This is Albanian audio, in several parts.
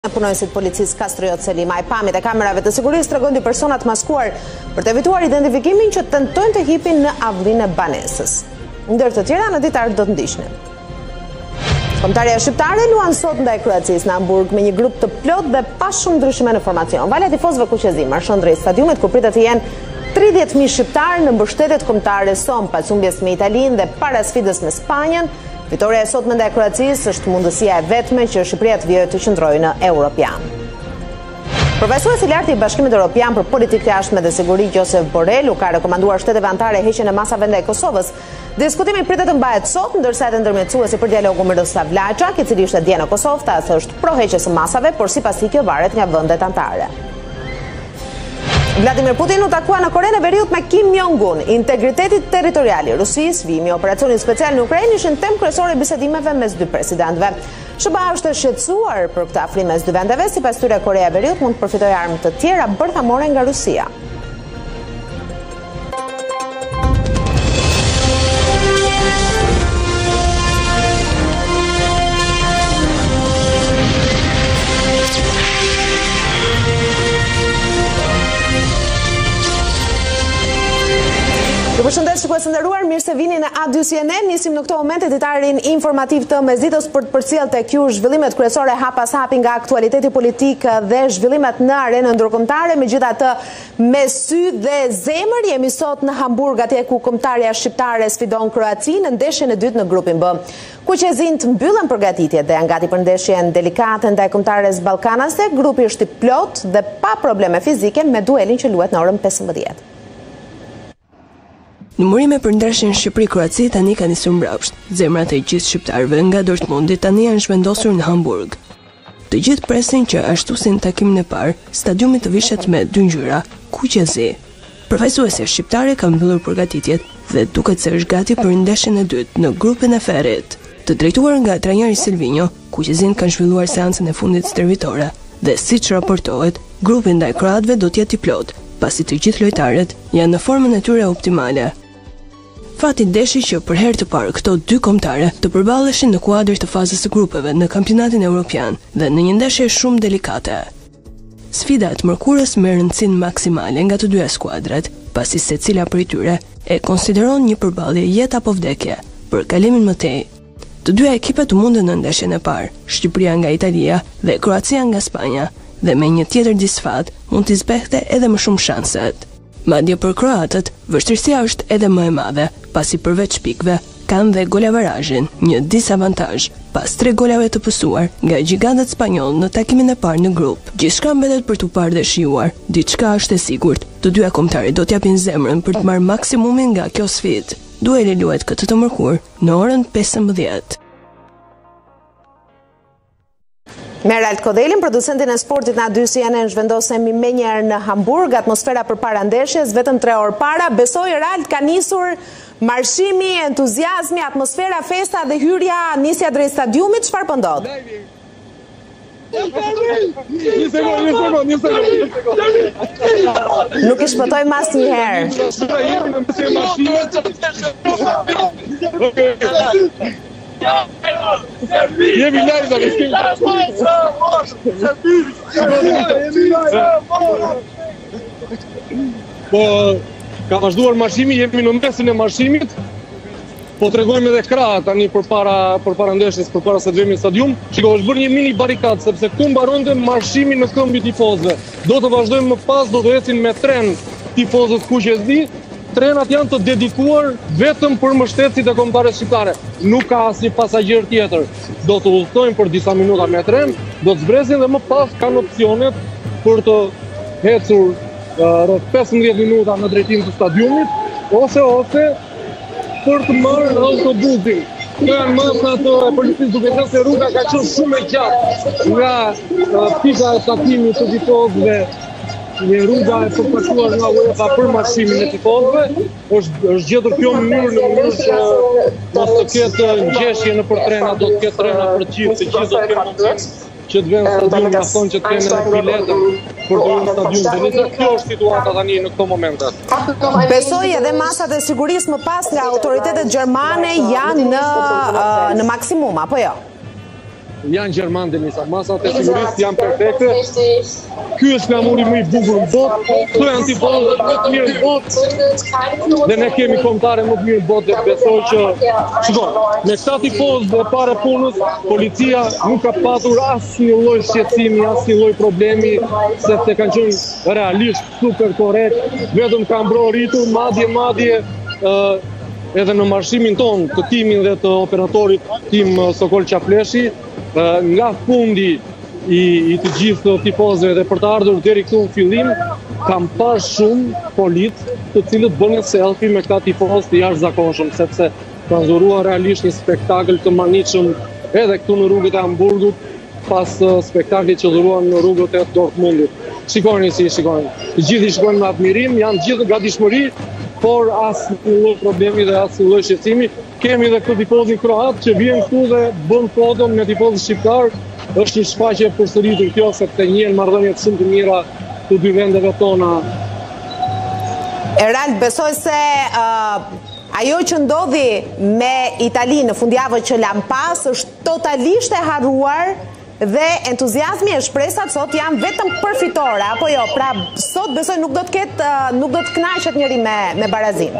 Punojësit policisë Kastriot Selimaj. Pamjet e kamerave të sigurisë tregojnë dy persona të maskuar për të evituar identifikimin që tentojnë të hipin në avlinë e banesës. Ndër të tjera në ditar do të ndiqnin. Kombëtarja shqiptare luan sot ndaj Kroacisë në Hamburg me një grup të plot dhe pa shumë ndryshime në formacion. Valja e tifozëve kuqezim marshon drejt stadiumit ku pritet të jenë 30.000 shqiptarë në mbështetjet kombëtare son pas humbjes me Italinë dhe para sfidës me Spanjën. Fitoria e sotme ndaj Kroacisë është mundësia e vetme që Shqipëria të vijë të qëndrojë në Europian. Përfaqësuesi i lartë i Bashkimit Evropian për Politikë të Jashtme dhe Siguri Josep Borrell u ka rekomanduar shteteve anëtare heqjen e masave ndaj Kosovës. Diskutimi pritet të mbahet sot, ndërsa edhe ndërmjetësuesi për dialogu Miroslav Lajçak, i cili ishte dje në Kosovë, tha se është pro heqjes së masave, por sipas tij kjo varet nga vendet anëtare. Vladimir Putin u takua në Korenë e Veriut me Kim Jong-un. Integriteti territorial i Rusisë, vijimi i operacionit special në Ukrainë ishin temë kryesore bisedimeve mes dy presidentëve. SBA është e shqetësuar për këtë afrim mes dy vendeve, sipas tyre Korea e Veriut mund të përfitojë armë të tjera bërthamore nga Rusia. Ju përshëndes shikues të nderuar, mirë se vini në A2 CNN. Nisim në këto momente ditarin informativ të mesditës për të përcjellë tek ju zhvillimet kryesore hap pas hapi nga aktualiteti politik dhe zhvillimet në arenën ndërkombëtare. Megjithatë, me sy dhe zemër jemi sot në Hamburg, atje ku kombëtarja shqiptare sfidon Kroacinë në ndeshjen e dytë në grupin B. Kuqezinjt mbyllen përgatitjet dhe janë gati për ndeshjen delikate ndaj kombëtares ballkanase. Grupi është i plot dhe pa probleme fizike me duelin që luhet në orën 15. Numërime për ndeshjen Shqipëri-Kroaci tani ka nisur mbrapsht. Zemrat e gjithë shqiptarëve nga Dortmundi tani janë zhvendosur në Hamburg. Të gjithë presin që ashtu si në takimin e parë, stadiumi të vishet me dy ngjyra, kuqezi. Përfaqësuesja shqiptare ka mbyllur përgatitjet dhe duket se është gati për ndeshjen e dytë në grupin e ferrit. Të drejtuar nga trajneri Silvinho, kuqezinë kanë zhvilluar seancën e fundit stërvitore dhe siç raportohet, grupi ndaj kroatëve do të jetë i plot, pasi të gjithë lojtarët janë në formën e tyre optimale. Fati ndeshi që për herë të parë këto dy kombëtare të përballeshin në kuadër të fazës së grupeve në kampionatin evropian dhe në një ndeshje shumë delikate. Sfida e të mërkurës merr rëndësinë maksimale nga të dyja skuadrat, pasi secila prej tyre e konsideron një përballje jetë apo vdekje për kalimin më tej. Të dyja ekipet u mundën në ndeshjen e parë, Shqipëria nga Italia dhe Kroacia nga Spanja, dhe me një tjetër disfat mund t'i zbehte edhe më shumë shanset. Madje për kroatët, vështirësia është edhe më e madhe, pasi përveç pikëve kanë dhe golavarazhin, një disavantazh, pas 3 golave të pësuar nga gjigantët spanjoll në takimin e parë në grup. Gjithçka mbetet për t'u parë dhe shijuar, diçka është e sigurt. Të dyja kombëtarët do t'japin zemrën për të marrë maksimumin nga kjo sfidë. Dueli luhet këtë të mërkur në orën 15. Meralt Kodelin, producentin e sportit në A2 CNN, zhvendosemi me njerë në Hamburg, atmosfera për para ndeshjes, vetëm 3 orë para, besoj Ralt ka nisur marshimi, entuziazmi, atmosfera, festa dhe hyrja nisja drejt stadiumit, çfarë po ndodh? Nuk i shpëtoj mas njëherë. Jemi lajza me Po, ka vazhduar marshimi, jemi në mesin e marshimit. Po tregojmë edhe krah tani përpara ndeshjes, përpara se të vemi në stadium. Shiko, është bërë një mini barikadë sepse këtu mbaronte marshimi në këmbë tifozëve. Do të vazhdojmë më pas, do të ecin me tren tifozët kuqezi. Trenat janë të dedikuar vetëm për mbështetësit e kombëtares shqiptare. Nuk ka asnjë pasagjer tjetër. Do të udhtojnë për disa minuta me tren, do të zbresin dhe më pas kanë opsionet për të ecur rreth 15 minuta në drejtim të stadiumit ose për të marrë autobusin. Këto janë masat e policisë, duke thënë se rruga ka qenë shumë e gjatë nga pika e takimit të tifozëve. Një rruga e përfaqësuar nga UEFA për marshimin e tifozëve, është gjetur kjo mënyrë që mos të ketë ngjeshje nëpër trena, do të ketë trena për të gjithë, të gjithë do të kenë mundësi që të vënë stadium, nga thonë që të kenë biletën për të vënë stadium. Dhe kjo është situata tani në këto momente. Besoj edhe masat e sigurisë më pas nga autoritetet gjermane janë në maksimum, apo jo? janë Gjerman Denisa. Masat e sigurisë janë perfekte. Ky është flamuri më i bukur në botë. Këto janë tifozët më të mirë në botë. Dhe ne kemi kombëtare më të mirë në botë dhe besoj që me këta tifozë dhe pare punës, policia nuk ka patur asnjë lloj shqetësimi, asnjë lloj problemi, sepse kanë qenë realisht super korrekt, vetëm kanë mbrojtur madje edhe në marshimin ton të timin dhe të operatorit tim Sokol Qafleshi, nga fundi i të gjithë tifozëve dhe për të ardhur deri këtu në fillim, kam parë shumë polic të cilët bënë selfie me këta tifozë të jashtëzakonshëm, sepse kanë dhuruar realisht një spektakël të manitshëm edhe këtu në rrugët e Hamburgut, pas spektaklit që dhuruan në rrugët e Dortmundit. Shikoni si shikoni. Të gjithë i shikojnë me admirim, janë gjithë nga gatishmëri, por asnjë lloj problemi dhe asnjë lloj shqetësimi. Kemi edhe këtë tifozin kroat që vjen këtu dhe bën foto me tifozin shqiptar. Është një shfaqje përsëritur kjo, sepse njihen marrëdhënie shumë të mira të dy vendeve tona. Erald, besoj se ajo që ndodhi me Italinë në fundjavën që lam pas është totalisht e harruar dhe entuziazmi e shpresat sot janë vetëm përfitore, apo jo? Pra sot besoj nuk do të kënaqet njëri me barazim.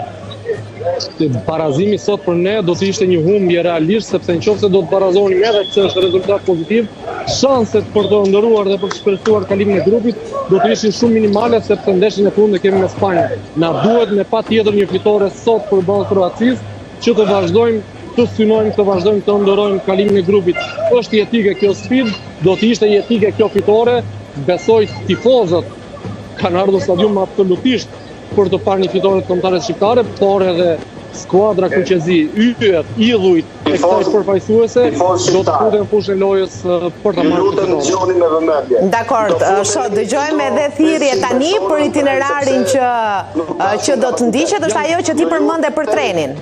Barazimi sot për ne do të ishte një humbje realisht, sepse nëse do të barazonim edhe pse është rezultat pozitiv, shanset për të ndëruar dhe për të shpresuar kalimin e grupit do të ishin shumë minimale, sepse ndeshjen e fundit kemi me Spanjën. Na duhet me patjetër një fitore sot përballë Kroacisë që të vazhdojmë të synojmë, të vazhdojmë të ndërojmë kalimin e grupit. Është jetike kjo sfidë, do të ishte jetike kjo fitore. Besoj tifozët kanë ardhur në stadium absolutisht për të parë një fitore të kombëtarëve shqiptare, por edhe skuadra Kuqezi, yjet, idhujt e kësaj përfaqësuese do të futen fushën e lojës për ta marrë fitoren. Dakor, dëgjojmë edhe thirrje tani për itinerarin që do të ndiqet, është ajo që ti përmende për trenin.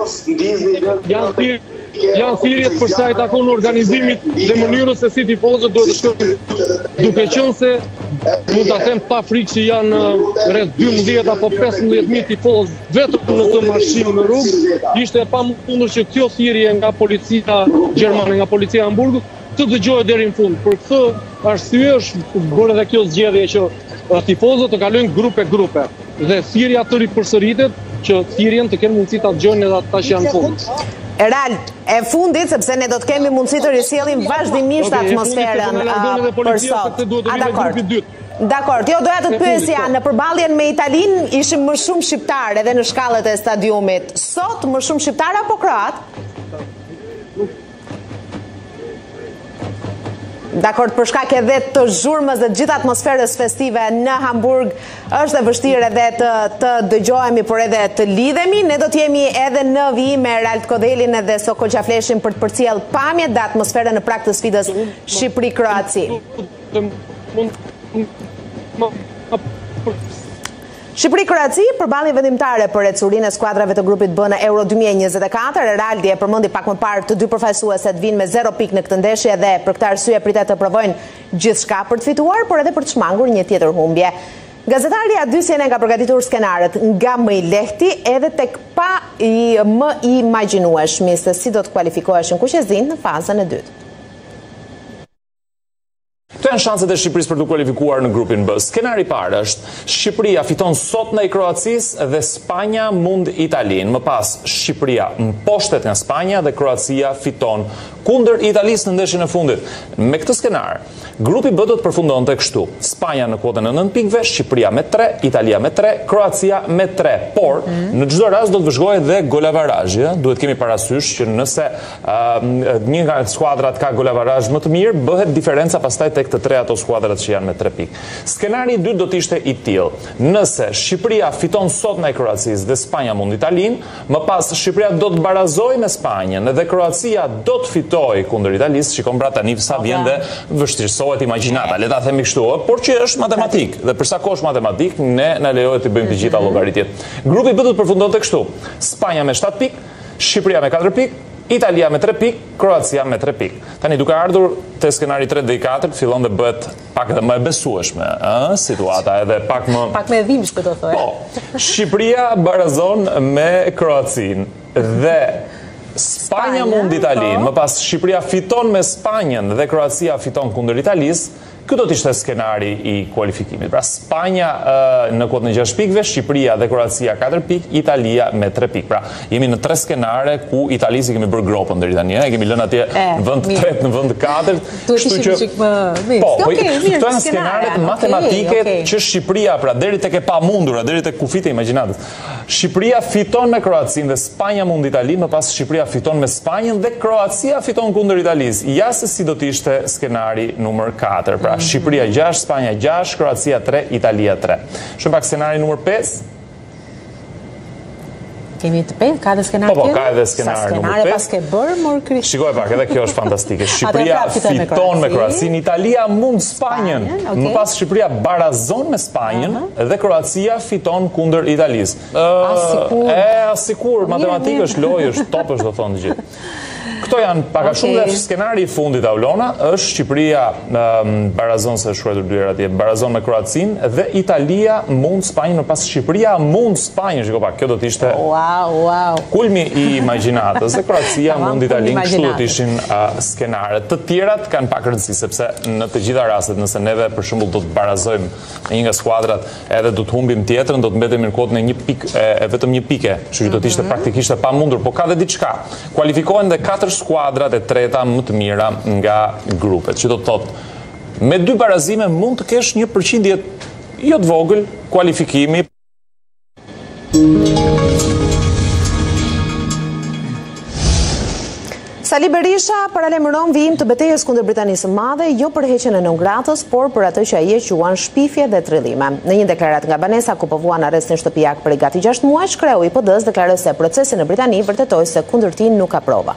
Janë thirrjet për sa i takon organizimit dhe mënyrës se si tifozët duhet të shkojnë, duke qenë se mund ta them pa frikë që janë rreth 12 apo 15.000 tifozë vetëm në këtë marshimë në rrugë, ishte e pamundur që kjo thirrje nga policia gjermane, nga policia e Hamburgut, të dëgjohet deri në fund. Për këtë arsye është bërë edhe kjo zgjedhje që tifozët të kalojnë grupe dhe thirrja të ripërsëritet që thirrjen të kenë mundësi ta dëgjojnë edhe ata që janë fund. Erald, e fundit, sepse ne do të kemi mundësi të risjellim vazhdimisht atmosferën për sot. Dakor, jo doja të të pyesja, në përballjen me Italinë ishim më shumë shqiptar edhe në shkallët e stadiumit. Sot më shumë shqiptar apo kroat? Dakor, për shkak edhe të zhurmës dhe gjithë atmosferës festive në Hamburg, është e vështirë edhe të dëgjohemi, por edhe të lidhemi. Ne do të jemi edhe në vijim me Erald Kodelin edhe Sokol Qafleshin për të përcjell pamjet dhe atmosferën në prag të sfidës Shqipëri-Kroaci. Shqipëri-Kroaci përballi vendimtare për ecurinë e skuadrave të grupit B në Euro 2024. Eraldi e përmendi pak më parë të dy përfaqësueset vinë me 0 pikë në këtë ndeshje dhe për këtë arsye pritet të provojnë gjithçka për të fituar, por edhe për të shmangur një tjetër humbje. Gazetari Adysjen ka përgatitur skenarët nga më i lehti edhe tek pa më i imagjinueshmi se si do të kualifikoheshin kuqezinë në fazën e dytë. Këto janë shanset e Shqipërisë për të kualifikuar në grupin B. Skenari i parë është Shqipëria fiton sot ndaj Kroacisë dhe Spanja mund Italinë. Më pas Shqipëria mposhtet nga Spanja dhe Kroacia fiton kundër Italisë në ndeshjen e fundit. Me këtë skenar, grupi B do të përfundonte kështu: Spanja në kuotën e 9 pikëve, Shqipëria me 3, Italia me 3, Kroacia me 3. Por në çdo rast do të vëzhgohet dhe golavarazhi. Duhet kemi parasysh që nëse një nga skuadrat ka golavarazh më të mirë, bëhet diferenca pastaj tek të tre ato skuadrat që janë me 3 pikë. Skenari i dytë do të ishte i tillë: nëse Shqipëria fiton sot ndaj Kroacisë dhe Spanja mund Italinë, më pas Shqipëria do të barazojë me Spanjën dhe Kroacia do të fitojë kundër Italisë. Shikon pra tani sa vjen dhe vështirësohet imagjinata, le ta themi kështu, por që është matematik. Dhe për sa kohë është matematik, ne na lejohet të bëjmë të gjitha llogaritjet. Grupi B do të përfundonte kështu: Spanja me 7 pikë, Shqipëria me 4 pikë, Italia me 3 pikë, Kroacia me 3 pikë. Tani duke ardhur te skenari 3 dhe i 4, fillon të bëhet pak edhe më e besueshme, situata edhe pak me dhimbje do thotë. Po. Shqipëria barazon me Kroacinë dhe Spanja mund Italinë, më pas Shqipëria fiton me Spanjën dhe Kroacia fiton kundër Italisë, ky do të ishte skenari I kualifikimit. Pra Spanja në kuot në 6 pikëve, Shqipëria dhe Kroacia 4 pikë, Italia me 3 pikë. Pra jemi në 3 skenare ku Italisi kemi bërë gropën deri tani, ne kemi lënë atje në vend 3, në vend 4. Kështu që po, këto janë skenaret matematike që Shqipëria pra deri tek e pamundura, deri tek kufit e imagjinatës. Shqipëria fiton me Kroacinë dhe Spanja mund Italinë, më pas Shqipëria fiton me Spanjën dhe Kroacia fiton kundër Italisë. Ja se si do të ishte skenari numër 4. Pra Shqipëria 6, Spanja 6, Kroacia 3, Italia 3. Shumë pak skenari numër 5. Kemi të 5, ka dhe skenar tjetër? Po, ka edhe skenar numër 5. Pas ke bërë, mor Kristi. Shikoj pak, edhe kjo është fantastike. Shqipëria fiton me Kroacinë, Italia mund Spanjën. Më pas Shqipëria barazon me Spanjën dhe Kroacia fiton kundër Italisë. Asikur, matematikë është lojë, është top, është do thonë gjithë. Këto janë paka shumë dhe skenari I fundit Aulona, është Shqipëria barazon se shkruar dyer atje, barazon me Kroacinë dhe Italia mund Spanjën, në pas Shqipëria mund Spanjën, shiko pak, kjo do të ishte kulmi I imagjinatës dhe Kroacia mund Italinë, kështu do të ishin skenaret. Të tjerat kanë pak rëndësi, sepse në të gjitha rastet, nëse neve për shembull do të barazojmë në një nga skuadrat, edhe do të humbim tjetrën, do të mbetemi në kohë në një pikë e vetëm një pike, kështu që do të ishte praktikisht e pamundur, por ka dhe diçka. Kualifikohen dhe 4 skuadrat e treta më të mira nga grupet, që do të thotë me 2 barazime mund të kesh një përqindje jo të vogël kualifikimi. Sali Berisha paralajmëron vijim të betejës kundër Britanisë së Madhe, jo për heqjen e nëngratës, por për atë që ai e quan shpifje dhe trillime. Në një deklaratë nga banesa ku povuan arrestin shtëpiak për gati 6 muaj, kreu I PD-s deklaroi se procesi në Britani vërtetoi se kundër tij nuk ka prova.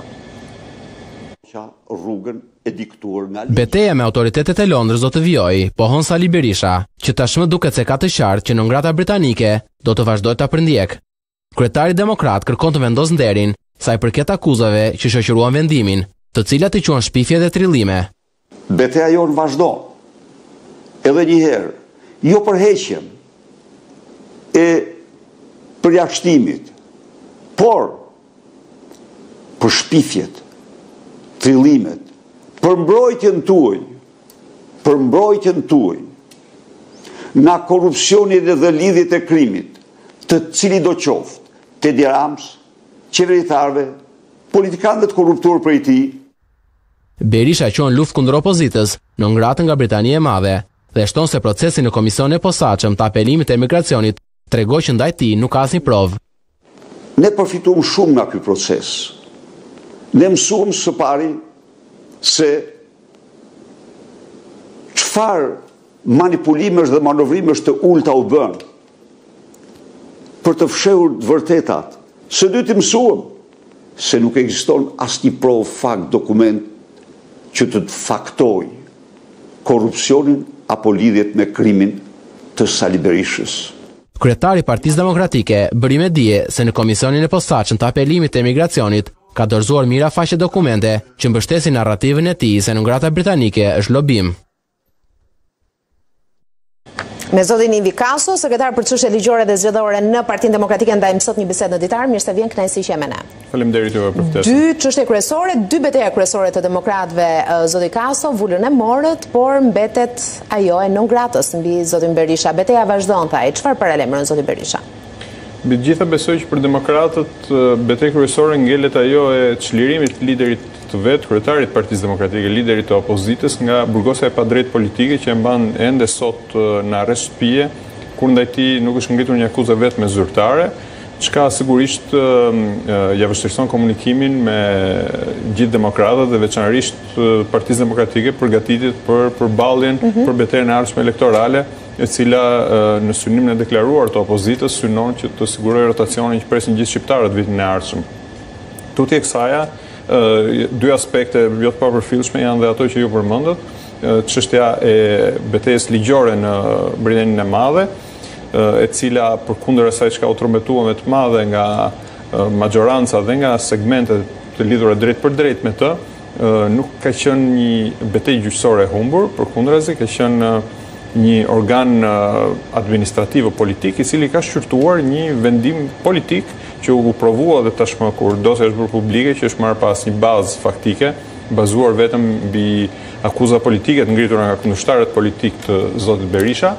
Beteja me autoritetet e Londrës do të vijojë, pohon Sali Berisha, që tashmë duket se ka të qartë që nëngrata britanike do të vazhdojë ta përndjek. Kryetari demokrat kërkon të vendos nderin sa I përket akuzave që shoqëruan vendimin, të cilat I quan shpifje dhe trillime. Beteja jonë vazhdo. Edhe një herë, jo për heqjen e përjashtimit, por për shpifjet, trillimet, për mbrojtjen tuaj, nga korupcioni dhe lidhjet e krimit, të cili do qoftë, Edi Rams, qeveritarëve, politikanët korruptor për I tij. Berisha quan luftë kundër opozitës në ngratën nga Britania e Madhe dhe shton se procesi në komisionin e posaçëm të apelimit të emigracionit tregoi që ndaj tij nuk ka asnjë provë. Ne përfituam shumë nga ky proces. Ne mësuam së pari se çfarë manipulimesh dhe manovrimesh të ulta u bën për të fshehur të vërtetat. Së dyti mësuam se nuk ekziston asnjë provë, fakt, dokument që të faktoj korrupsionin apo lidhjet me krimin të Sali Berishës. Kryetari I Partisë Demokratike bëri me dije se në komisionin e posaçëm të apelimit të emigracionit ka dorëzuar mira faqe dokumente që mbështesin narrativën e tij se nëngrata britanike është lobim. Me zotin Ivi Kaso, sekretar për çështje ligjore dhe zgjedhore në Partinë Demokratike, ndajmë sot një bisedë në ditar. Mirë se vjen, kënaqësi që je me ne. Faleminderit juve për ftesën. 2 çështje kryesore, 2 beteja kryesore të demokratëve, zoti Kaso, vulën e morët, por mbetet ajo e nëngratës mbi zotin Berisha. Beteja vazhdon, thaj. Çfarë paralajmëron zoti Berisha? Mbi gjitha besoj që për demokratët betejë kryesore ngelet ajo e çlirimit të liderit të vet, kryetarit të Partisë Demokratike, liderit të opozitës nga burgosa e padrejtë politike që e mban ende sot në arrest shtëpie, kur ndaj tij nuk është ngritur një akuzë vetëm zyrtare, çka sigurisht ja vështirëson komunikimin me gjithë demokratët dhe veçanërisht Partisë Demokratike përgatitet për përballjen për betejën e ardhshme elektorale, e cila në synimin e deklaruar të opozitës synon që të sigurojë rotacionin që presin gjithë shqiptarët vitin e ardhshëm. Tutje kësaja, 2 aspekte jo të papërfillshme janë dhe ato që ju përmendët, çështja e betejës ligjore në Britaninë e Madhe, e cila përkundër asaj çka u trombetua me të madhe nga majoranca dhe nga segmentet të lidhura drejt për drejt me të, nuk ka qenë një betejë gjyqësore e humbur, përkundrazi ka qenë një organ administrativ o politik i cili ka shqyrtuar një vendim politik që u provua dhe tashmë kur dosja është bërë publike, që është marrë pas një bazë faktike, bazuar vetëm mbi akuza politike të ngritura nga kundërshtarët politik të zotit Berisha.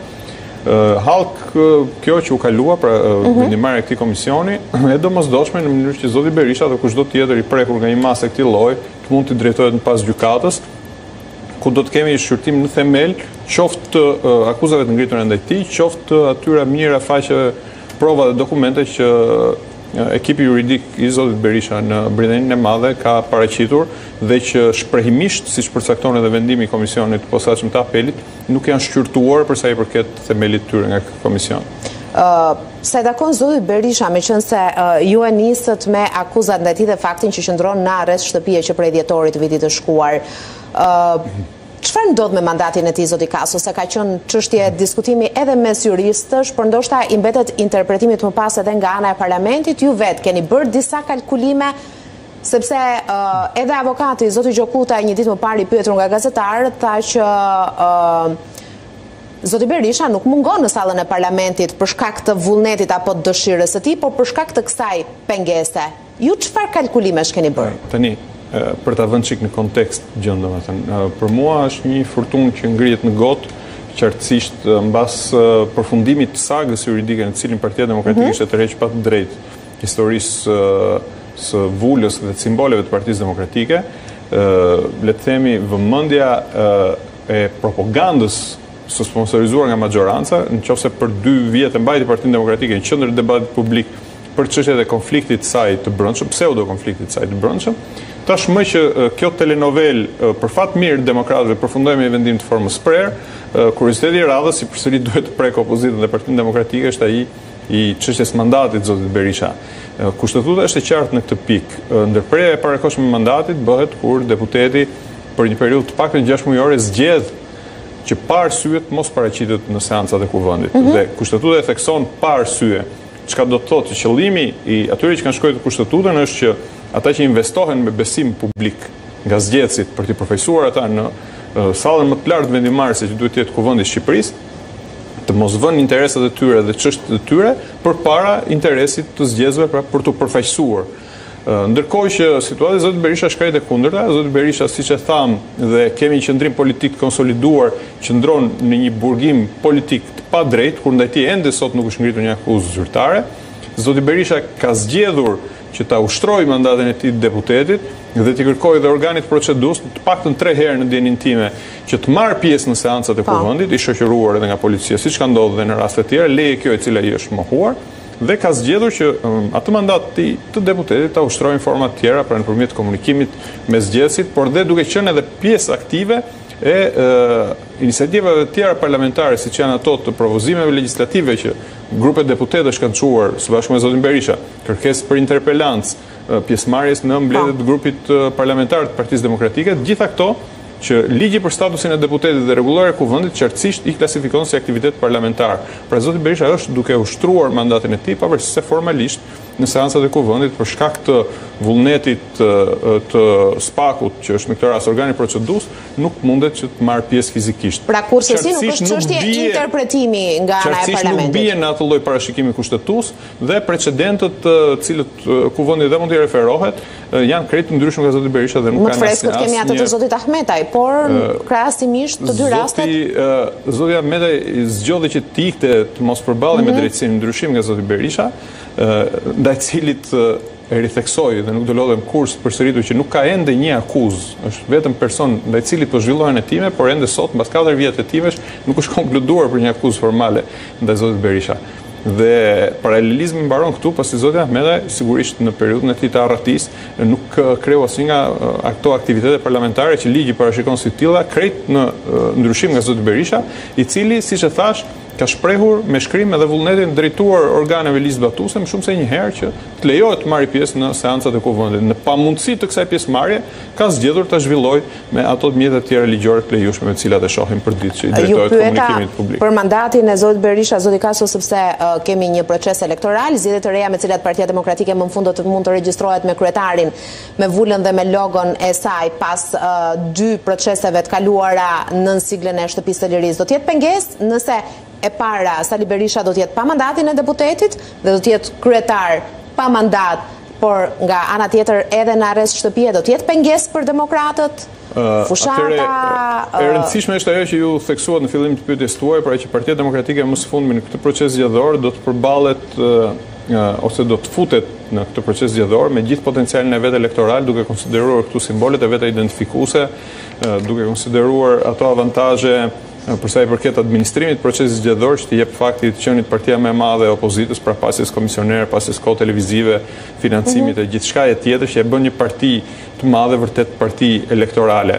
Kjo që u kalua pra vendimarrja e këtij komisioni e domosdoshme në mënyrë që zoti Berisha dhe kushdo tjetër i prekur nga një masë këtij lloji të mund të drejtohet në pas gjykatës, ku do të kemi shqyrtim në themel, qoftë akuzave të ngritura ndaj tij, qoftë atyra mira faqe prova dhe dokumente që ekipi juridik i zotit Berisha në Britaninë e Madhe ka paraqitur dhe që shprehimisht, siç përcakton edhe vendimi i komisionit të posaçëm të apelit, nuk janë shqyrtuar për sa i përket themelit tyre nga komision. Sa i takon zotit Berisha, meqense ju e nisët me akuzat ndaj tij dhe faktin që qëndron në arrest shtëpie që prej dhjetorit të vitit të shkuar, çfarë ndodh me mandatin e tij zoti Kaso, se ka qenë çështje diskutimi edhe mes juristësh, por ndoshta i mbetet interpretimit më pas edhe nga ana e parlamentit. Ju vetë keni bërë disa kalkulime, sepse edhe avokati zoti Gjokuta një ditë më parë i pyetur nga gazetarët tha që zoti Berisha nuk mungon në sallën e parlamentit për shkak të vullnetit apo të dëshirës së tij, por për shkak të kësaj pengese. Ju çfarë kalkulimesh keni bërë? Tani për ta vënë çik në kontekst gjën, domethënë, për mua është një furtunë që ngrihet në gotë, qartësisht mbas përfundimit të sagës juridike në cilin Partia Demokratike ishte tërheq pa të drejtë historisë së vulës dhe të simboleve të Partisë Demokratike, le të themi vëmendja e propagandës së sponsorizuar nga majoranca, nëse për 2 vjet e mbajti Partinë Demokratike në qendër debatit publik për çështjet e konfliktit të saj të brendshëm, pseudo konfliktit të saj të brendshëm. Tashmë që kjo telenovel për fat mirë demokratëve përfundoi me një vendim të formës prerë, kurioziteti i radhës si përsëri duhet të prek opozitën dhe Partinë Demokratike është ai i çështjes mandatit zotit Berisha. Kushtetuta është e qartë në këtë pikë. Ndërprerja e parakohshme e mandatit bëhet kur deputeti për një periudhë të paktën 6 mujore zgjedh që pa arsye të mos paraqitet në seancat e kuvendit. Dhe kushtetuta e thekson pa arsye. Çka do të thotë që qëllimi i atyre që kanë shkruar kushtetutën është që ata që investohen me besim publik nga zgjedhësit për të përfaqësuar ata në sallën më të lartë vendimarrëse që duhet të jetë kuvendi i Shqipërisë, të mos vënë interesat e tyre dhe çështjet e tyre përpara interesit të zgjedhësve, pra për të përfaqësuar. Ndërkohë që situata e zotit Berisha është krejt e kundërta, zoti Berisha, siç e tham, dhe kemi një qendrim politik të konsoliduar, qëndron në një burgim politik të padrejtë, kur ndaj tij ende sot nuk është ngritur një akuzë zyrtare. Zoti Berisha ka zgjedhur që ta ushtrojë mandatin e tij të deputetit dhe t'i kërkojë dhe organit procedurës të paktën 3 herë në dienin time që të marrë pjesë në seancat e kuvendit, i shoqëruar edhe nga policia, siç ka ndodhur dhe në raste të tjera, leje kjo e cila i është mohuar, dhe ka zgjedhur që atë mandat të deputetit ta ushtrojë në forma të tjera, pra nëpërmjet komunikimit me zgjedhësit, por dhe duke qenë edhe pjesë aktive e iniciativave të tjera parlamentare, siç janë ato të propozimeve legjislative që grupet deputetësh kanë çuar së bashku me zotin Berisha, kërkesë për interpelancë, pjesëmarrjes në mbledhjet të grupit parlamentar të Partisë Demokratike, gjitha këto që ligji për statusin e deputetit dhe rregulloria e kuvendit qartësisht i klasifikon si aktivitet parlamentar. Pra zoti Berisha është duke ushtruar mandatin e tij pavarësisht se formalisht në seancat e kuvendit për shkak të vullnetit të SPAK-ut, që është në këtë rast organi i procedurës, nuk mundet që të marrë pjesë fizikisht. Pra kurse si nuk është çështje interpretimi nga ana e parlamentit. Nuk bie në atë lloj parashikimi kushtetues dhe precedentët të cilët kuvendi dhe mund të referohet janë krejt të ndryshëm nga zoti Berisha dhe nuk kanë asnjë. Më freskët kemi atë të zotit Ahmetaj, por krahasimisht të dy rastet. Zoti Ahmetaj zgjodhi që të ikte të mos përballej me drejtsinë ndryshim nga zoti Berisha, ndaj cilit e ritheksoi dhe nuk do lodhem kurrë përsëritur që nuk ka ende një akuzë, është vetëm person ndaj cilit po zhvillohen hetime, por ende sot mbas 4 vjet hetimesh nuk është konkluduar për një akuzë formale ndaj zotit Berisha. Dhe paralelizmi mbaron këtu, pasi zoti Ahmetaj sigurisht në periudhën e tij të arratisë nuk kreu asnjë nga ato aktivitete parlamentare që ligji parashikon si tilla, krejt në ndryshim nga zoti Berisha, i cili, siç e thash, ka shprehur me shkrim edhe vullnetin drejtuar organeve ligjzbatuese më shumë se një herë që të lejohet të marrë pjesë në seancat e kuvendit. Në pamundësi të kësaj pjesëmarrje ka zgjedhur ta zhvillojë me ato mjete të tjera ligjore të lejueshme me të cilat e shohim përditshëm që i drejtohet komunikimit publik. Për mandatin e zotit Berisha, zoti Kaso, sepse kemi një proces elektoral, zgjedhje të reja me cilat Partia Demokratike më në fund do të mund të regjistrohet me kryetarin, me vullën dhe me logon e saj pas 2 proceseve të kaluara nën siglën e Shtëpisë së Lirisë. Do të jetë pengesë nëse e para Sali Berisha do të jetë pa mandatin e deputetit dhe do të jetë kryetar pa mandat, por nga ana tjetër edhe në arrest shtëpie do të jetë pengesë për demokratët. Fushata. E rëndësishme është ajo që ju theksuat në fillim të pyetjes tuaj, pra që Partia Demokratike më së fundmi në këtë proces zgjedhor do të përballet ose do të futet në këtë proces zgjedhor me gjithë potencialin e vet elektoral, duke konsideruar këtu simbolet e veta identifikuese, duke konsideruar ato avantazhe përsa i përket administrimit procesit zgjedhor që të jep fakti të qenit partia më e madhe e opozitës, pra pasjes komisioner, pasjes kohë televizive, financimit e gjithçka e tjetër që e bën një parti të madhe vërtet parti elektorale.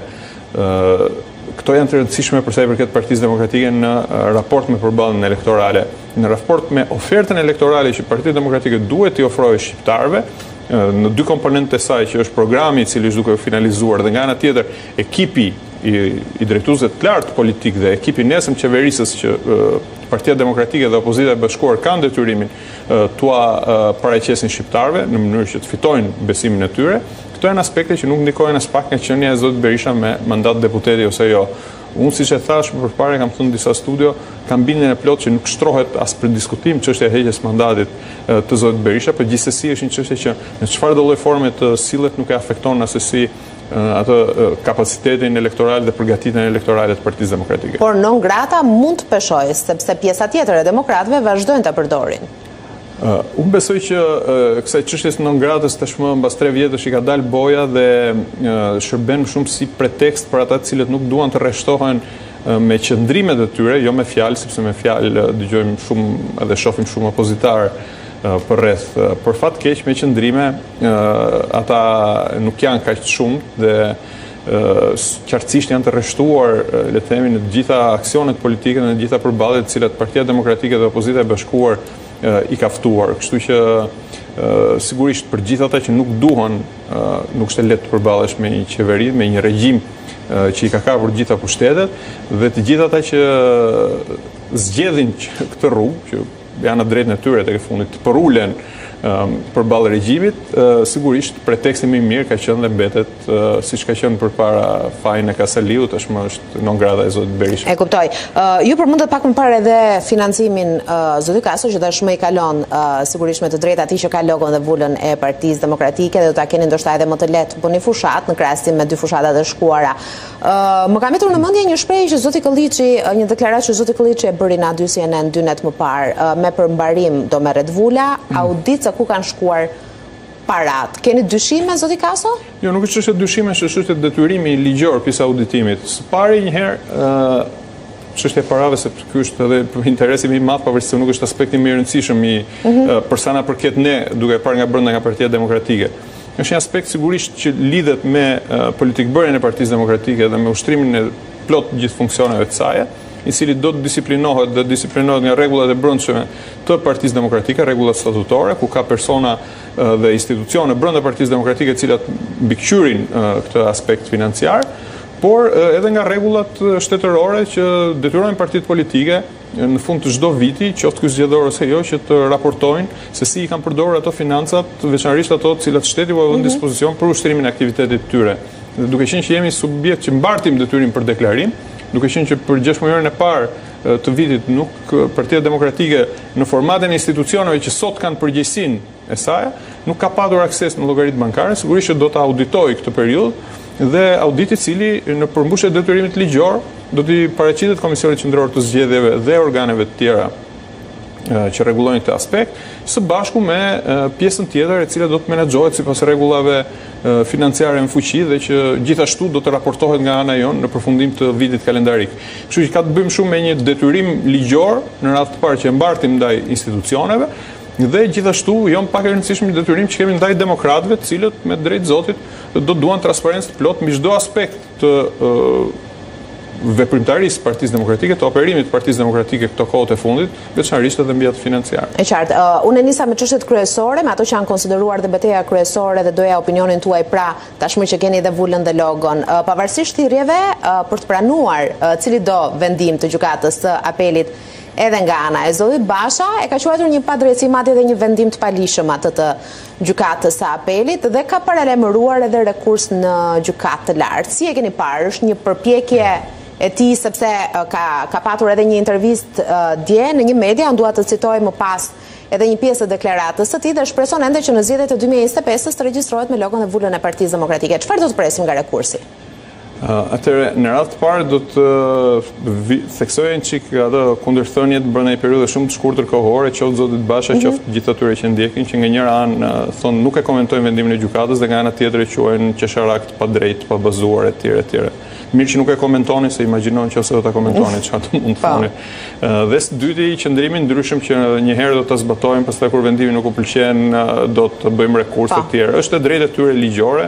Këto janë të rëndësishme përsa i përket Partisë Demokratike në raport me përballjen elektorale. Në raport me ofertën elektorale që Partia Demokratike duhet t'i ofrojë shqiptarëve, në 2 komponentë e saj që është programi i cili është duke u finalizuar dhe nga ana tjetër ekipi i drejtuesve të lartë politik dhe ekipi nesëm qeverisës që Partia Demokratike dhe Opozita e Bashkuar kanë detyrimin tua paraqesin shqiptarëve në mënyrë që të fitojnë besimin e tyre. Këto janë aspekte që nuk ndikojnë as pak nga qenia e zotit Berisha me mandat deputeti ose jo. Unë, siç e thash më përpara, kam thënë në disa studio, kam bindjen e plot që nuk shtrohet as për diskutim çështja e heqjes mandatit të zotit Berisha, por gjithsesi është një çështje që në çfarëdo lloj forme të sillet nuk e afekton asesi atë kapacitetin elektoral dhe përgatitjen elektorale të Partisë Demokratike. Por non grata mund të peshojë, sepse pjesa tjetër e demokratëve vazhdojnë ta përdorin. Unë besoj që kësaj çështjes non gratës tashmë mbas 3 vjetësh i ka dalë boja dhe shërben shumë si pretekst për ata të cilët nuk duan të rreshtohen me qëndrimet e tyre, jo me fjalë, sepse me fjalë dëgjojmë shumë edhe shohim shumë opozitar për rreth. Për fat keq me qëndrime ata nuk janë kaq shumë dhe qartësisht janë të rreshtuar, le të themi, në të gjitha aksionet politike, në të gjitha përballjet të cilat Partia Demokratike dhe Opozita e Bashkuar i ka ftuar. Kështu që sigurisht për gjithë ata që nuk duan, nuk është e lehtë të përballesh me një qeveri, me një regjim që i ka kapur gjitha pushtetet dhe të gjithë ata që zgjedhin këtë rrugë, që janë në drejtën e tyre tek e fundit të përulen përballë regjimit, sigurisht preteksti më i mirë ka qenë dhe mbetet siç ka qenë përpara fajin e Kasaliut, tashmë është non grata e zotit Berisha. E kuptoj. Ju përmendet pak më parë edhe financimin zoti Kaso, që tashmë i kalon sigurisht me të drejtë atij që ka logon dhe vulën e Partisë Demokratike dhe do ta keni ndoshta edhe më të lehtë bëni fushat në krahasim me 2 fushatat e shkuara. Më ka mbetur në mendje një shprehje që zoti Kolliçi, një deklaratë që zoti Kolliçi e bëri në A2CNN 2 net më parë, me përmbarim do merret vula, audit ku kanë shkuar parat. Keni dyshime, zoti Kaso? Jo, nuk është çështje dyshime, është detyrimi ligjor pjesë auditimit. Së pari një herë çështja e parave, sepse ky është edhe interesi më i madh, pavarësisht se nuk është aspekti më i rëndësishëm i për sa na përket ne, duke parë nga brenda nga Partia Demokratike. Është një aspekt sigurisht që lidhet me politikbërjen e Partisë Demokratike dhe me ushtrimin e plot gjithë funksioneve të saj, i cili do të disciplinohet nga rregullat e brendshme të Partisë Demokratike, rregullat statutore, ku ka persona dhe institucione brenda Partisë Demokratike të cilat mbikëqyrin këtë aspekt financiar, por edhe nga rregullat shtetërore që detyrojnë partitë politike në fund të çdo viti, qoftë ky zgjedhor ose jo, që të raportojnë se si i kanë përdorur ato financat, veçanërisht ato të cilat shteti u vën në dispozicion për ushtrimin e aktivitetit të tyre. Dhe duke qenë që jemi subjekt që mbartim detyrim për deklarim, duke qenë që për 6 muajin e parë të vitit nuk Partia Demokratike në formatin e institucioneve që sot kanë përgjegjësinë e saj, nuk ka patur akses në llogaritë bankare, sigurisht që do të auditojë këtë periudhë dhe auditi i cili në përmbushje të detyrimit ligjor do t'i paraqitet Komisionit Qendror të Zgjedhjeve dhe organeve të tjera që rregullojnë këtë aspekt, së bashku me pjesën tjetër e cila do të menaxhohet sipas rregullave financiare në fuqi dhe që gjithashtu do të raportohet nga ana jonë në përfundim të vitit kalendarik. Kështu që ka të bëjmë shumë me një detyrim ligjor në radhë të parë që e mbartim ndaj institucioneve dhe gjithashtu jo më pak e rëndësishëm një detyrim që kemi ndaj demokratëve, të cilët me drejtë Zotit do duan transparencë të plot mbi çdo aspekt të veprimtarisë Partisë Demokratike, të operimit Partisë Demokratike këto kohët e fundit, veçanërisht edhe mbi atë financiar. E qartë, unë nisa me çështjet kryesore, me ato që janë konsideruar dhe betejë kryesore dhe doja opinionin tuaj pra tashmë që keni dhe vulën dhe logon. Pavarësisht thirrjeve për të pranuar cili do vendim të gjykatës së apelit edhe nga ana e zotit Basha, e ka quajtur një padrejtësi madje edhe një vendim të palishëm atë të gjykatës së apelit dhe ka paralajmëruar edhe rekurs në gjykatë të lartë. Si e keni parë, është një përpjekje e tij sepse ka patur edhe një intervistë dje në një media, unë dua të citoj më pas edhe një pjesë të deklaratës së tij dhe shpreson ende që në zgjedhjet e 2025-s të regjistrohet me logon dhe vulën e Partisë Demokratike. Çfarë do të presim nga rekursi? Atëre, në radhë të parë do të theksojnë çik ato kundërthënjet brenda një periudhe shumë të shkurtër kohore, qoftë zotit Basha, qoftë gjithë atyre që ndjekin, që nga njëra anë thonë nuk e komentojnë vendimin e gjykatës dhe nga ana tjetër e quajnë qesharak të padrejtë, pa bazuar etj. Mirë që nuk e komentoni, se imagjinoni që ose do ta komentoni çfarë të mund të thoni. Dhe së dyti, qëndrimi ndryshëm që një herë do ta zbatojmë, pastaj kur vendimi nuk u pëlqen, do të bëjmë rekurs etj. Është e drejtë e tyre ligjore.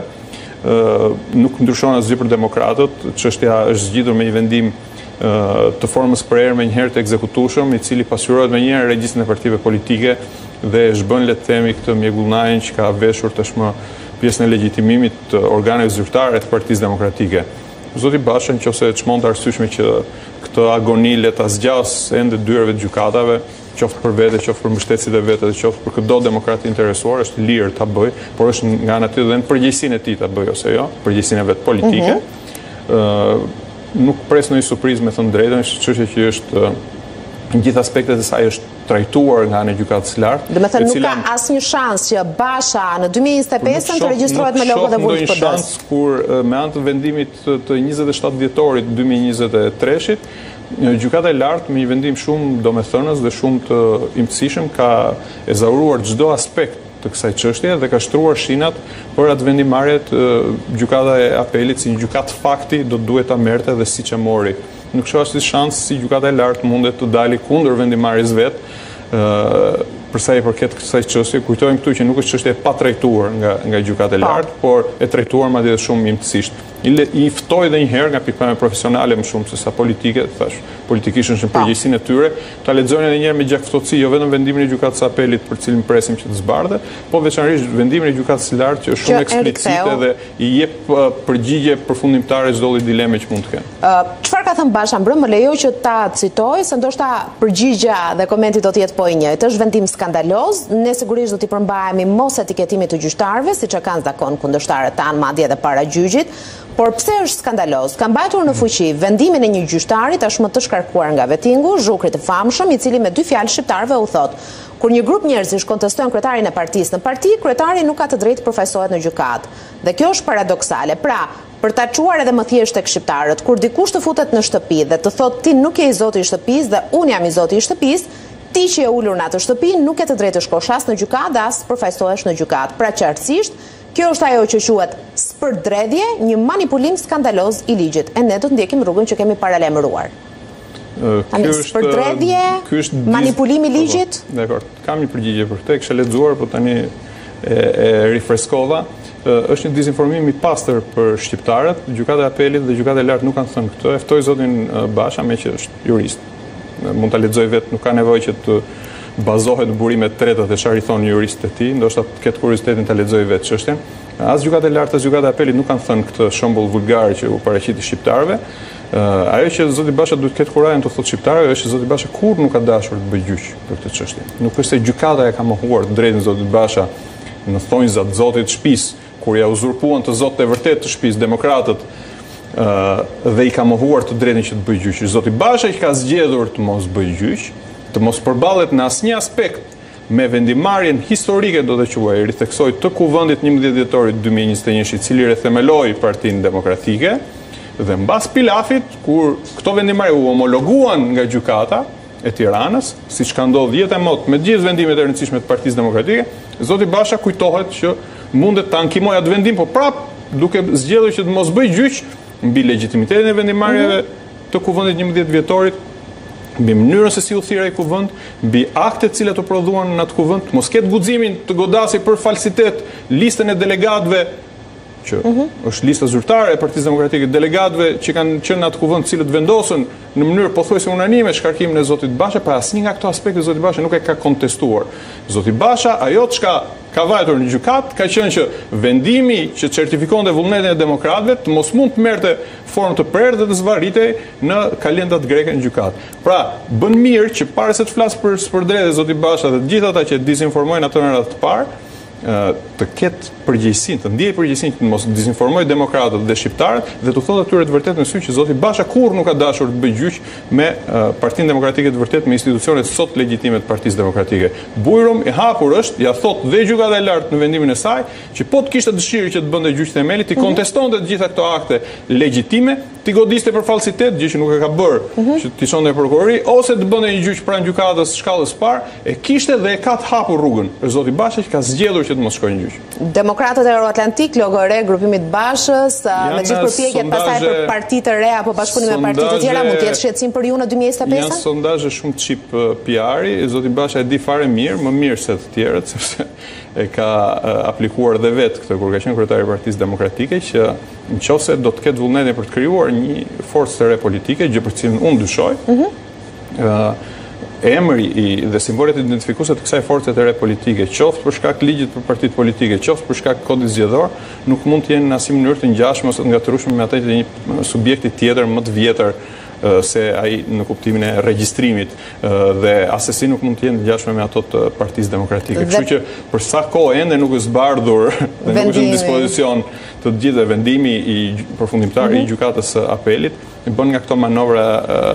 Nuk ndryshon asgjë për demokratët, çështja është zgjidhur me një vendim të formës prerë me njëherë të ekzekutueshëm, i cili pasqyrohet me njëherë regjistrin e partive politike dhe zhbën, le të themi, këtë mjegullnajin që ka veshur tashmë pjesën e legjitimimit të organeve zyrtare të Partisë Demokratike. Zoti Basha, nëse çmon të arsyeshme që këtë agoni le ta zgjas ende dyerve të gjykatave, qoftë për vete, qoftë për mbështetësit e vete, qoftë për çdo demokrat i interesuar, është lirë ta bëj, por është nga ana tjetër dhe në përgjegjësinë e tij ta bëj ose jo, përgjegjësinë e vet politike. Nuk pres ndonjë surprizë, me thënë drejtën, është çështje që është në gjithë aspektet e saj është trajtuar nga ana e gjykatës së lartë. Do të thënë nuk ka asnjë shans që Basha në 2025 të regjistrohet me logon dhe vulë të PD-s. Nuk shans kur me anë të vendimit të 27 dhjetorit 2023-shit, gjykata e lartë me një vendim shumë domethënës dhe shumë të imtësishëm ka ezauruar çdo aspekt të kësaj çështje dhe ka shtruar shinat për atë vendimarrje gjykata e apelit si një gjykatë fakti do duhet ta merrte dhe siç e mori. Nuk shoh asnjë shans si gjykata e lartë mundet të dalë kundër vendimarrjes vet. Për sa i përket kësaj çështje, kujtojmë këtu që nuk është çështje e patrajtuar nga gjykata e lartë, por e trajtuar madje shumë imtësisht. I ftoi edhe një herë nga pikpamja profesionale më shumë se sa politike, thash, politikisht është në përgjegjësinë e tyre, ta lexojnë edhe një herë me gjaktësi, jo vetëm vendimin e gjykatës së apelit për cilin presim që të zbardhe, po veçanërisht vendimin e gjykatës së lartë që është shumë eksplicite dhe i jep përgjigje përfundimtare çdo lloj dileme që mund të kenë. Çfarë ka thënë Basha mbrëm, më lejo që ta citoj, se ndoshta përgjigja dhe komenti do të jetë po i njëjtë. Është vendim skandaloz, ne sigurisht do t'i përmbahemi mos etiketimit të gjyqtarëve, siç e kanë zakon kundërshtarët tanë madje edhe para gjyqit. Por pse është skandaloz? Ka mbajtur në fuqi vendimin e një gjyqtari tashmë të shkarkuar nga Vetingu, zhukrit të famshëm, i cili me dy fjalë shqiptarëve u thot: kur një grup njerëzish kontestojnë kryetarin e partisë në parti, kryetari nuk ka të drejtë përfaqësohet në gjykatë. Dhe kjo është paradoksale. Pra, për ta çuar edhe më thjesht tek shqiptarët, kur dikush të futet në shtëpi dhe të thotë ti nuk je i zoti i shtëpisë dhe unë jam i zoti i shtëpisë, ti që je ulur në atë shtëpi nuk ke të drejtë të shkosh as në gjykatë dhe as përfaqësohesh në gjykatë. Pra qartësisht, kjo është ajo që quhet spërdredhje, një manipulim skandaloz i ligjit. E ne do të ndjekim rrugën që kemi paralajmëruar. Spërdredhje, manipulim i ligjit? Dakor, kam një përgjigje për këtë, kisha lexuar, po tani e rifreskova. Është një dizinformim i pastër për shqiptarët, gjykata e apelit dhe gjykata e lartë nuk kanë thënë këtë. E ftoj zotin Basha, me që është jurist. Mund ta lexoj vetë, nuk ka nevojë që të bazohet në burimet treta dhe çfarë i thonë juristët e tij, ndoshta ketë kuriozitetin ta lexoj vetë çështjen. As gjykata e lartë as gjykata e apelit nuk kanë thënë këtë shembull vulgar që u paraqiti shqiptarëve. Ajo që zoti Basha duhet të ketë kurajin të thotë shqiptarëve është që zoti Basha kurrë nuk ka dashur të bëjë gjyq për këtë çështje. Nuk është se gjykata e ka mohuar të drejtën zotit Basha në thonjzat zotit të shtëpisë, kur ja uzurpuan të zotë e vërtet të shtëpisë demokratët dhe i ka mohuar të drejtën që të bëjë gjyq. Zoti Basha që ka zgjedhur të mos bëjë gjyq, të mos përballet në asnjë aspekt me vendimarrjen historike, do të quaj, ritheksoj, të kuvendit 11 dhjetorit 2021, i cili rithemeloi Partinë Demokratike, dhe mbas pilafit, kur këto vendimarrje u homologuan nga gjykata e Tiranës, siç ka ndodhur 10 mot me gjithë vendimet e rëndësishme të Partisë Demokratike, zoti Basha kujtohet që mundet ta ankimojë atë vendim, por prap duke zgjedhur që të mos bëj gjyq mbi legjitimitetin e vendimarrjeve të kuvendit 11 dhjetorit, mbi mënyrën se si u thirrë ai kuvend, mbi aktet të cilat u prodhuan në atë kuvend, mos ketë guximin të godasi për falsitet listën e delegatëve që është lista zyrtare e Partisë Demokratike, delegatëve që kanë qenë atë kuvend, cilët vendosën në mënyrë pothuajse unanime shkarkimin e zotit Basha, pra asnjë nga këto aspekte zoti Basha nuk e ka kontestuar. Zoti Basha, ajo çka ka vajtur në gjykat, ka qenë që vendimi që certifikonte vullnetin e demokratëve të mos mund të merrte formë të prerë dhe të zvarritej në kalendat greke në gjykat. Pra, bën mirë që para se të flas për spërdrejtë zoti Basha dhe të gjithë ata që dizinformojnë atë në radhë të parë, të ketë përgjegjësinë, të ndiejë përgjegjësinë të mos dizinformoj demokratët dhe shqiptarët dhe të thotë atyre të vërtetë në sy që zoti Basha kurrë nuk ka dashur të bëjë gjyq me Partinë Demokratike të vërtetë, me institucionet sot legjitime të Partisë Demokratike. Bujrum i hapur është, ja thotë dhe gjykata e lartë në vendimin e saj, që po të kishte dëshirë që të bënte gjyq themeli, të kontestonte të gjitha këto akte legjitime, të godiste për fallsitet, gjë që nuk e ka bërë, që të çonte prokurori, ose të bënte një gjyq pranë gjykatës shkallës parë, e kishte dhe e ka të hapur rrugën. Është zoti Basha që ka zgjedhur që të mos shkojë në gjyq. Demokratët e Euroatlantik, logo e re grupimit Bashës, me gjithë përpjekjet pastaj për parti të re apo bashkëpunim me parti të tjera, mund të jetë shqetësim për ju në 2025? Janë sondazhe shumë çip PR-i, zoti Basha e di fare mirë, më mirë se të tjerët, sepse e ka aplikuar dhe vetë këtë kur ka qenë kryetari i Partisë Demokratike, që nëse do të ketë vullnetin për të krijuar një forcë të re politike, gjë për cilën unë dyshoj, emri dhe simbolet identifikuese të kësaj force të re politike, qoftë për shkak ligjit për partitë politike, qoftë për shkak kodit zgjedhor, nuk mund të jenë në asnjë mënyrë të ngjashme ose të ngatërueshme me atë të një subjekti tjetër më të vjetër se ai në kuptimin e regjistrimit dhe asesi nuk mund të jenë ngjashme me ato të Partisë Demokratike. Kështu që për sa kohë ende nuk është zbardhur dhe nuk është në dispozicion të gjithë vendimi i përfundimtar i gjykatës së apelit, bën nga këto manovra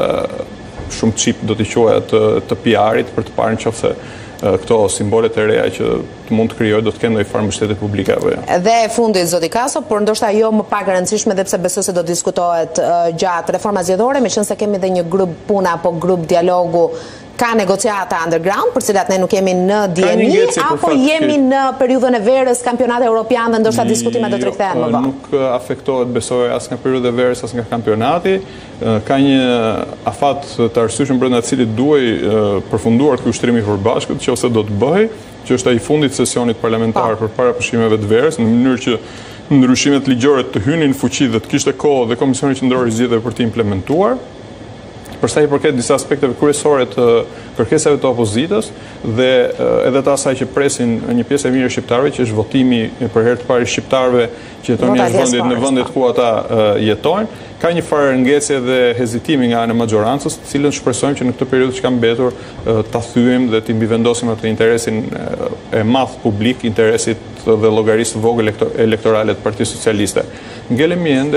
shumë çip do t'i quajë të PR-it për të parë nëse këto simbolet e reja që mund të krijojë do të kenë ndonjë farë mbështetje publike apo jo. Dhe e fundit zoti Kaso, por ndoshta jo më pak e rëndësishme dhe pse besoj se do diskutohet gjatë reforma zgjedhore, meqense kemi dhe një grup puna apo grup dialogu, ka negociata underground për cilat ne nuk jemi në dieni, apo jemi në periudhën e verës, kampionati evropian dhe ndoshta diskutimet do të rikthehen më vonë? Nuk afektohet besoj as nga periudha e verës as nga kampionati. Ka një afat të arsyeshëm brenda të cilit duhej përfunduar ky ushtrim i përbashkët, nëse do të bëhej, që është ai fundi i sesionit parlamentar përpara pushimeve të verës, në mënyrë që ndryshimet ligjore të hynin në fuqi dhe të kishte kohë dhe Komisioni Qendror i Zgjedhjeve për të implementuar. Për sa i përket disa aspekteve kryesore të kërkesave të opozitës dhe edhe të asaj që presin një pjesë e mirë e shqiptarëve, që është votimi për herë të parë i shqiptarëve që jetojnë jashtë në vendet ku ata jetojnë, ka një farë ngecje dhe hezitimi nga ana e majorancës, të cilën shpresojmë që në këtë periudhë që ka mbetur ta thyejmë dhe të mbivendosim atë interesin e madh publik, interesit dhe llogarisë vogël elektorale të Partisë Socialiste. Ngelemi ende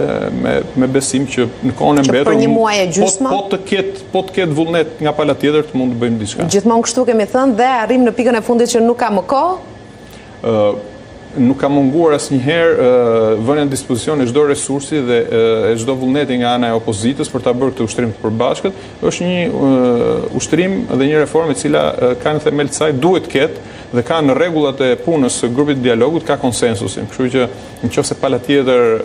me besim që në kohën e mbetur për një muaj e gjysmë po të ketë vullnet nga pala tjetër të mund të bëjmë diçka. Gjithmonë kështu kemi thënë dhe arrim në pikën e fundit që nuk ka më kohë. Nuk ka munguar asnjëherë vënia në dispozicion e çdo resursi dhe e çdo vullneti nga ana e opozitës për ta bërë këtë ushtrim të përbashkët. Është një ushtrim dhe një reformë e cila ka në themel të saj duhet të ketë dhe ka në rregullat e punës së grupit të dialogut ka konsensusin. Kështu që nëse pala tjetër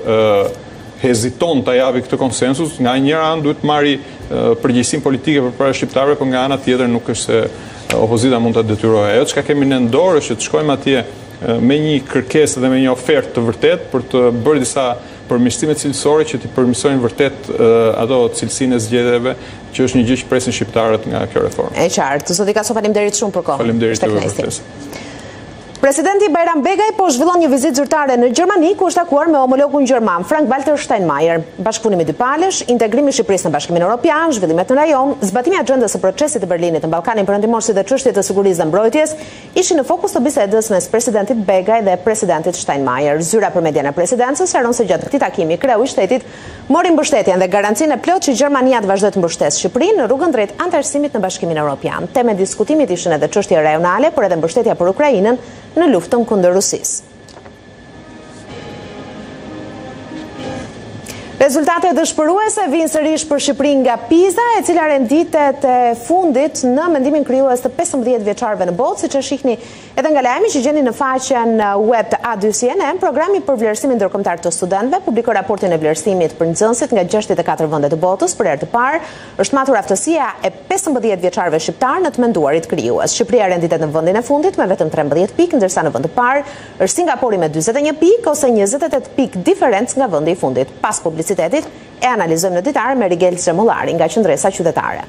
heziton ta japi këtë konsensus, nga njëra anë duhet marrë përgjegjësinë politike përpara shqiptarëve, por nga ana tjetër nuk është se opozita mund ta detyrojë. Ajo çka kemi në dorë është që të shkojmë atje me një kërkesë dhe me një ofertë të vërtetë për të bërë disa përmirësime cilësore që t'i përmirësojnë vërtet ato cilësinë e zgjedhjeve, që është një gjë që presin shqiptarët nga kjo reformë. E qartë. Zoti Kaso, faleminderit shumë për kohën. Faleminderit juve për ftesën. Presidenti Bajram Begaj po zhvillon një vizitë zyrtare në Gjermani, ku është takuar me homologun gjerman Frank-Walter Steinmeier. Bashkëpunimi dy palësh, integrimi i Shqipërisë në Bashkimin Evropian, zhvillimet në rajon, zbatimi i agjendës së procesit të Berlinit në Ballkanin Perëndimor si dhe çështjet e sigurisë dhe mbrojtjes, ishin në fokus të bisedës mes presidentit Begaj dhe presidentit Steinmeier. Zyra për median e presidencës sqaron se gjatë këtij takimi kreu i shtetit mori mbështetjen dhe garancinë e plotë që Gjermania të vazhdojë të mbështesë Shqipërinë në rrugën drejt anëtarësimit në Bashkimin Evropian. Temë e diskutimit ishin edhe çështje rajonale, por edhe mbështetja për Ukrainën në luftën kundër Rusisë. Rezultate dëshpëruese vijnë sërish për Shqipërinë nga PISA, e cila renditet e fundit në mendimin krijues të 15 vjeçarëve në botë, siç e shihni edhe nga lajmi që gjeni në faqen web të A2CNN. Programi për vlerësimin ndërkombëtar të studentëve publikoi raportin e vlerësimit për nxënësit nga 64 vende të botës. Për herë të parë është matur aftësia e 15 vjeçarëve shqiptar në të menduarit krijues. Shqipëria renditet në vendin e fundit me vetëm 13 pikë, ndërsa në vend të parë është Singapuri me 41 pikë ose 28 pikë diferencë nga vendi i fundit. Pas publicitetit e analizojmë në ditar me Rigel Xhemullari nga Qendresa Qytetare.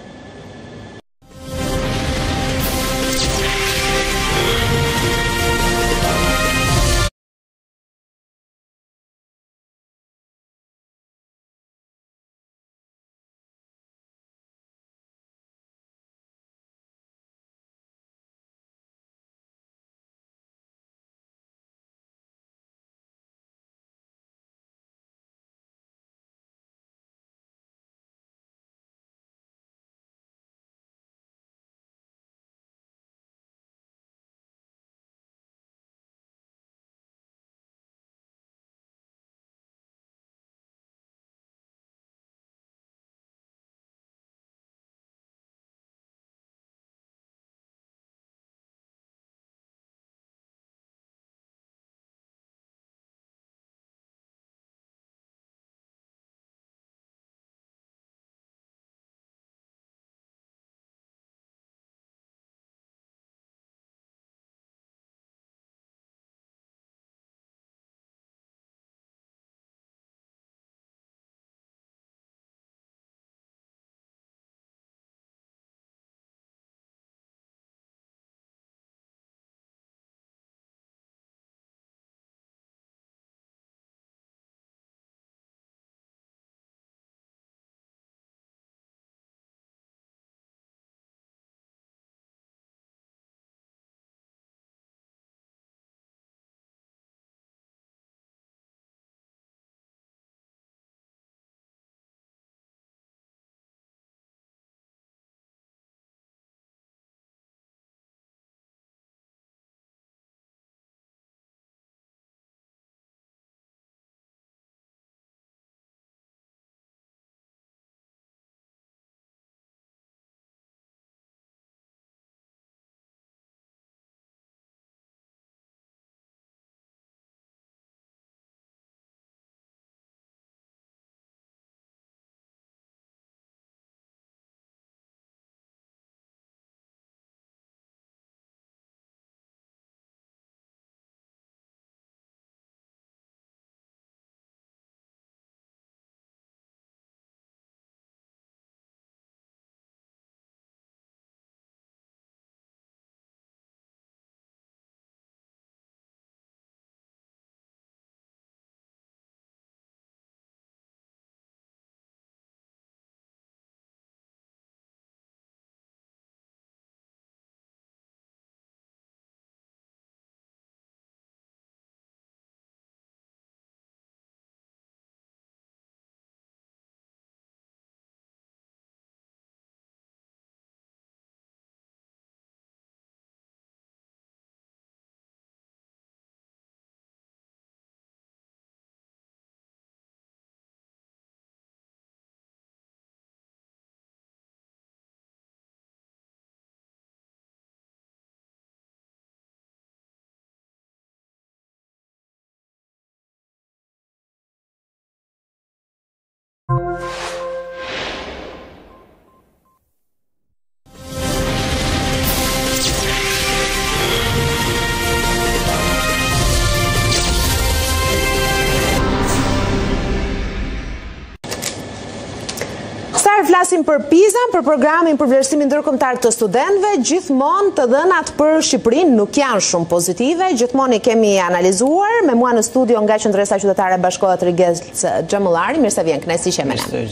Flasim për PISA, për programin për vlerësimin ndërkombëtar të studentëve, gjithmonë të dhënat për Shqipërinë nuk janë shumë pozitive, gjithmonë i kemi analizuar. Me mua në studio nga Qendresa Qytetare bashkohet Rigel Xhemullari, mirë se vjen, kënaqësi që me ne.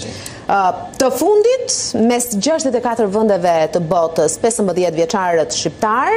Të fundit, mes 64 vendeve të botës, 15 vjeçarët shqiptar,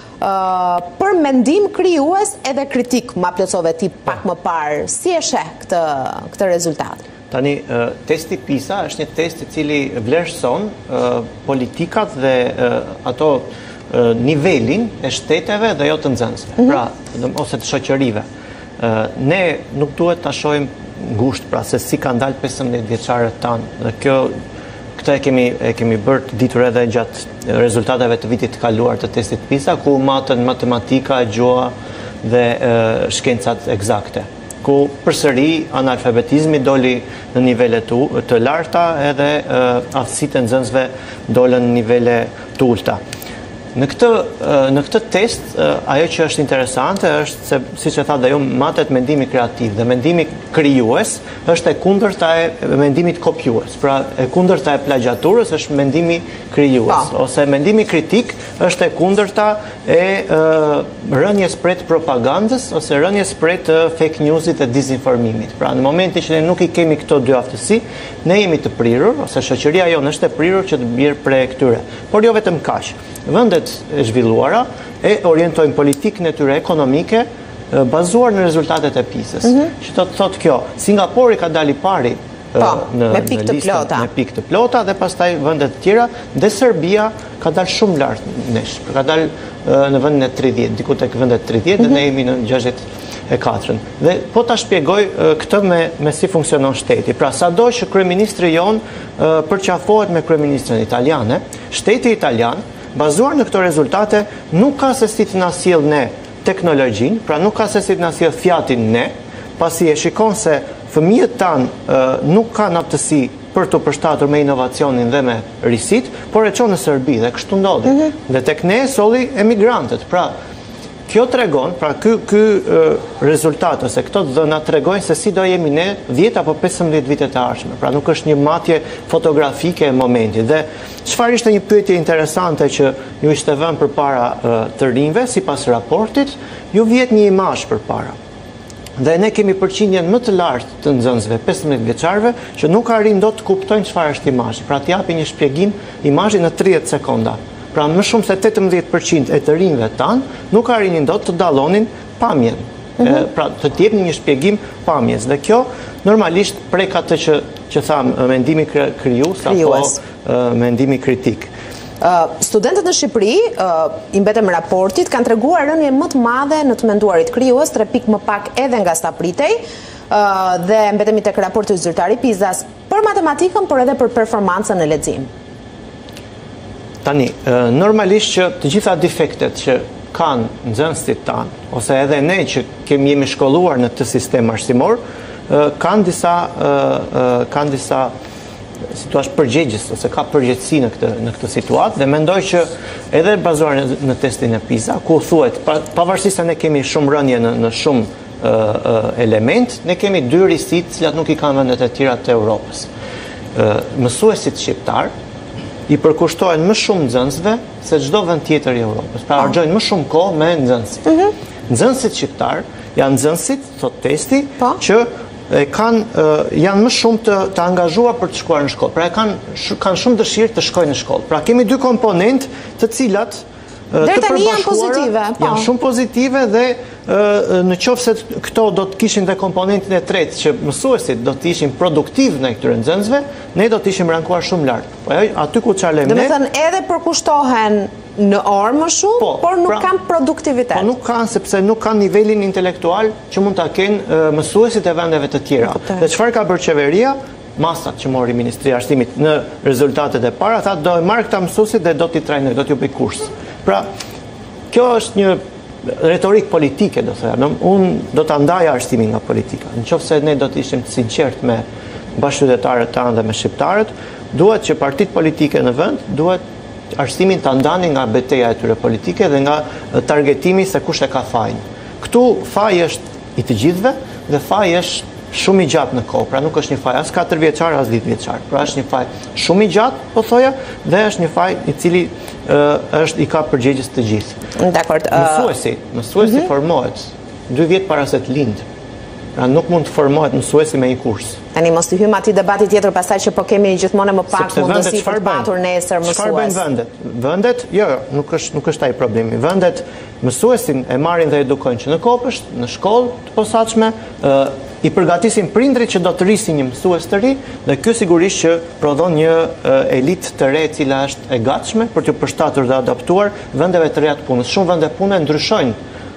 për mendim krijues edhe kritik, ma plotësove ti pak më parë, si e sheh këtë rezultat? Tani, testi PISA është një test i cili vlerëson politikat dhe ato nivelin e shteteve dhe jo të nxënësve, pra, ose të shoqërive. Ne nuk duhet ta shohim ngushtë, pra se si kanë dalë 15 vjeçarët tanë. Dhe këtë e kemi bërë të ditur edhe gjatë rezultateve të vitit të kaluar të testit PISA, ku matën matematika, gjuha dhe shkencat eksakte, ku përsëri analfabetizmi doli në nivele të larta edhe aftësitë e nxënësve dolën në nivele të ulta. Në këtë test, ajo që është interesante është se, siç e tha dhe ju, matet mendimi kreativ dhe mendimi krijues është e kundërta e mendimit kopjues. Pra, e kundërta e plagjaturës është mendimi krijues, ose mendimi kritik është e kundërta e rënjes pret propagandës ose rënjes pret fake newsit e dizinformimit. Pra, në momentin që ne nuk i kemi këto dy aftësi, ne jemi të prirur, ose shoqëria jonë është e prirur që të bjerë prej këtyre. Por jo vetëm kaq. Vendet e zhvilluara e orientojnë politikën e tyre ekonomike bazuar në rezultatet e PISA-s. Që të thotë kjo, Singapori ka dalë i pari në listën me pikë të plota dhe pastaj vendet të tjera, dhe Serbia ka dalë shumë lart nesh. Ka dalë në vendin e 30, diku tek vendet 30 dhe ne jemi në 64. Dhe po ta shpjegoj këtë me si funksionon shteti. Pra, sado që kryeministri jon përqafohet me kryeministrin italiane, shteti italian bazuar në këto rezultate, nuk ka se si të na sjell ne teknologjinë, pra nuk ka se si të na sjell fjatin ne, pasi e shikon se fëmijët tanë nuk kanë aftësi për të përshtatur me inovacionin dhe me risit, por e çon në Serbi dhe kështu ndodhi. Dhe tek ne solli emigrantët. Pra, kjo tregon, pra ky rezultat ose këto dhëna tregojnë se si do jemi ne 10 apo 15 vite të ardhshme. Pra nuk është një matje fotografike e momentit. Dhe çfarë ishte një pyetje interesante që ju ishte vënë përpara të rinjve, sipas raportit, ju vjet një imazh përpara. Dhe ne kemi përqindjen më të lartë të nxënësve 15 vjeçarëve që nuk arrin dot të kuptojnë çfarë është imazhi. Pra të japin një shpjegim imazhi në 30 sekonda. Pra më shumë se 18% e të rinjve tanë nuk arrinin dot të dallonin pamjen. Pra të jepnin një shpjegim pamjes. Dhe kjo normalisht prek atë që tham mendimi krijues apo mendimi kritik. Studentët në Shqipëri, i mbetëm raportit, kanë treguar rënje më të madhe në të menduarit krijues, 3 pikë më pak edhe nga sa pritej, dhe mbetemi tek raporti zyrtar i PISA-s për matematikën, por edhe për performancën e lexim. Tani, normalisht që të gjitha defektet që kanë nxënësit tanë, ose edhe ne që jemi shkolluar në të sistem arsimor, kanë disa situash përgjegjës, ose ka përgjegjësi në këtë situatë, dhe mendoj që edhe bazuar në testin e PISA, ku thuhet, pavarësisht se ne kemi shumë rënje në shumë element, ne kemi 2 risit cilat nuk i kanë vendet e tjera të Europës. Mësuesit shqiptar i përkushtojnë më shumë nxënësve se çdo vend tjetër i Europës. Pra harxojnë më shumë kohë me nxënësit. Nxënësit shqiptar janë nxënësit, thot testi, që janë më shumë të angazhuar për të shkuar në shkollë. Pra kanë shumë dëshirë të shkojnë në shkollë. Pra kemi 2 komponentë të cilat të përbashkuara janë shumë pozitive, dhe në qoftë se këto do të kishin dhe komponentin e tretë që mësuesit do të ishin produktiv në këtyre nxënësve, ne do të ishim rankuar shumë lart. Po aty ku çalem ne. Domethënë edhe përkushtohen në orë më shumë, por nuk kanë produktivitet. Po nuk kanë, sepse nuk kanë nivelin intelektual që mund ta kenë mësuesit e vendeve të tjera. Dhe çfarë ka bërë qeveria? Masat që mori Ministria e Arsimit në rezultatet e para, tha do e marrë këta mësuesit dhe do t'i trajnoj, do t'ju bëj kurs. Pra, kjo është një retorik politike, do thënë. Unë do ta ndaj arsimin nga politika. Nëse ne do të ishim të sinqert me bashkëqytetarët tanë dhe me shqiptarët, duhet që partitë politike në vend duhet arsimin ta ndanin nga betejë e tyre politike dhe nga targetimi se kush e ka fajin. Këtu faji është i të gjithëve dhe faji është shumë i gjatë në kohë, pra nuk është një faj as 4 vjeçar as 10 vjeçar, pra është një faj shumë i gjatë, po thoja, dhe është një faj i cili i ka përgjegjës të gjithë. Dakor. Mësuesi formohet 2 vjet para se të lindë. Pra nuk mund të formohet mësuesi me një kurs. Tani mos të hyjmë atij debati tjetër pastaj që po kemi gjithmonë më pak mundësi për të patur nesër mësues. Çfarë bëjnë vendet? Vendet, jo, nuk është ai problemi. Vendet mësuesin e marrin dhe edukojnë që në kopësht, në shkollë të posaçme, i përgatisin prindrit që do të rrisin një mësues të ri, dhe kjo sigurisht që prodhon një elitë të re e cila është e gatshme për të përshtatur dhe adaptuar vendeve të reja të punës. Shumë vende pune ndryshojnë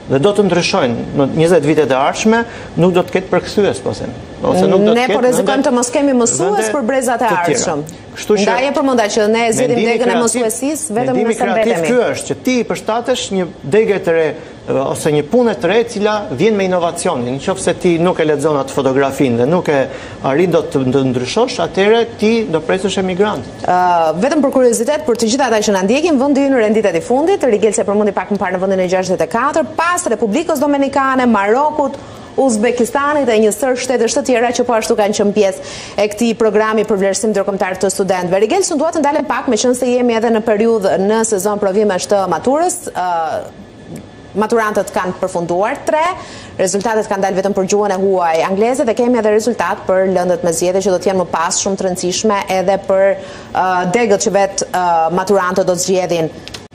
dhe do të ndryshojnë në 20 vitet e ardhshme, nuk do të ketë përkthyes, po them. Ne po rrezikojmë të mos kemi mësues për brezat e ardhshëm. Ndaj e përmenda që ne zgjedhim degën e mësuesisë vetëm nëse mbetemi. Ky është që ti përshtatesh një degë të re ose një punë të re e cila vjen me inovacionin. Nëse ti nuk e lexon atë fotografinë dhe nuk e arrin dot të ndryshosh, atëherë ti do presësh emigrantit. Vetëm për kuriozitet, për të gjithë ata që na ndjekin, vendi ynë renditet i fundit, Rigel se përmendi pak më parë në vendin e 64, pas Republikës Dominikane, Marokut, Uzbekistanit dhe një sër shtetesh të tjera që po ashtu kanë qenë pjesë e këtij programi për vlerësim ndërkombëtar të studentëve. Rigel, s'u dua të ndalem pak, meqense jemi edhe në periudhë në sezon provimesh të maturës. Maturantët kanë përfunduar 3, rezultatet kanë dalë vetëm për gjuhën e huaj angleze dhe kemi edhe rezultat për lëndët me zgjedhje që do të jenë më pas shumë të rëndësishme edhe për degët që vetë maturantët do të zgjedhin.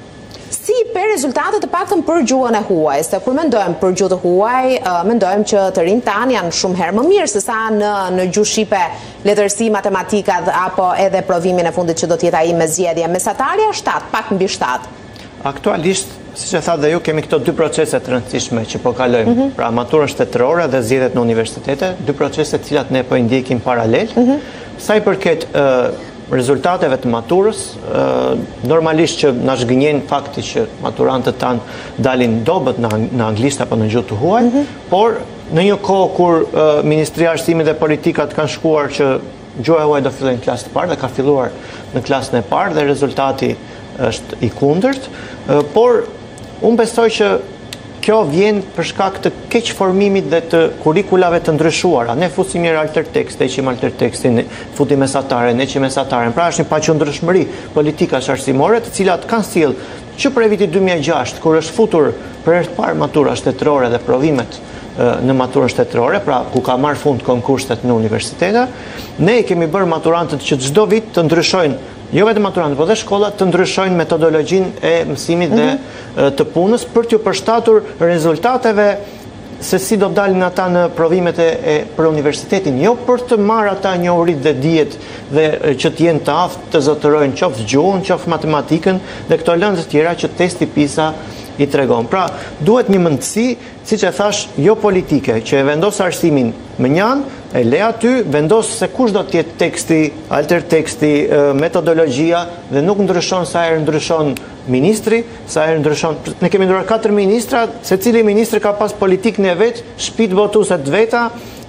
Si për rezultatet të paktën për gjuhën e huaj, se kur mendojmë për gjuhë të huaj, mendojmë që të rinj tanë janë shumë herë më mirë se sa në gjuhë shqipe, letërsi, matematika apo edhe provimin e fundit që do të jetë ai me zgjedhje. Mesatarja 7, pak mbi 7. Aktualisht, siç e thatë dhe ju, kemi këto 2 procese të rëndësishme që po kalojmë, pra maturën shtetërore dhe zgjedhjet në universitete, 2 procese të cilat ne po i ndjekim paralel. Sa i përket rezultateve të maturës, normalisht që na zgënjen fakti që maturantët tanë dalin dobët në anglisht apo në gjuhë të huaj, por në një kohë kur Ministria e Arsimit dhe Politikat kanë shkuar që gjuha e huaj do fillojë në klasë të parë dhe ka filluar në klasën e parë dhe rezultati është i kundërt, por unë besoj që kjo vjen për shkak të keq formimit dhe të kurikulave të ndryshuara. Ne fusim një altertekst, heqim altertekstin, futim mesataren, heqim mesataren. Pra është një paqëndrueshmëri politikash arsimore, të cilat kanë sjell që prej vitit 2006, kur është futur për herë të parë matura shtetërore dhe provimet në maturën shtetërore, pra ku ka marrë fund konkurset në universitete, ne i kemi bërë maturantët që çdo vit të ndryshojnë, jo vetëm maturantët, por dhe shkollat të ndryshojnë metodologjinë e mësimit dhe të punës për t'ju përshtatur rezultateve se si do dalin ata në provimet për universitetin, jo për të marrë ata njohurit dhe dijet dhe që t'jenë të aftë të zotërojnë qoftë gjuhën, qoftë matematikën dhe këto lëndë të tjera që testi PISA i tregon. Pra, duhet një mendësi, siç e thash, jo politike, që e vendos arsimin më njanë, e le aty, vendos se kush do t'jetë teksti, alterteksti, metodologjia dhe nuk ndryshon sa herë ndryshon ministri, sa herë ndryshon. Ne kemi ndruar 4 ministra, secili ministri ka pas politikën e vet, shpirt botuese të veta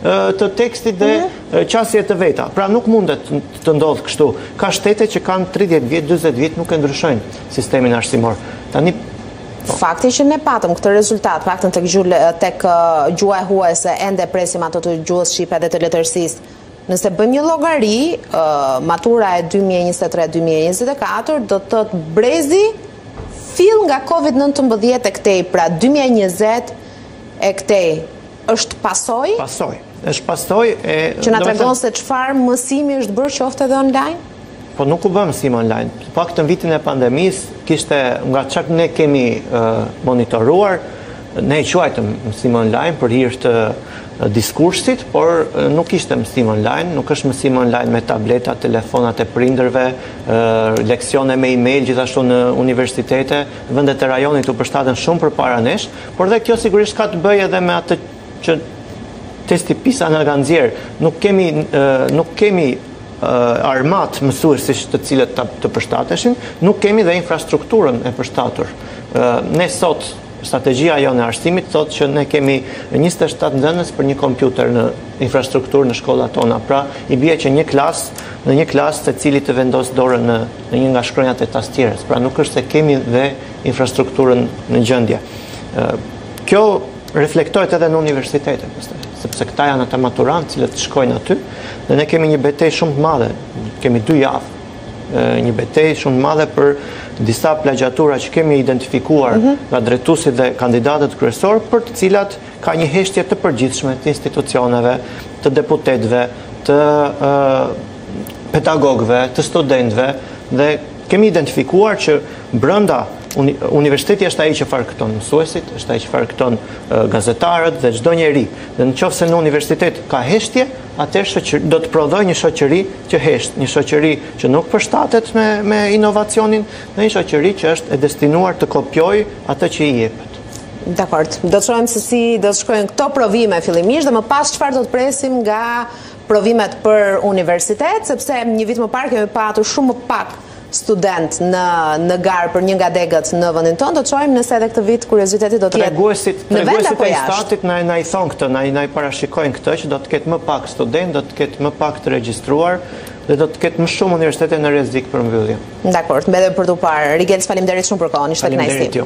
të tekstit dhe qasje të veta. Pra nuk mundet të ndodhë kështu. Ka shtete që kanë 30 vjet, 40 vjet nuk e ndryshojnë sistemin arsimor. Tani fakti që ne patëm këtë rezultat, paktën tek gjuha e huaj se ende presim ato të gjuhës shqipe dhe të letërsisë. Nëse bëjmë një llogari, matura e 2023-2024 do të thotë brezi fill nga COVID-19 e këtej, pra 2020 e këtej është pasojë? Pasojë. Është pasojë që na tregon se çfarë mësimi është bërë qoftë edhe online? Po nuk u bë mësim online. Pak të vitin e pandemisë, kishte nga çka ne kemi monitoruar, ne e quajtëm mësim online për hir të diskursit, por nuk ishte mësim online, nuk është mësim online me tableta, telefonat e prindërve, leksione me email, gjithashtu në universitete, vendet e rajonit u përshtaten shumë përpara nesh, por dhe kjo sigurisht ka të bëjë edhe me atë që testi PISA na ka nxjerr. Nuk kemi armat mësuesish të cilët të përshtateshin, nuk kemi dhe infrastrukturën e përshtatur. Ne sot, strategjia jonë e arsimit thotë që ne kemi 27 nxënës për një kompjuter në infrastrukturë në shkollat tona. Pra, i bie që në një klasë secili të vendos dorën në një nga shkronjat e tastierës. Pra, nuk është se kemi dhe infrastrukturën në gjendje. Kjo reflektohet edhe në universitete, sepse këta janë ata maturantë cilët shkojnë aty, dhe ne kemi një betejë shumë të madhe, kemi 2 javë, një betejë shumë të madhe për disa plagjatura që kemi identifikuar nga drejtuesit dhe kandidatët kryesor, për të cilat ka një heshtje të përgjithshme të institucioneve, të deputetëve, të pedagogëve, të studentëve, dhe kemi identifikuar që brenda universiteti është ai që farkëton mësuesit, është ai që farkëton gazetarët dhe çdo njeri. Dhe nëse në universitet ka heshtje, atëherë do të prodhojë një shoqëri që hesht, një shoqëri që nuk përshtatet me inovacionin, dhe një shoqëri që është e destinuar të kopjojë atë që i jepet. Dakord. Do të shohim se si do të shkojnë këto provime fillimisht dhe më pas çfarë do të presim nga provimet për universitet, sepse një vit më parë kemi patur shumë më pak student në garë për një nga degët në vendin tonë. Do të shohim nëse edhe këtë vit kurioziteti do të jetë në vend apo jashtë. Statit na i thon këtë, na i parashikojnë këtë që do të ketë më pak student, do të ketë më pak të regjistruar dhe do të ketë më shumë universitete në rrezik për mbyllje. Dakor, mbetëm për tu parë. Rigel, faleminderit shumë për kohën, ishte kënaqësi.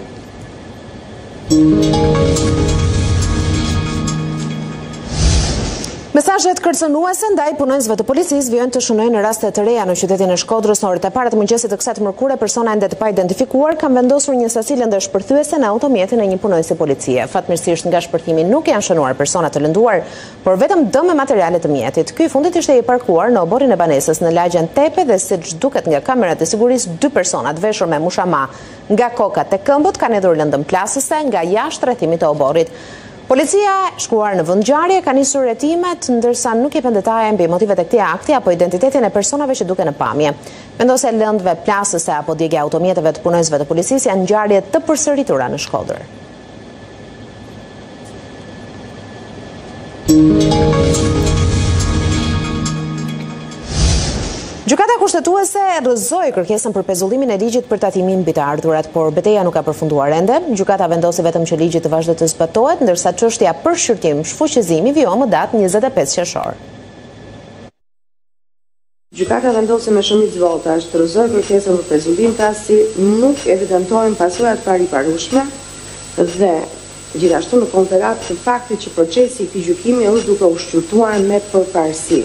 Mesazhet kërcënuese ndaj punonjësve të policisë vijnë të shënojnë në raste të reja në qytetin e Shkodrës. Në orët e para të mëngjesit të kësaj mërkure, persona ende të paidentifikuar kanë vendosur një sasi lëndë shpërthyese në automjetin e një punonjësi policie. Fatmirësisht nga shpërthimi nuk janë shënuar persona të lënduar, por vetëm dëm me materiale të mjetit. Ky fundit ishte i parkuar në oborin e banesës në lagjen Tepe dhe siç duket nga kamerat e sigurisë, dy persona të veshur me mushama nga kokat e këmbët kanë hedhur lëndën plasëse nga jashtë rrethimit të oborit. Policia shkuar në vend ngjarje ka nisur hetimet, ndërsa nuk jepen detaje mbi motivet e këtij akti apo identitetin e personave që duken në pamje. Vendosja e lëndëve plasëse apo djegja e automjeteve të punonjësve të policisë janë ngjarje të përsëritura në Shkodër. Gjykata kushtetuese rrëzoi kërkesën për pezullimin e ligjit për tatimin mbi të ardhurat, por betejë nuk ka përfunduar ende. Gjykata vendosi vetëm që ligji të vazhdojë të zbatohet, ndërsa çështja për shqyrtim shfuqizimi vijoi më datë 25 qershor. Gjykata vendosi me shumicë votash të rrëzojë kërkesën për pezullim pasi nuk evidentojnë pasojat pariparueshme dhe gjithashtu në konsiderat të faktit që procesi i këtij gjykimi është duke u shqyrtuar me përparësi.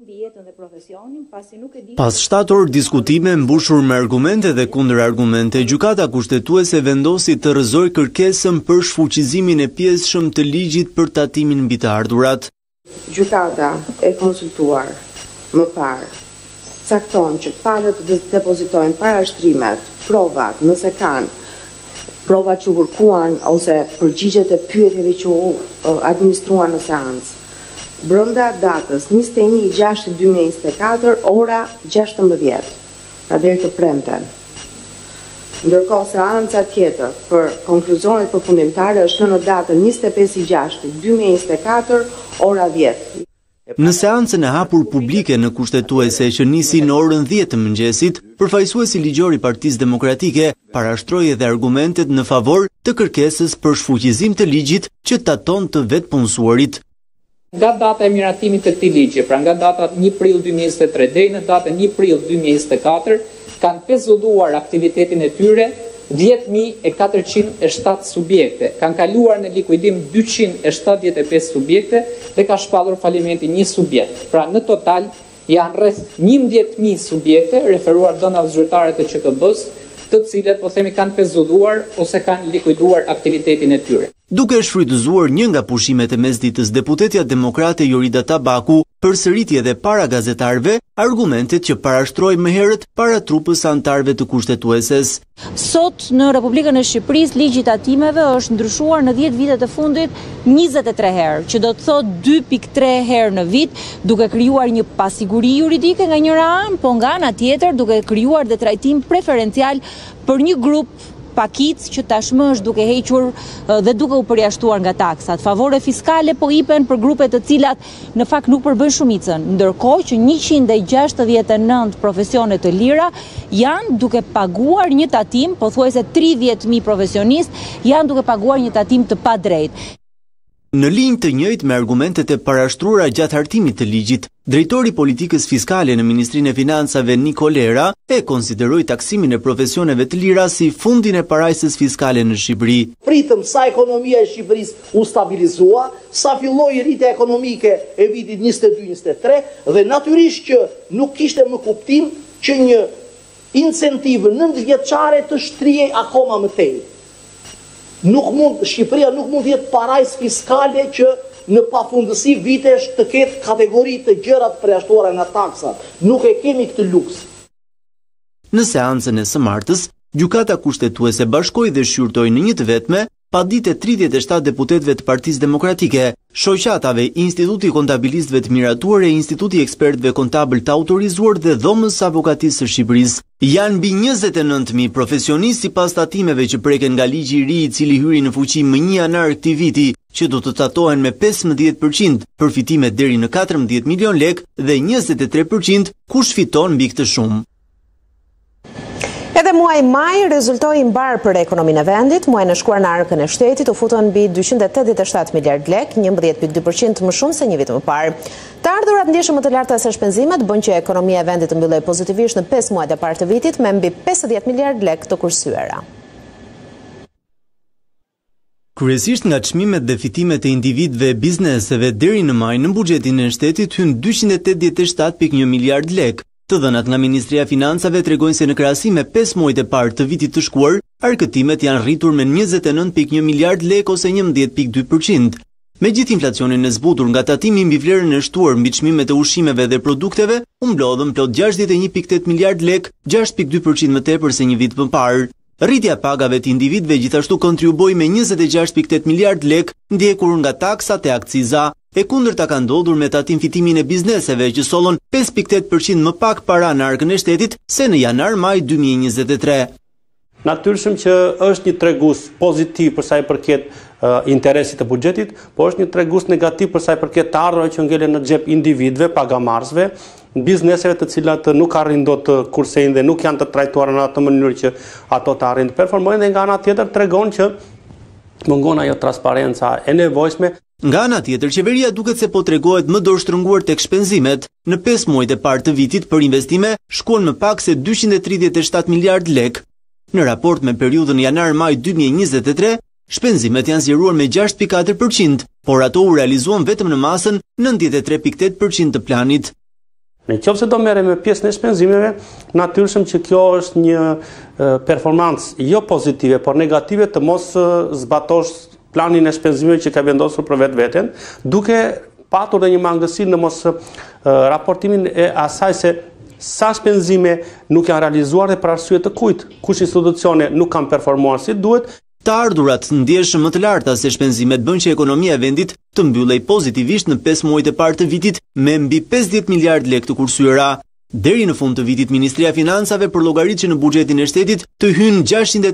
Pas 7 orë diskutime mbushur me argumente dhe kundërargumente, gjykata kushtetuese vendosi të rrëzojë kërkesën për shfuqizimin e pjesëshëm të ligjit për tatimin mbi të ardhurat. Gjykata e konsultuar më parë cakton që palët të depozitojnë parashtrimet, provat, nëse kanë provat që kërkuan ose përgjigjet e pyetjeve që u administruan në seancë. Brënda datës 21/6/2024, ora 16, pra deri të premten. Ndërkohë seanca tjetër për konkluzionet përfundimtare është në datën 25/6/2024, ora 10. Në seancën e hapur publike në kushtetuese që nisi në orën 10 të mëngjesit, përfaqësuesi ligjor i Partisë Demokratike parashtroi edhe argumentet në favor të kërkesës për shfuqizim të ligjit që taton të vetpunësuarit. Nga data e miratimit të këtij ligji, pra nga data 1 prill 2023 deri në datën 1 prill 2024, kanë pezulluar aktivitetin e tyre 10.407 subjekte, kanë kaluar në likuidim 275 subjekte dhe ka shpallur falimenti 1 subjekt. Pra në total janë rreth 11.000 subjekte referuar dhënave zyrtare të QKB-s, të cilët po themi kanë pezulluar ose kanë likuiduar aktivitetin e tyre. Duke shfrytëzuar një nga pushimet e mesditës, deputetja demokrate Jorida Tabaku përsëriti edhe para gazetarëve argumentet që parashtroi më herët para trupës antarëve të kushtetueses. Sot në Republikën e Shqipërisë ligji i tatimeve është ndryshuar në 10 vitet e fundit 23 herë, që do të thotë 2.3 herë në vit, duke krijuar një pasiguri juridike nga njëra anë, po nga ana tjetër duke krijuar dhe trajtim preferencial për një grup pakic që tashmë është duke hequr dhe duke u përjashtuar nga taksat. Favore fiskale po ipen për grupe të cilat në fakt nuk përbën shumicën, ndërkohë që 169 profesione të lira janë duke paguar një tatim, pothuajse 30.000 profesionistë janë duke paguar një tatim të padrejtë. Në linjë të njëjtë me argumentet e parashtruara gjatë hartimit të ligjit, drejtori politikës fiskale në Ministrinë e Financave Nikolera e konsideroi taksimin e profesioneve të lira si fundin e parajsës fiskale në Shqipëri. Pritëm sa ekonomia e Shqipërisë u stabilizua, sa filloi rritja ekonomike e vitit 22-23 dhe natyrisht që nuk kishte më kuptim që një incentiv 9-vjeçare të shtrihej akoma më tej. Shqipëria nuk mund të jetë parajsë fiskale që në pafundësi vitesh të ketë kategori të gjëra të përjashtuara nga taksat. Nuk e kemi këtë luks. Në seancën e së martës, gjykata kushtetuese bashkoi dhe shqyrtoi në një të vetme padite 37 deputetëve të Partisë Demokratike, shoqatave, Instituti i Kontabilistëve të Miratuar e Instituti i Ekspertëve Kontabël të Autorizuar dhe Dhomës së Avokatisë së Shqipërisë. Janë mbi 29.000 profesionistë sipas tatimeve që preken nga ligji i ri i cili hyri në fuqi më 1 janar këtij viti, që do të tatohen me 15% përfitime deri në 14 milion lek dhe 23% kush fiton mbi këtë shumë. Edhe muaj maj rezultoi i mbar për ekonominë e vendit. Muaj në shkuar në arkën e shtetit u futën mbi 287 miliard lek, 11.2% më shumë se një vit më parë. Të ardhurat ndjeshëm më të larta se shpenzimet bën që ekonomia e vendit të mbyllej pozitivisht në 5 muajt e parë të vitit me mbi 50 miliard lek të kursyera. Kryesisht nga çmimet dhe fitimet e individëve e bizneseve deri në maj në buxhetin e shtetit hyn 287.1 miliard lek. Të dhënat nga Ministria e Financave tregojnë se në krahasim me 5 muajt e parë të vitit të shkuar, arkëtimet janë rritur me 29.1 miliard lek ose 11.2%. Megjithë inflacionin e zbutur nga tatimi mbi vlerën e shtuar mbi çmimet e ushqimeve dhe produkteve, u mblodhën plot 61.8 miliard lek, 6.2% më tepër se një vit më parë. Rritja e pagave të individëve gjithashtu kontribui me 26.8 miliard lek, ndjekur nga taksat e akciza. E kundërta ka ndodhur me tatim fitimin e bizneseve që sollën 5.8% më pak para në arkën e shtetit se në janar-maj 2023. Natyrisht që është një tregues pozitiv për sa i përket interesit të buxhetit, por është një tregues negativ për sa i përket të ardhurave që ngelen në xhep individëve, pagamarrësve, bizneseve të cilat nuk arrin dot të kursejnë dhe nuk janë të trajtuar në atë mënyrë që ato të arrin të performojnë, dhe nga ana tjetër tregon që mungon ajo transparenca e nevojshme. Nga ana tjetër, qeveria duket se po tregohet më dorështrënguar tek shpenzimet. Në 5 muajt e parë të vitit për investime shkuan më pak se 237 miliard lek. Në raport me periudhën janar-maj 2023, shpenzimet janë zgjeruar me 6.4%, por ato u realizuan vetëm në masën 93.8% të planit. Në qoftë se do merrem me pjesën e shpenzimeve, natyrisht që kjo është një performancë jo pozitive, por negative të mos zbatosh planin e shpenzimeve që ka vendosur për vetveten, duke patur dhe një mangësi në mos raportimin e asaj se sa shpenzime nuk janë realizuar dhe për arsye të kujt, kush institucione nuk kanë performuar si duhet. Të ardhurat ndjeshëm më të larta se shpenzimet bën që ekonomia e vendit të mbyllej pozitivisht në 5 muajt e parë të vitit me mbi 50 miliard lek të kursyera. Deri në fund të vitit, Ministria e Financave përllogarit që në buxhetin e shtetit të hynë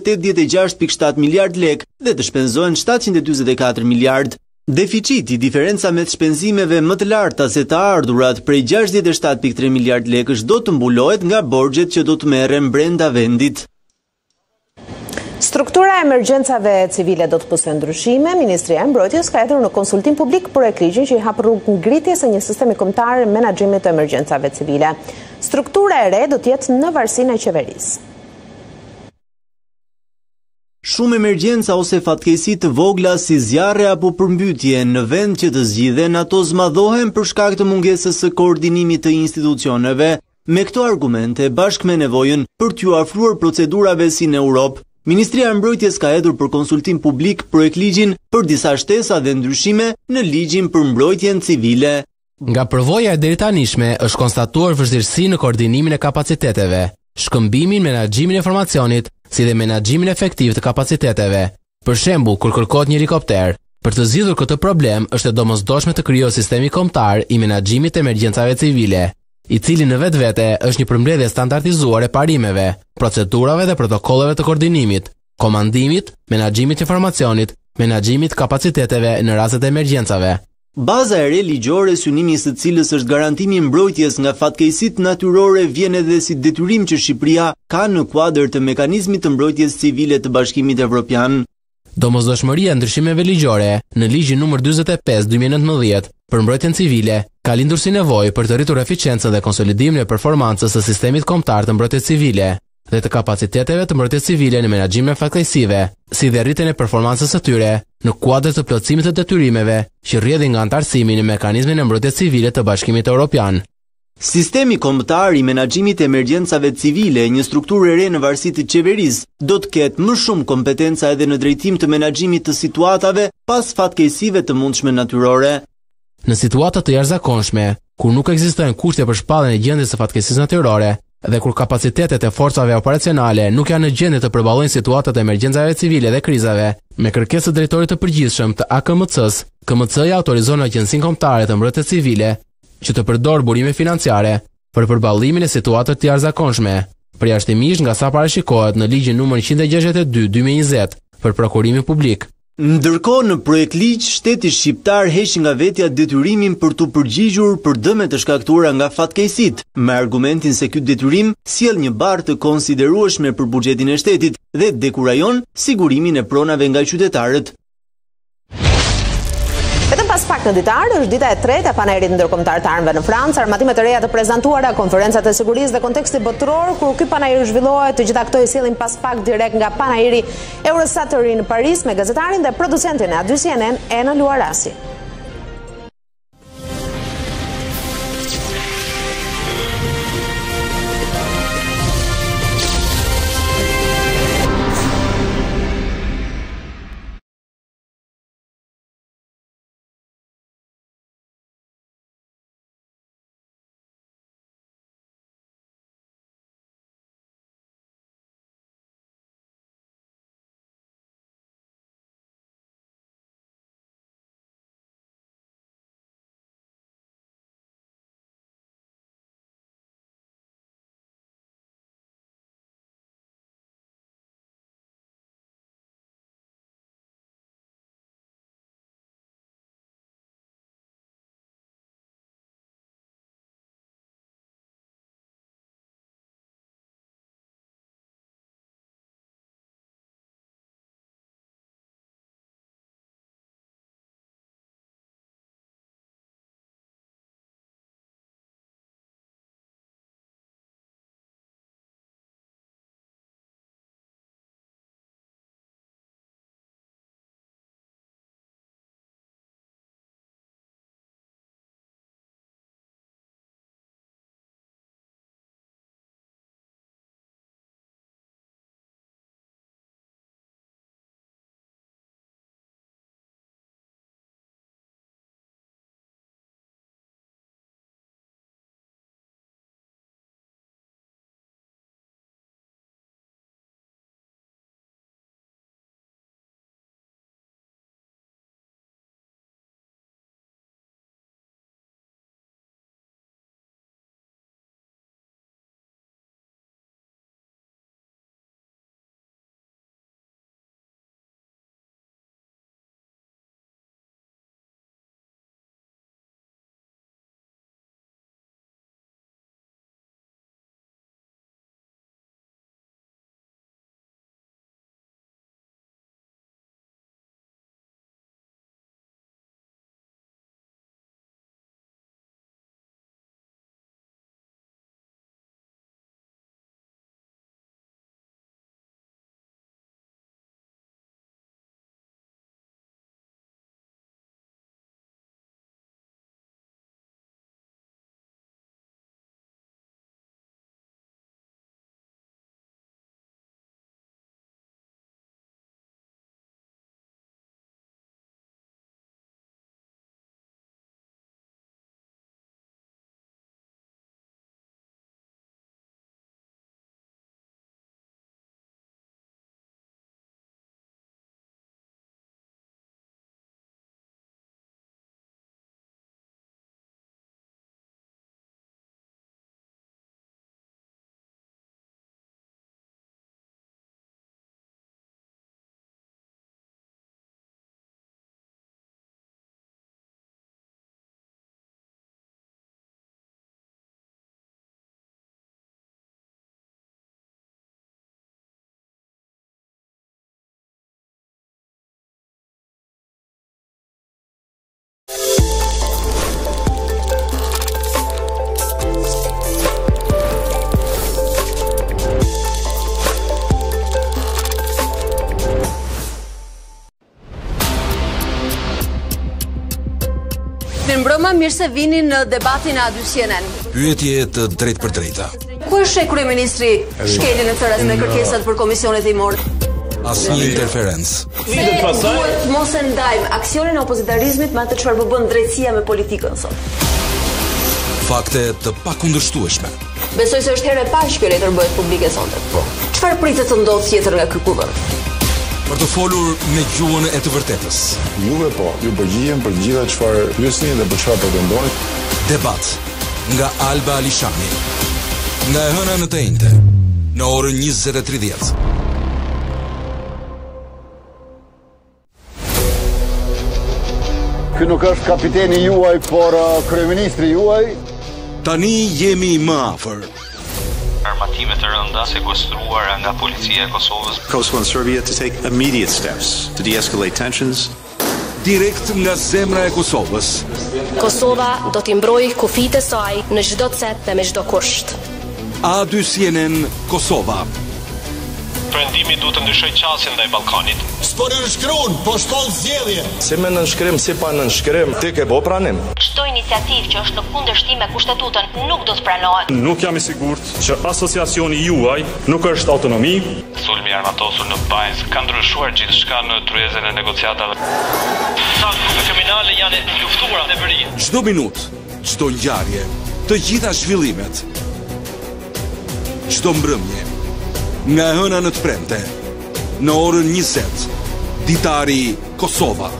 686.7 miliard lek dhe të shpenzohen 744 miliard. Deficiti, diferenca mes shpenzimeve më të larta se të ardhurat prej 67.3 miliard lekësh do të mbulohet nga borxhet që do të merren brenda vendit. Struktura e emergjencave civile do të pësë ndryshime. Ministria e Mbrojtjes ka hedhur në konsultim publik projektligjin që i hap rrugë ngritjes së një sistemi kombëtar menaxhimit të emergjencave civile. Struktura e re do të jetë në varësinë e qeverisë. Shumë emergjenca ose fatkeqësi të vogla si zjarre apo përmbytje në vend që të zgjidhen, ato zmadhohen për shkak të mungesës së koordinimit të institucioneve. Me këto argumente, bashkë me nevojën për t'ju afruar procedurave si në Europë, Ministria e Mbrojtjes ka hedhur për konsultim publik projektligjin për disa shtesa dhe ndryshime në ligjin për mbrojtjen civile. Nga përvoja e deritanishme është konstatuar vështirësi në koordinimin e kapaciteteve, shkëmbimin, menaxhimin e informacionit, si dhe menaxhimin efektiv të kapaciteteve. Për shembull, kur kërkohet një helikopter, për të zgjidhur këtë problem është e domosdoshme të krijohet sistemi kombëtar i menaxhimit të emergjencave civile, i cili në vetvete është një përmbledhje standardizuar e parimeve, procedurave dhe protokolleve të koordinimit, komandimit, menaxhimit të informacionit, menaxhimit kapaciteteve në rastet e emergjencave. Baza e re ligjore synimi së cilës është garantimi i mbrojtjes nga fatkeqësitë natyrore vjen edhe si detyrim që Shqipëria ka në kuadër të mekanizmit të mbrojtjes civile të Bashkimit Evropian. Domosdoshmëria e ndryshimeve ligjore në ligjin nr. 45/2019 për mbrojtjen civile ka lindur si nevojë për të rritur eficiencën dhe konsolidimin e performancës së sistemit kombëtar të mbrojtjes civile dhe të kapaciteteve të mbrojtjes civile në menaxhimin e fatkeqësive, si dhe rritjen e performancës së tyre në kuadër të plotësimit të detyrimeve që rrjedhin nga antarësimi në mekanizmin e mbrojtjes civile të Bashkimit Evropian. Sistemi kombëtar i menaxhimit të emergjencave civile, një strukturë e re në varësi të qeverisë, do të ketë më shumë kompetenca edhe në drejtim të menaxhimit të situatave pas fatkeqësive të mundshme natyrore. Në situata të jashtëzakonshme, kur nuk ekzistojnë kushte për shpalljen e gjendjes së fatkeqësisë natyrore, dhe kur kapacitetet e forcave operacionale nuk janë në gjendje të përballojnë situatat e emergjencave civile dhe krizave, me kërkesë të drejtorit të përgjithshëm të AKMC-s, KMC-ja autorizon Agjencinë Kombëtare të Mbrojtjes Civile që të përdorë burime financiare për përballimin e situatave të jashtëzakonshme, përjashtimisht nga sa parashikohet në ligjin numër 162/2020 për prokurimin publik. Ndërkohë, në projekt ligj, shteti shqiptar heq nga vetja detyrimin për të përgjigjur për dëmet të shkaktuara nga fatkeqësitë, me argumentin se ky detyrim sjell një barë të konsiderueshme për buxhetin e shtetit dhe dekurajon sigurimin e pronave nga qytetarët. Vetëm pas pak në ditar, është dita e tretë e panelit ndërkombëtar të armëve në Francë, armatimet të reja të prezantuara, konferencat e sigurisë dhe konteksti botëror, kur ky panajir zhvillohet, të gjitha këto i sjellin pas pak direkt nga panajiri Eurosat të ri në Paris me gazetarin dhe producentin e aty CNN, Ena Luarasi. Mirëmbrëma, mirë se vini në debatin e A2 CNN. Pyetje të drejtë për drejta. Ku është kryeministri Shkeli në këtë rast me kërkesat për komisionet e imorë? Asnjë interferencë. Duhet mos e ndajmë aksionin e opozitarizmit me atë çfarë bën drejtësia me politikën sot. Fakte të pakundërshtueshme. Besoj se është herë e parë që kjo letër bëhet publike sonte. Çfarë pritet të ndodhë tjetër nga ky kuvend? Për të folur me gjuhën e të vërtetës. Juve po, ju përgjigjem për gjitha çfarë pyesni dhe për çfarë pretendoni. Debat nga Alba Alishani. Nga e hëna në të njëjtë, në orën 20:30. Ky nuk është kapiteni juaj, por kryeministri juaj. Tani jemi më afër. Armatime të rënda sekuestruara nga policia e Kosovës. Kosovo and Serbia to take immediate steps to de-escalate tensions. Direkt nga zemra e Kosovës. Kosova do t'i mbrojë kufitë e saj në çdo cep dhe me çdo kusht. A2 CNN Kosova. Perëndimi duhet të ndryshojë qasjen ndaj Ballkanit. S'po nënshkruan, po shtoll zgjedhje. Si me nënshkrim, si pa nënshkrim, ti ke bo pranim. Çdo iniciativë që është në kundërshtim me kushtetutën nuk do të pranohet. Nuk jam i sigurt që asociacioni juaj nuk është autonomi. Sulmi armatosur në Bajnës ka ndryshuar gjithçka në tryezën e negociatave. Sa grupe kriminale janë luftuara në veri. Çdo minutë, çdo ngjarje, të gjitha zhvillimet. Çdo mbrëmje. Nga e hëna në të premte, në orën 20, ditari Kosova.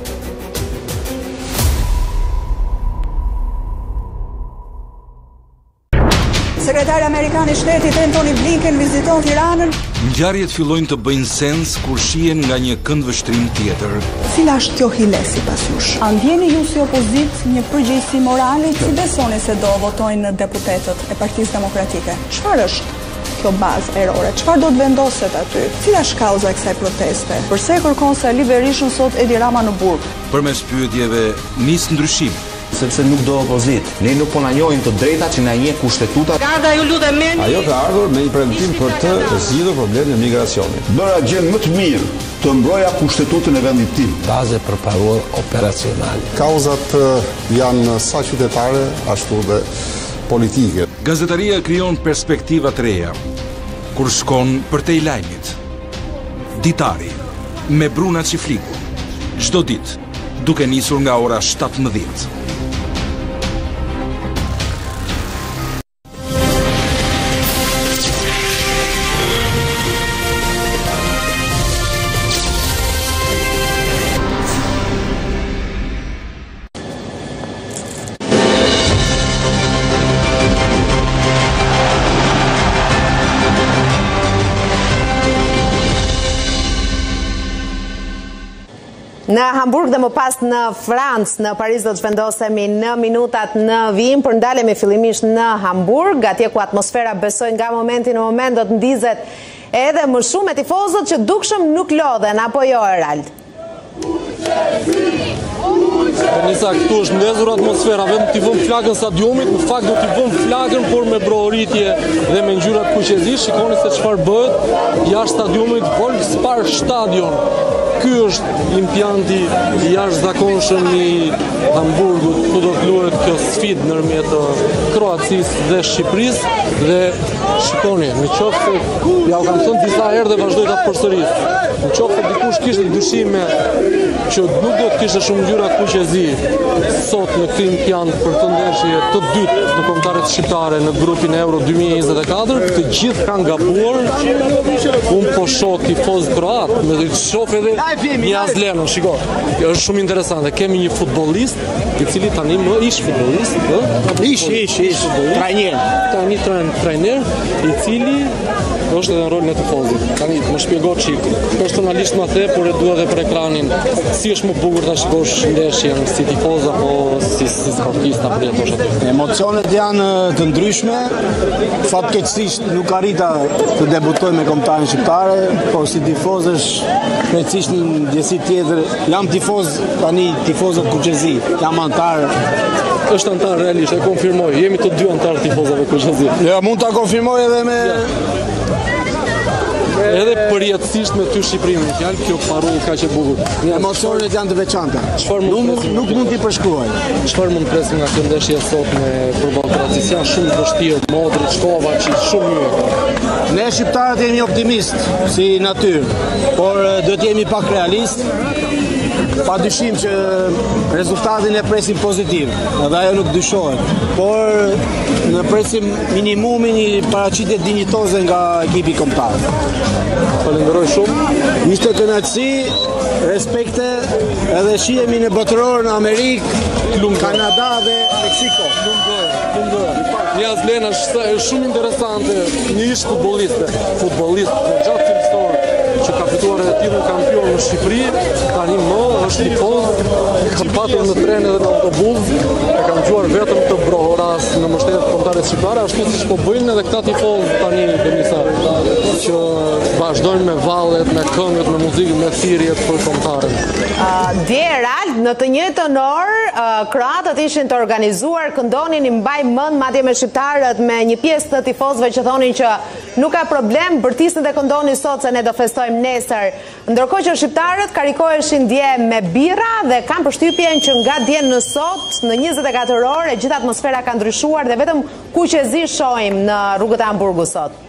Sekretari Amerikan i Shtetit Antony Blinken viziton Tiranën. Ngjarjet fillojnë të bëjnë sens kur shihen nga një këndvështrim tjetër. Cila është kjo hile sipas jush? A ndjeni ju si opozit një përgjegjësi morale si besoni se do votojnë deputetët e Partisë Demokratike? Çfarë është kjo bazë errore? Çfarë do të vendoset aty? Cila është kauza e kësaj proteste? Përse kërkon Sali Berishën sot Edi Rama në burg? Përmes pyetjeve nis ndryshim. Sepse nuk do opozit. Ne nuk po na njohim të drejtat që na njeh kushtetuta. Garda ju lutem merrni. Ajo ka ardhur me një premtim për të zgjidhur problemin e migracionit. Bëra gjën më të mirë të mbroja kushtetutën e vendit tim. Baze për paror operacionale. Kauzat janë sa qytetare, ashtu dhe politike. Gazetaria krijon perspektiva të reja kur shkon për te i lajmit. Ditari me Bruna Çifliku. Çdo ditë duke nisur nga ora 17. Në Hamburg dhe më pas në Francë, në Paris do të zhvendosemi në minutat në vijim, për ndalemi fillimisht në Hamburg, atje ku atmosfera besoj nga momenti në moment do të ndizet edhe më shumë e tifozët që dukshëm nuk lodhen, apo jo Erald? Nisa, këtu është ndezur atmosfera, vetëm t'i vëm flagën stadiumit, në fakt do t'i vëm flagën, por me brohoritje dhe me ngjyrat kuqezish, shikoni se çfarë bëhet jashtë stadiumit Volkspark Stadion. Ky është impianti i jashtëzakonshëm i Hamburgut, ku do të luhet kjo sfidë ndërmjet Kroacisë dhe Shqipërisë dhe shikoni, në qoftë se ja u kam thënë disa herë dhe vazhdoj ta përsëris. Në qoftë se dikush kishte dyshime që nuk do të kishte shumë ngjyra kuqezi sot në këtë impiant për të ndeshje të dytë në kombëtarët shqiptare në grupin Euro 2024, të gjithë kanë gabuar. Unë po shoh tifoz kroat, me shoh edhe Jazleno, shiko. Është shumë interesante. Kemi një futbollist i cili tani më ish futbollist, ish trajner. Tani trajner i cili është edhe në rolin e tifozit. Tani më shpjegoj çik. Personalisht më the, por e dua edhe për ekranin. Si është më bukur ta shikosh ndeshjen si tifoz apo si sportist apo jetosh aty. Emocionet janë të ndryshme. Fatkeqësisht nuk arrita të debutoj me kombëtarin shqiptare, por si tifoz është krejtësisht një ndjesi tjetër. Jam tifoz tani, tifozët kuqezi. Jam antar. Është antar realisht, e konfirmoj. Jemi të dy antar tifozave kuqezi. Ja, mund ta konfirmoj edhe me edhe përjetësisht me ty Shqipërinë, në fjalë, kjo parull kaq e bukur. Emocionet janë të veçanta. Nuk mund t'i përshkruaj. Çfarë mund presim nga kjo ndeshje sot me përballë Kroacisë? Janë shumë të vështirë, Modrić, Kovačić, shumë mirë. Ne shqiptarët jemi optimist si natyrë, por do të jemi pak realist. padyshim që rezultatin e presim pozitiv, edhe ajo nuk dyshohet, por ne presim minimumin një paraqitje dinjitoze nga ekipi kombëtar. Falenderoj shumë. Ishte kënaqësi, respekte, edhe shihemi në botëror në Amerikë, Kanada dhe Meksiko. Një Lena është shumë interesante, një ish futbollist në gjatë filmstor që ka fituar edhe titull kampion në Shqipëri, tani më është tifoz, kam patur në tren edhe në autobus, e kam dëgjuar vetëm të brohoras në mbështetjet kombëtare shqiptare, ashtu siç po bëjnë edhe këta tifoz tani Denisa, që vazhdojnë me vallet, me këngët, me muzikën, me thirrjet për kombëtarën. Dje Rald, në të njëjtën orë, kroatët ishin të organizuar, këndonin i mbaj mend madje me shqiptarët, me një pjesë të tifozëve që thonin që nuk ka problem, bërtisnin dhe këndonin sot se ne do festojmë nesër. Ndërkohë që shqiptarët karikoheshin dje me birra dhe kanë përshtypjen që nga dje në sot, në 24 orë, gjithë atmosfera ka ndryshuar dhe vetëm kuqezi shohim në rrugët e Hamburgut sot.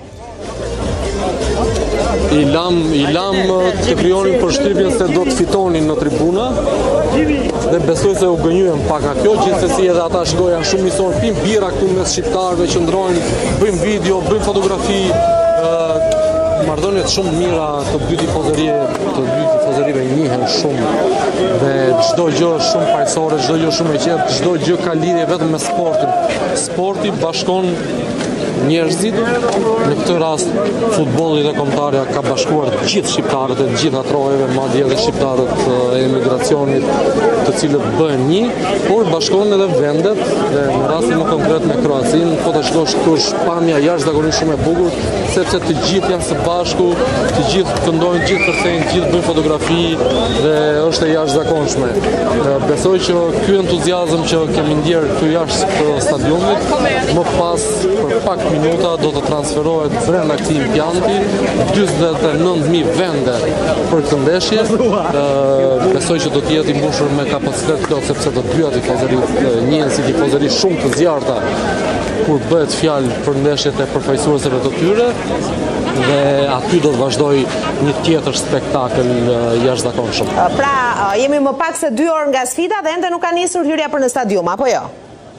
I lam të krijonin përshtypjen se do të fitonin në tribuna dhe besoj se u gënjyen pak nga kjo, gjithsesi edhe ata shkojnë janë shumë misor, pim bira këtu mes shqiptarëve që ndrojnë, bëjmë video, bëjmë fotografi, marrëdhëniet shumë mira të dy tifozërive njihen shumë dhe çdo gjë është shumë paqësore, çdo gjë shumë e qetë, çdo gjë ka lidhje vetëm me sportin. Sporti bashkon njerëzit, në këtë rast futbolli dhe kombëtarja ka bashkuar gjithë shqiptarët e gjitha trojeve, madje edhe shqiptarët e emigracionit, të cilët bëhen një, por bashkon edhe vendet dhe në rastin më konkret me Kroacinë, po të shkosh këtu është pamja jashtëzakonisht shumë e bukur, sepse të gjithë janë së bashku, të gjithë këndojnë, gjithë kërcejnë, gjithë bëjnë fotografi dhe është e jashtëzakonshme. Besoj që ky entuziazëm që kemi ndjerë këtu jashtë stadiumit, më pas për pak minuta do të transferohet brenda këtij impianti 49.000 vende për këtë ndeshje. Besoj që do të jetë i mbushur me kapacitet plot sepse të dyja tifozëritë njihen si tifozëri shumë të zjarrta kur bëhet fjalë për ndeshjet e përfaqësuesve të tyre dhe aty do të vazhdoj një tjetër spektakël jashtëzakonshëm. Pra, jemi më pak se 2 orë nga sfida dhe ende nuk ka nisur hyrja për në stadium, apo jo?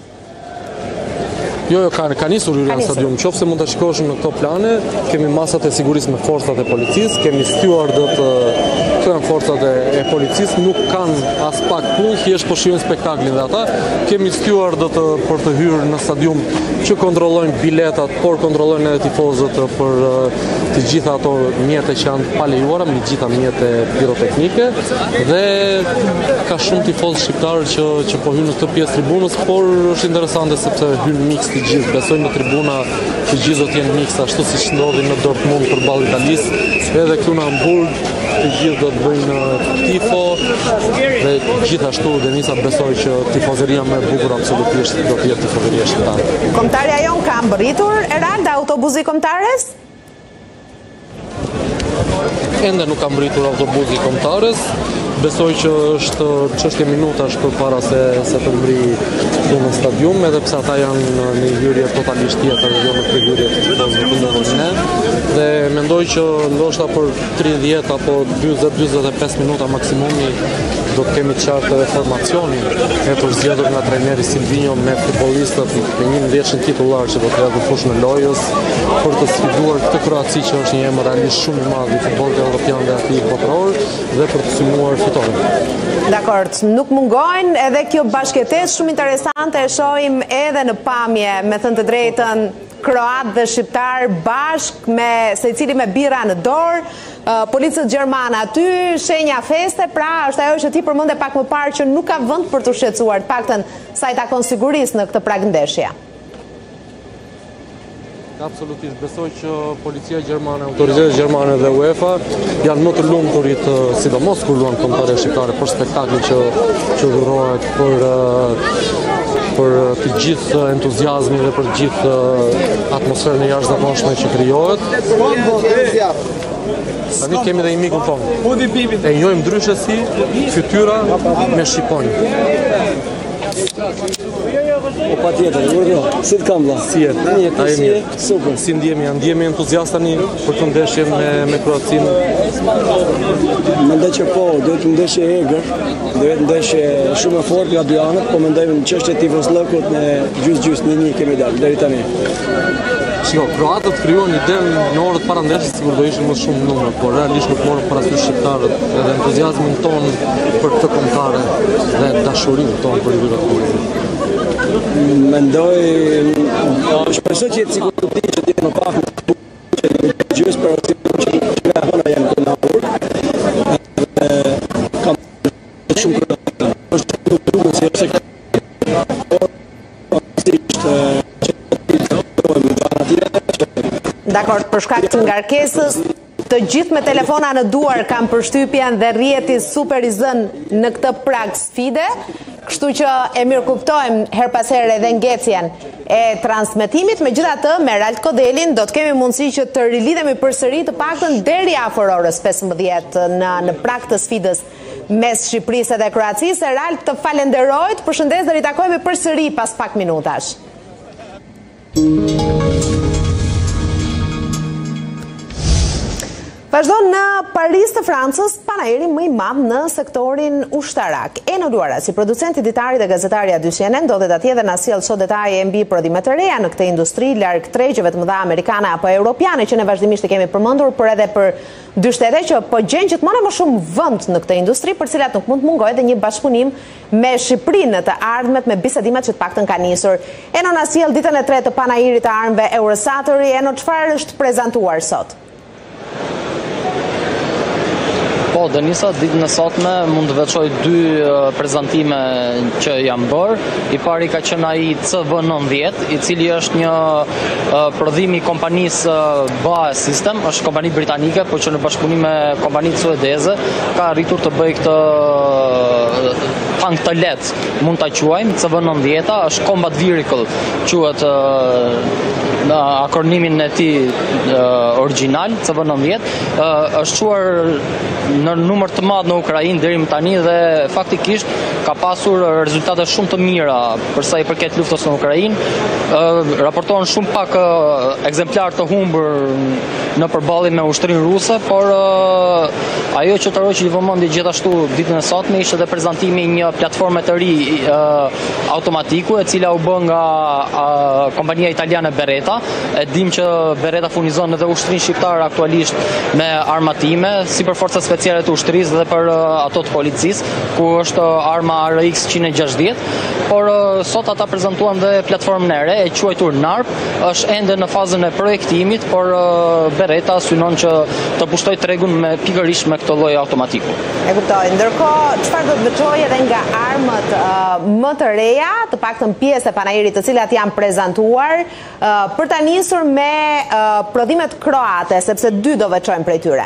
Jo, ka nisur hyrja në stadium. Qofse mund të shikosh në këto plane, kemi masat e sigurisë me forcat e policisë, kemi stewardët, këto janë forcat e policisë, nuk kanë as pak punë, thjesht po shijojnë spektaklin dhe ata. Kemi stewardët për të hyrë në stadium që kontrollojnë biletat, por kontrollojnë edhe tifozët për të gjitha ato mjete që janë pa lejuara, me gjitha mjete piroteknike dhe ka shumë tifozë shqiptarë që po hyn në këtë pjesë tribunës, por është interesante sepse hyn miks të gjithë, besoj në tribuna të gjithë do të jenë miks, ashtu siç ndodhi në Dortmund përballë Italisë, edhe këtu në Hamburg të gjithë do të bëjnë tifo dhe gjithashtu Denisa besoj që tifozëria më e bukur absolutisht do të jetë tifozëria shqiptare. Kombëtarja jon ka mbërritur Erald autobusi kombëtares? Ende nuk ka mbërritur autobusi kombëtares. Besoj që është çështje minutash përpara se të mbrijë në stadium, edhe pse ata janë në një hyrje totalisht tjetër, jo në këtë hyrje të tifozëve ne. Dhe mendoj që ndoshta për 30 apo 40-45 minuta maksimumi do të kemi qartë edhe formacionin e përzgjedhur nga trajneri Silvinho me futbollistët me një ndeshje titullar që do të jetë fush në lojës për të sfiduar këtë Kroaci që është një emër realisht shumë i madh i futbollit evropian dhe atij botror dhe për të synuar fitoren. Dakor, nuk mungojnë edhe kjo bashkëtesë shumë interesante e shohim edhe në pamje, me thënë të drejtën, kroat dhe shqiptar bashk me secili me bira në dorë, policët gjermane aty, shenja feste, pra është ajo që ti përmende pak më parë që nuk ka vend për të shqetësuar, të paktën sa i takon sigurisë në këtë prag ndeshje. Absolutisht, besoj që policia gjermane, autoritetet gjermane dhe UEFA janë më të lumturit, sidomos kur luan kombëtare shqiptare për spektaklin që dhurohet për të gjithë entuziazmin dhe për gjithë atmosferën e jashtëzakonshme që krijohet. Tani kemi dhe një mikun tonë. E njohim ndryshe si fytyra me shqiponjë. Pa tjetër, urdhro, si të kam vlla? Si jetë? Super. Si ndjemi entuziast tani për këtë ndeshje me Kroacinë? Mendoj që po, duhet të ndeshje e egër, duhet ndeshje shumë e fortë nga dy anët, po mendojmë në çështje tifozllëkut në gjysmë 1-1 kemi dalë deri tani. Shiko, kroatët krijuan idenë në orët para ndeshjes sikur do ishin më shumë numra, por realisht nuk morën parasysh shqiptarët edhe entuziazmin ton për këtë kombëtare dhe dashurinë tonë për yjet. Mendoj, shpresoj që jetë sikur të di që jetë në pak në gjysmë për që nga hona janë këndavur. Kam shumë kërë. Është të duke si është Dakor, për shkak të ngarkesës, të gjithë me telefona në duar kanë përshtypjen dhe rrjeti super i zënë në këtë prag sfide, kështu që e mirë kuptojmë her pas here edhe ngjecjen e transmetimit. Megjithatë, me Ralt Kodelin do të kemi mundësi që të rilidhemi përsëri të paktën deri afër orës 15 në prag të sfidës mes Shqipërisë dhe Kroacisë. Ralt, të falenderoj, të përshëndes dhe ritakojmë përsëri pas pak minutash. Vazhdo në Paris të Francës, panajeri më i madh në sektorin ushtarak. Eno Luara, si producenti, ditari dhe gazetari a CNN, do dhe atje dhe na sjell sot detaje mbi prodhimet e reja në këtë industri larg tregjeve të mëdha amerikane apo europiane që ne vazhdimisht e kemi përmendur, por edhe për dy shtete që po gjen gjithmonë më shumë vend në këtë industri, për cilat nuk mund të mungojë edhe një bashkëpunim me Shqipërinë në të ardhmet me bisedimet që të paktën ka nisur. Eno na sjell ditën e tretë të panajirit të armëve Eurosatory. Eno, çfarë është prezantuar sot? Po, Denisa, ditën e sotme mund të veçoj dy prezantime që janë bërë. I pari ka qenë ai CV90, i cili është një prodhim i kompanisë BAE System, është kompani britanike, por që në bashkëpunim me kompanitë suedeze ka arritur të bëjë këtë tank të lehtë, mund ta quajmë CV90, është Combat Vehicle, quhet në akronimin e tij origjinal, CV90, është quar në numër të madh në Ukrainë deri më tani dhe faktikisht ka pasur rezultate shumë të mira për sa i përket luftës në Ukrainë. Raportohen shumë pak ekzemplar të humbur në përballje me ushtrinë ruse, por ajo që të roqi vëmendje gjithashtu ditën e sotme ishte edhe prezantimi i një platforme të ri automatiku, e cila u bë nga kompania italiane Beretta. E dim që Beretta furnizon edhe ushtrinë shqiptare aktualisht me armatime, si për forcat speciale të ushtrisë dhe për ato të policisë, ku është arma RX 160, por sot ata prezantuan dhe platformën e re, e quajtur NARP, është ende në fazën e projektimit, por Beretta synon që të pushtoj tregun me pikërisht me këtë lloj automatiku. E kuptoj. Ndërkohë, çfarë do të veçojë edhe nga armët më të reja, të paktën pjesë e panajirit të cilat janë prezantuar, për ta nisur me prodhimet kroate, sepse dy do veçojmë prej tyre.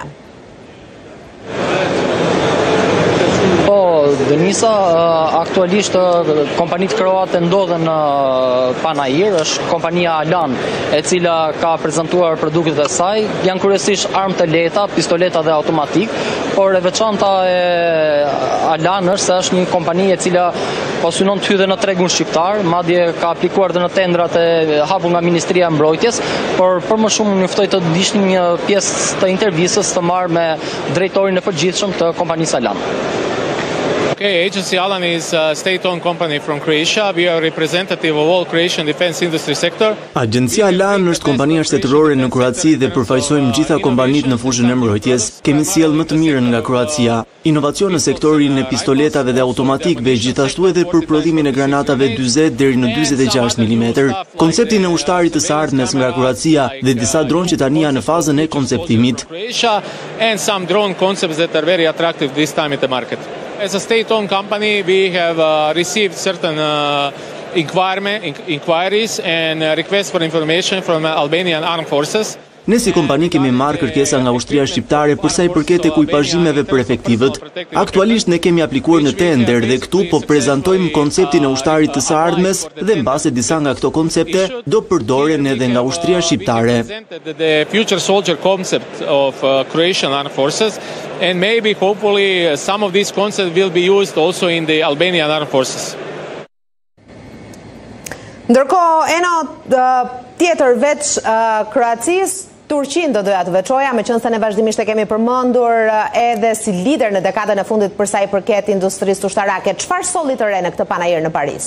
Po, Denisa, aktualisht kompanitë kroate ndodhen në panajir, është kompania Alan, e cila ka prezantuar produktet e saj, janë kryesisht armë të lehta, pistoleta dhe automatik, por e veçanta e Alan është se është një kompani e cila po synon të hyjë në tregun shqiptar, madje ka aplikuar dhe në tendrat e hapur nga Ministria e Mbrojtjes, por për më shumë ju ftoj të dishni një pjesë të intervistës të marrë me drejtorin e përgjithshëm të kompanisë Alan. Okay, Agency Alan is a state-owned company from Croatia. We are representative of all Croatian defense industry sector. Agjencia Alan është kompania shtetërore në Kroaci dhe përfaqësojmë gjitha kompanitë në fushën e mbrojtjes. Kemi sjell më të mirën nga Kroacia. Inovacion në sektorin e pistoletave dhe automatikëve, gjithashtu edhe për prodhimin e granatave 40 deri në 46 mm. Konceptin e ushtarit të së ardhmes nga Kroacia dhe disa dronë që tani janë në fazën e konceptimit. Croatia and some drone concepts that are very attractive this time in the market. As a state-owned company, we have received certain inquiries and requests for information from Albanian Armed Forces. Ne si kompani kemi marrë kërkesa nga ushtria shqiptare për sa i përket ekuipazhimeve për efektivët. Aktualisht ne kemi aplikuar në tender dhe këtu po prezantojmë konceptin e ushtarit të së ardhmes dhe mbase disa nga këto koncepte do përdoren edhe nga ushtria shqiptare. The future soldier concept of Croatian Armed Forces, and maybe hopefully some of these concepts will be used also in the Albanian Armed Forces. Ndërkohë, tjetër veç Kroacisë, Turqinë do doja të veçoja, me qenë se ne vazhdimisht e kemi përmendur edhe si lider në dekadën e fundit për sa i përket industrisë ushtarake. Çfarë solli të re në këtë panajir në Paris?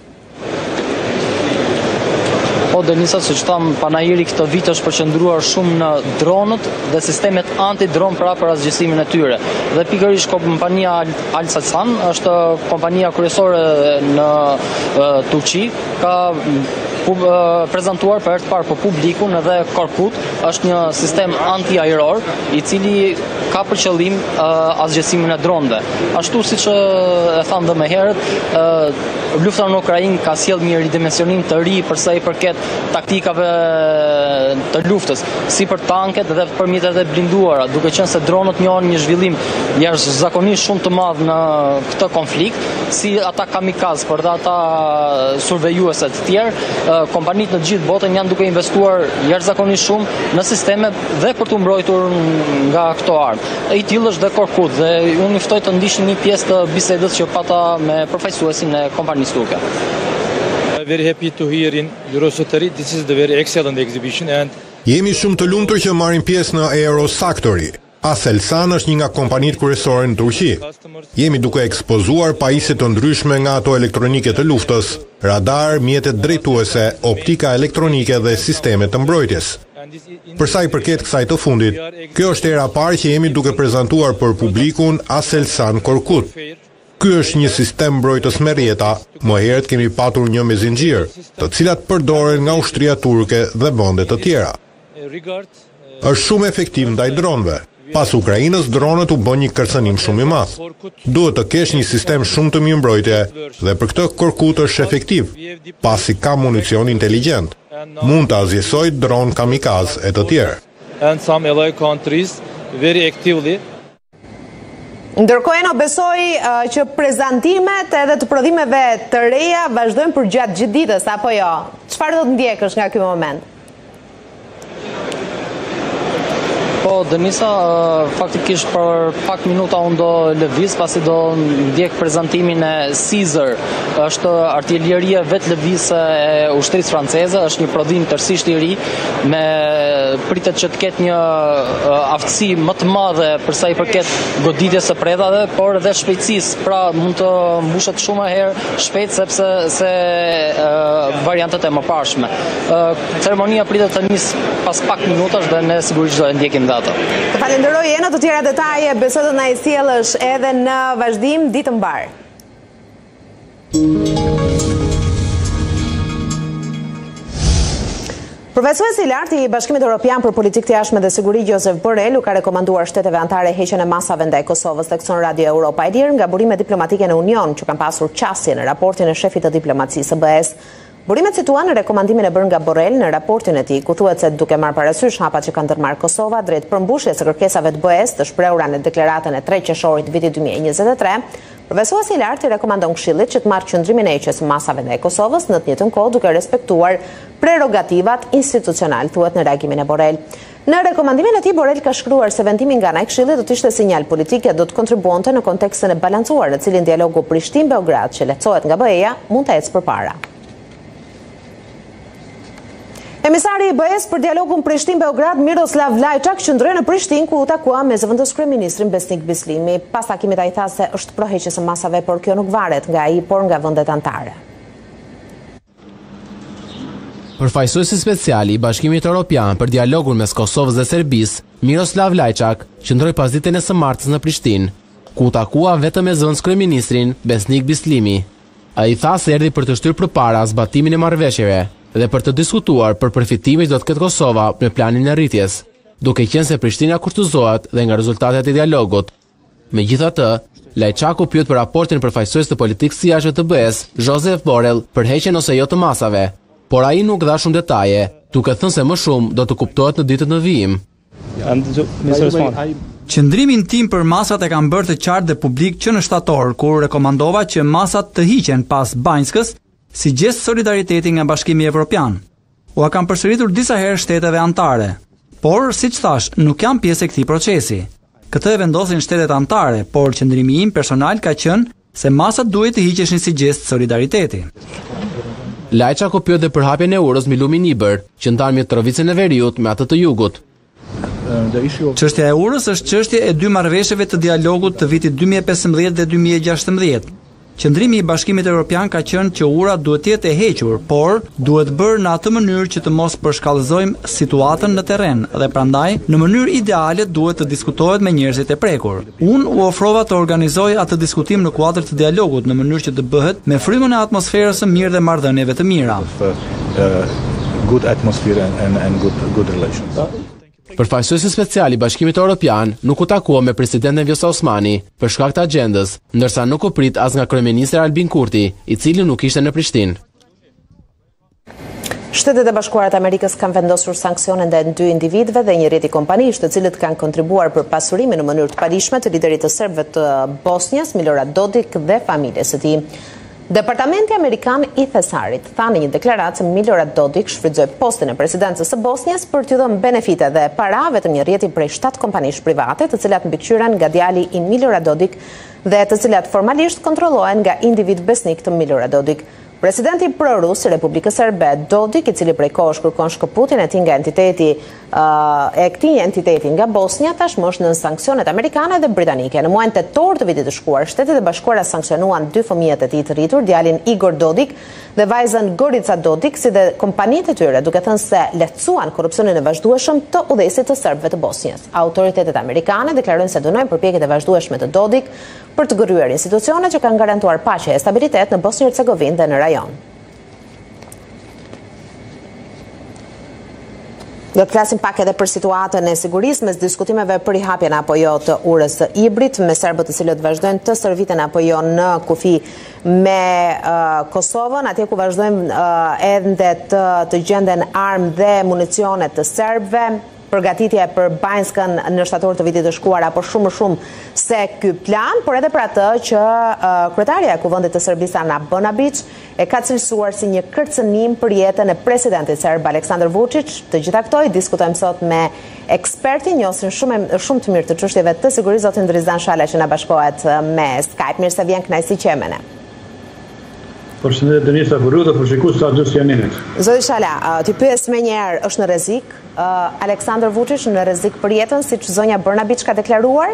Po, Denisa, siç tham, panajiri këtë vit është përqendruar shumë në dronët dhe sistemet anti-dron për asgjësimin e tyre. Dhe pikërisht kompania Aselsan është kompania kryesore në Turqi, ka prezantuar për herë të parë për publikun edhe Korkut, është një sistem anti-ajror i cili ka për qëllim asgjësimin e dronëve. Ashtu siç e tham dhe më herët, lufta në Ukrainë ka sjellë një ridimensionim të ri për sa i përket taktikave të luftës, si për tanket dhe për mjetet e blinduara, duke qenë se dronët njohin një zhvillim jashtëzakonisht shumë të madh në këtë konflikt, si ata kamikaz për ata survejuese të tjerë. Kompanitë në gjithë botën janë duke investuar jashtëzakonisht shumë në sisteme dhe për të mbrojtur nga këto armë. I tillë është dhe Korkut dhe unë ftoj të ndiqni një pjesë të bisedës që pata me përfaqësuesin e kompanisë turke. Very happy to hear in Eurosatory. This is the very excellent exhibition and jemi shumë të lumtur që marrim pjesë në Eurosatory. Aselsan është një nga kompanitë kryesore në Turqi. Jemi duke ekspozuar pajisje të ndryshme nga ato elektronike të luftës, radar, mjetet drejtuese, optika elektronike dhe sisteme të mbrojtjes. Për sa i përket kësaj të fundit, kjo është era parë që jemi duke prezantuar për publikun Aselsan Korkut. Ky është një sistem mbrojtës me rjeta, më herët kemi patur një me zinxhir, të cilat përdoren nga ushtria turke dhe vende të tjera. Është shumë efektiv ndaj dronëve. Pas Ukrainës, dronët u bën një kërcënim shumë i madh. Duhet të kesh një sistem shumë të mirë mbrojtje dhe për këtë Korkut është efektiv, pasi ka municion inteligjent. Mund të azjesoj dron kamikaz e të tjerë. And some ally countries very actively. Ndërkohë besoj që prezantimet edhe të prodhimeve të reja vazhdojnë për gjatë gjithë ditës, apo jo? Çfarë do të ndjekësh nga ky moment? Po, Denisa, faktikisht për pak minuta unë do lëviz, pasi do ndjek prezantimin e Caesar. Është artillerie vetë lëvizse e ushtrisë franceze, është një prodhim tërësisht i ri, me pritet që të ketë një aftësi më të madhe për sa i përket goditjes së predave, por edhe shpejtësisë, pra mund të mbushet shumë herë shpejt sepse variantet e mëparshme. Ceremonia pritet të nisë pas pak minutash dhe ne sigurisht do e ndjekim dhe. Të falenderoj në të tjera detaje, besoj të na i sjellësh edhe në vazhdim ditë mbar. Profesuesi i lartë i Bashkimit Evropian për Politikë të Jashtme dhe Siguri Josep Borrell u ka rekomanduar shteteve anëtare heqjen e masave ndaj Kosovës, thekson Radio Europa e lirë nga burimet diplomatike në Union që kanë pasur qasje në raportin e shefit të diplomacisë së BE-s. Burimet situan në rekomandimin e bërë nga Borrell në raportin e tij, ku thuhet se duke marrë parasysh hapat që kanë ndërmarrë Kosova drejt përmbushjes së kërkesave të BE-s të shprehura në deklaratën e 3 qershorit vitit 2023, profesuesi i lartë i rekomandon Këshillit që të marrë qëndrimin e heqjes së masave ndaj Kosovës në të njëjtën kohë duke respektuar prerogativat institucionale, thuhet në reagimin e Borrell. Në rekomandimin e tij Borrell ka shkruar se vendimi nga ana e Këshillit do të ishte sinjal politik që do të kontribuonte në kontekstin e balancuar në cilin dialogu Prishtinë-Beograd që lehtësohet nga BE-ja mund të ecë përpara. Emisari i BE-s për dialogun Prishtinë-Beograd Miroslav Lajçak qëndroi në Prishtinë ku u takua me zëvendës kryeministrin Besnik Bislimi. Pas takimit ai tha se është pro heqjes së masave, por kjo nuk varet nga ai, por nga vendet anëtare. Përfaqësuesi special i Bashkimit Evropian për dialogun mes Kosovës dhe Serbisë, Miroslav Lajçak, qëndroi pas ditën e së martës në Prishtinë, ku u takua vetëm me zëvendës kryeministrin Besnik Bislimi. Ai tha se erdhi për të shtyrë përpara zbatimin e marrëveshjeve dhe për të diskutuar për përfitimet që do të ketë Kosova në planin e rritjes, duke qenë se Prishtina kushtozohet dhe nga rezultatet e dialogut. Megjithatë, Lajçaku pyet për raportin e përfaqësuesit të politikës së jashtme të BE-s, Josep Borrell, për heqjen ose jo të masave, por ai nuk dha shumë detaje, duke thënë se më shumë do të kuptohet në ditët në vijim. Qëndrimin tim për masat e kam bërë të qartë dhe publik që në shtator, kur rekomandova që masat të hiqen pas Banjskës, si gest solidariteti nga Bashkimi Evropian. Ua kam përsëritur disa herë shteteve anëtare, por, siç thash, nuk jam pjesë e këtij procesi. Këtë e vendosin shtetet anëtare, por qëndrimi im personal ka qenë se masat duhet të hiqeshin si gest solidariteti. Lajça ku pyet dhe për hapjen e urës mbi lumin Iber, që ndan provicën e Veriut me atë të Jugut. Çështja e urës është çështje e dy marrëveshjeve të dialogut të vitit 2015 dhe 2016. Qëndrimi i Bashkimit Evropian ka qenë që ura duhet të jetë e hequr, por duhet bërë në atë mënyrë që të mos përshkallëzojmë situatën në terren dhe prandaj në mënyrë ideale duhet të diskutohet me njerëzit e prekur. Unë u ofrova të organizoj atë diskutim në kuadër të dialogut në mënyrë që të bëhet me frymën e atmosferës së mirë dhe marrëdhënieve të mira. Good atmosphere and good relations. Përfaqësuesi special i Bashkimit Evropian nuk u takua me presidenten Vjosa Osmani për shkak të agjendës, ndërsa nuk u prit as nga kryeministri Albin Kurti, i cili nuk ishte në Prishtinë. Shtetet e Bashkuara të Amerikës kanë vendosur sanksione ndaj dy individëve dhe një rrjeti kompanish, të cilët kanë kontribuar për pasurimin në mënyrë të padijshme të liderit të serbëve të Bosnjës, Milorad Dodik dhe familjes së tij. Departamenti Amerikan i Thesarit tha në një deklaratë se Milorad Dodik shfrytëzoi postin e presidencës së Bosnjës për t'u dhënë benefite dhe para vetëm një rrjeti prej 7 kompanish private, të cilat mbikëqyren nga djali i Milorad Dodik dhe të cilat formalisht kontrollohen nga individ besnik të Milorad Dodik. Presidenti prorus i Republikës Serbe Dodik, i cili prej kohësh kërkon shkëputjen e këtij entiteti nga Bosnja, tashmë është në sanksionet amerikane dhe britanike. Në muajin tetor të vitit të shkuar, Shtetet e Bashkuara sanksionuan 2 fëmijët e tij të rritur, djalin Igor Dodik dhe vajzën Gorica Dodik, si dhe kompanitë e tyre, duke thënë se lehtësuan korrupsionin e vazhdueshëm të udhëheqësit të serbëve të Bosnjës. Autoritetet amerikane deklarojnë se dënojnë përpjekjet e vazhdueshme të Dodik për të gërryer institucione që kanë garantuar paqe e stabilitet në Bosnjë-Hercegovinë dhe në rajon. Do të flasim pak edhe për situatën e sigurisë mes diskutimeve për rihapjen apo jo të urës së Ibrit, me serbët të cilët vazhdojnë të stërviten apo jo në kufi me Kosovën, atje ku vazhdojnë ende të gjenden armë dhe municione të serbëve. Përgatitje për Banjskën në shtator të vitit të shkuar apo shumë se ky plan, por edhe për atë që kryetaria e Kuvendit të Serbisë Ana Brnabić e ka cilësuar si një kërcënim për jetën e presidentit serb Aleksandar Vučić. Të gjitha këto i diskutojmë sot me ekspertin, njohësin shumë të mirë të çështjeve të sigurisë, zotin Drizan Shala, që na bashkohet me Skype. Mirë se vjen, kënaqësi që jemi ne. Përshëndetje Denisa Buruta, për shikues të Radios Janinit. Zoti Shala, ti pyes më njëherë, është në rrezik Aleksandar Vučić, në rrezik për jetën, siç zonja Brnabić ka deklaruar?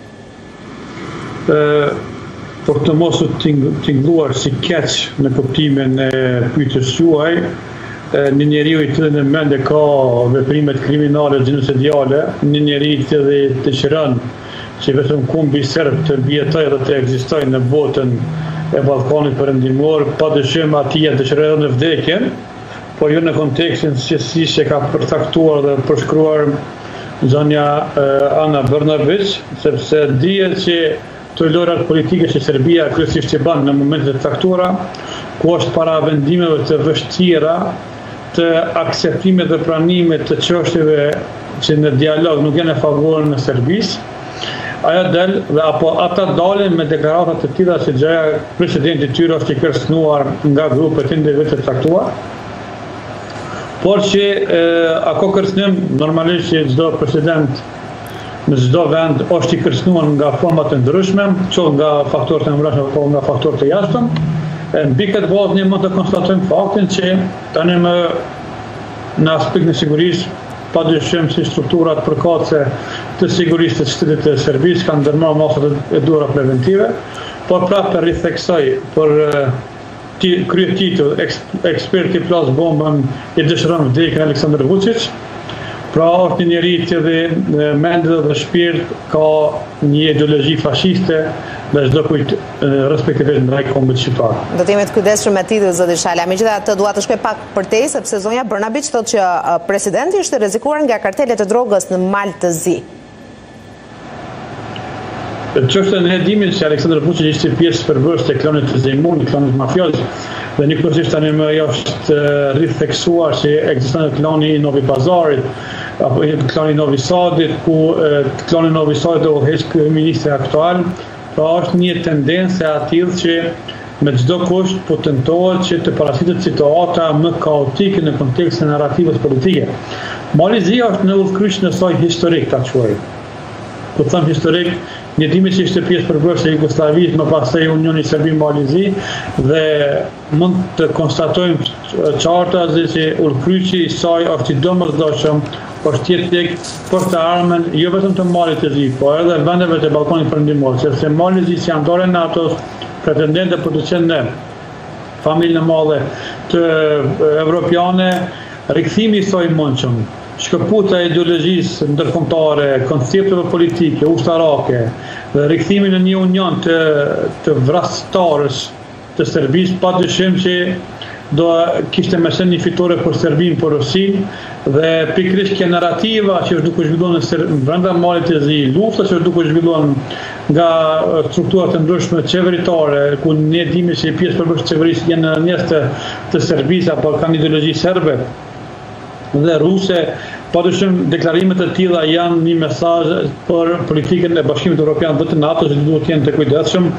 Për të mos u tingëlluar si keq në kuptimin e pyetjes juaj, një njeriu i cili në mendje ka veprimet kriminale gjinosidiale, një njeriu i cili dëshiron që vetëm kumbi serb të mbijetojë dhe të ekzistojë në botën e Ballkanit Perëndimor, padyshim atij dëshiron në vdekjen, por jo në kontekstin që ka përcaktuar dhe përshkruar zonja Ana Brnabić, sepse dihet që të lojrat politike që Serbia kryesisht i bën në momentet e caktuara, ku është para vendimeve të vështira, të akceptimit dhe pranimit të çështjeve që në dialog nuk janë në favorin e Serbisë, ajo del dhe apo ata dalin me deklarata të tilla se gjëja presidenti i tyre është i kërcënuar nga grupet individë të caktuar. Por që ako kërcënim normalisht që çdo president në çdo vend është i kërcënuar nga forma të ndryshme, qoftë nga faktorët e mbrojtjes apo nga faktorët e jashtëm. Mbi këtë bazë ne mund të konstatojmë faktin që tani në aspektin e sigurisë padyshim se strukturat përkatëse të sigurisë të shtetit të Serbisë kanë ndërmarrë masat e duhura preventive, por prapë ritheksoj për krye titull eksperti plas bombën i dëshiron vdekjen Aleksandar Vučić. Pra është një njeri që dhe mendje dhe shpirt ka një ideologji fashiste dhe çdo kujt respektivisht ndaj kombit shqiptar. Do të jemi të kujdesshëm me titull, zoti Shala. Megjithatë dua të shkoj pak përtej, sepse zonja Brnabić thotë që presidenti është rrezikuar nga kartelet e drogës në mal të zi. Çështja e hedimit se Aleksandar Vučić ishte pjesë përbërëse të klanit të Zemunit, klanit mafios, dhe njëkohësisht tani më është ritheksuar se ekziston klani i Novi Pazarit apo klani i Novi Sadit, ku klani i Novi Sadit do heq ministri aktual. Pra është një tendencë e tillë që me çdo kusht po tentohet që të paraqitet situata më kaotike në kontekstin e narrativës politike. Malizia është në udhkryqin e saj historik, ta quaj. Po them historik, Ndjetimi që ishte pjesë përbërëse e Jugosllavisë, më pastaj Unioni Serbi-Malizi, dhe mund të konstatojmë qarta që udhëkryqi i saj është i domosdoshëm, është jetik për të armën, jo vetëm të Malit të Zi, po edhe vendeve të Ballkanit Perëndimor, sepse Mali të Zi si anëtare e NATO-s, pretendente për të qenë në familjen e madhe të evropiane, rikthimi i saj mundshëm, shkëputja e ideologjisë ndërkombëtare, koncepteve politike, ushtarake, dhe rikthimin në një union të vrasëtarës të Serbisë, padyshim që do kishte me qenë një fitore për Serbinë, për Rusinë, dhe pikërisht kjo narrativa që është duke zhvilluar në brenda Malit të Zi, lufta që është duke zhvilluar nga strukturat e ndryshme qeveritare, ku ne dimi që pjesë përbërës qeverisë janë në njerëz të Serbisë apo kanë ideologji serbe dhe ruse, padyshim deklarimet e tilla janë një mesazh për politikën e Bashkimit Evropian dhe të NATO-s, që duhet të jenë të kujdesshëm,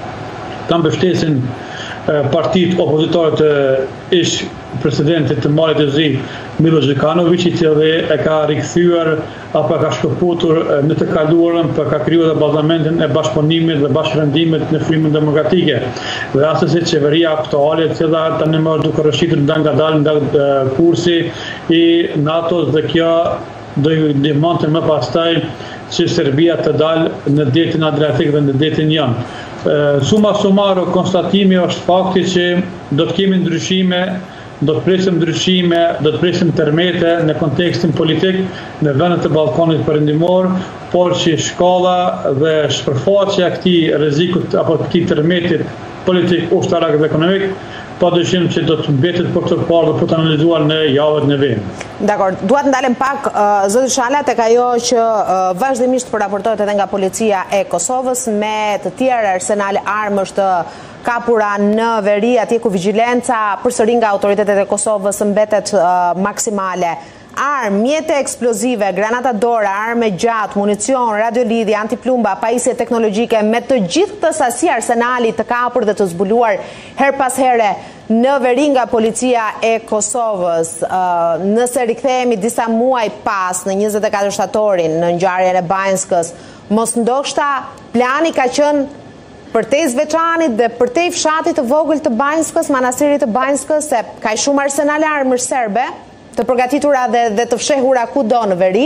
ta mbështesin partitë opozitare të ish presidentit të Malit të Zi, Milo Đukanović, i cili e ka rikthyer apo ka shkëputur në të kaluarën, për ka krijuar bazamentin e bashkëpunimit dhe bashkërendimit në frymën demokratike. Dhe asesi qeveria aktuale, e cila tani më duke rrëshitur ngadalë nga kursi i NATO-s, dhe kjo do i ndihmonte më pastaj që Serbia të dalë në detin Adriatik dhe në detin Jon. Summa summarum, konstatimi është fakti që do të kemi ndryshime, do të presim ndryshime, do të presim tërmete në kontekstin politik në vendet e Ballkanit Perëndimor, por që shkalla dhe shpërfaqja e këtij rrezikut apo këtij tërmetit politik, ushtarak dhe ekonomik, padyshim që do të mbetet për të parë dhe për të analizuar në javët në vijim. Dakor, dua të ndalem pak zoti Shala tek ajo që vazhdimisht po raportohet edhe nga policia e Kosovës, me të tjerë arsenale armësh të kapura në veri, atje ku vigjilenca përsëri nga autoritetet e Kosovës mbetet maksimale. Armë, mjete eksplozive, granata dora, armë gjatë, municion, radiolidhje, antiplumba, pajisje teknologjike, me të gjithë të sasi arsenali të kapur dhe të zbuluar her pas here në veri nga policia e Kosovës. Nëse rikthehemi disa muaj pas, në 24 shtatorin, në ngjarjen e Banjskës, mos ndoshta plani ka qenë përtej Zveçanit dhe përtej fshatit të vogël të Banjskës, manastirit të Banjskës, se ka shumë arsenale armësh serbe të përgatitura dhe të fshehura kudo në veri?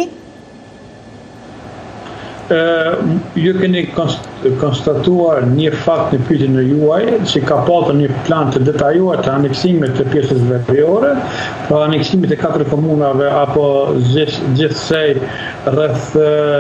Ju keni konstatuar një fakt në pyetjen e juaj, që ka pasur një plan të detajuar të aneksimit të pjesës veriore, pra aneksimit e 4 komunave apo gjithsej rreth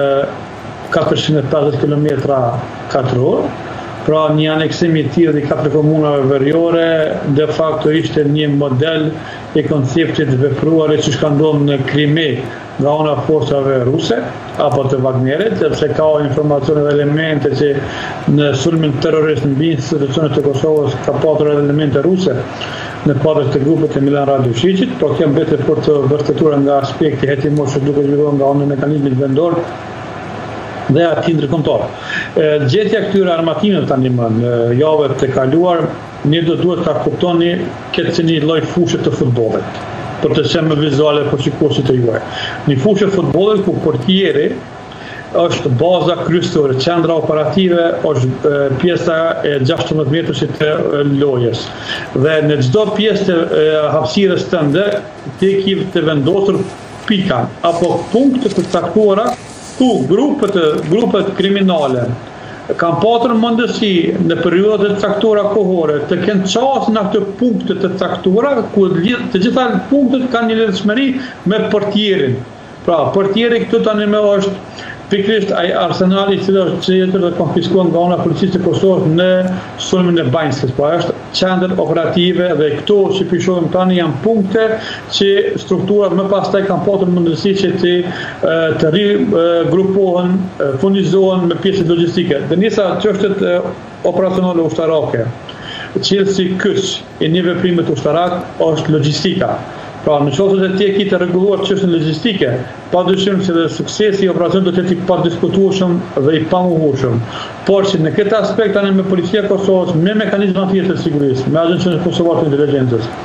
450 km katror. Pra një aneksim i tillë i 4 komunave veriore de facto ishte një model i konceptit vepruar që ka ndodhur në Krimi nga ana forcave ruse apo të Wagnerit, sepse ka informacione dhe elemente që në sulmin terrorist mbi institucionet e Kosovës ka pasur elemente ruse në padrës të grupit të Milan Radojčićit, por kjo mbetet për të vërtetuar nga aspekti hetimor që duke zhvilluar nga ana e mekanizmit vendor dhe ati ndërkombëtar. Gjetja këtyre armatimeve tani në javët të kaluar, ne duhet ta kuptoni këtë si një lloj fushë të futbollit, për të qenë vizuale për shikuesit e juaj. Një fushë futbollit ku portieri është baza kryesore, qendra operative është pjesa e 16 metrësit të lojës. Dhe në çdo pjesë të hapësirës tënde, ti ke të vendosur pika apo punkte të caktuara ku grupet kriminale kanë pasur mundësi në periudhat e caktuara kohore të kenë çast në ato punkte të caktuara ku të gjitha punktet kanë një lidhshmëri me portierin. Pra, portieri këtu tani më është pikërisht ai arsenali i cili është gjetur dhe konfiskuar nga ana e policisë të Kosovës në sulmin e Banjskës. Pra, është qendër operative dhe këto që pishohem tani janë punkte që strukturat më pastaj kanë pasur mundësi që të rigrupohen, furnizohen me pjesë logjistike. Dhe njësa çështjet operacionale ushtarake, cilësi kyç i një veprimi ushtarak është logjistika. Pra, në qoftë se ti e ke të rregulluar çështën logjistike, padyshim se dhe suksesi i operacionit do të jetë i padiskutueshëm dhe i pamohueshëm. Por që në këtë aspekt tani me policia e Kosovës, me mekanizmat tjerë të sigurisë, me agjencion kosovare të inteligjencës,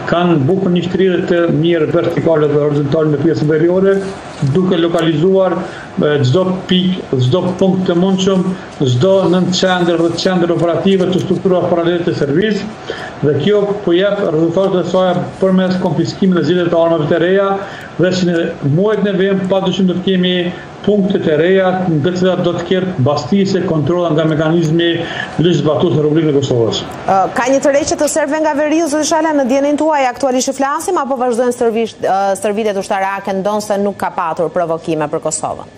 kanë bukur një shtrirë të mirë vertikale dhe horizontale në pjesën veriore, duke lokalizuar çdo pikë, çdo punkt të mundshëm, çdo nën qendër dhe qendër operative të strukturave paralele të servis, dhe kjo po jep rezultatet e saj përmes konfiskimit dhe zgjedhjeve të armëve të reja, dhe që në muajt në vim padyshim do të kemi punkte të reja në të cilat do të ketë bastise kontrolla nga mekanizmi ligjzbatues në Republikën e Kosovës. Ka një tërheqje të serbëve nga veriu, zoti Shala, në dijenin tuaj aktualisht flasim apo vazhdojnë stërvitjet ushtarake ndonse nuk ka patur provokime për Kosovën?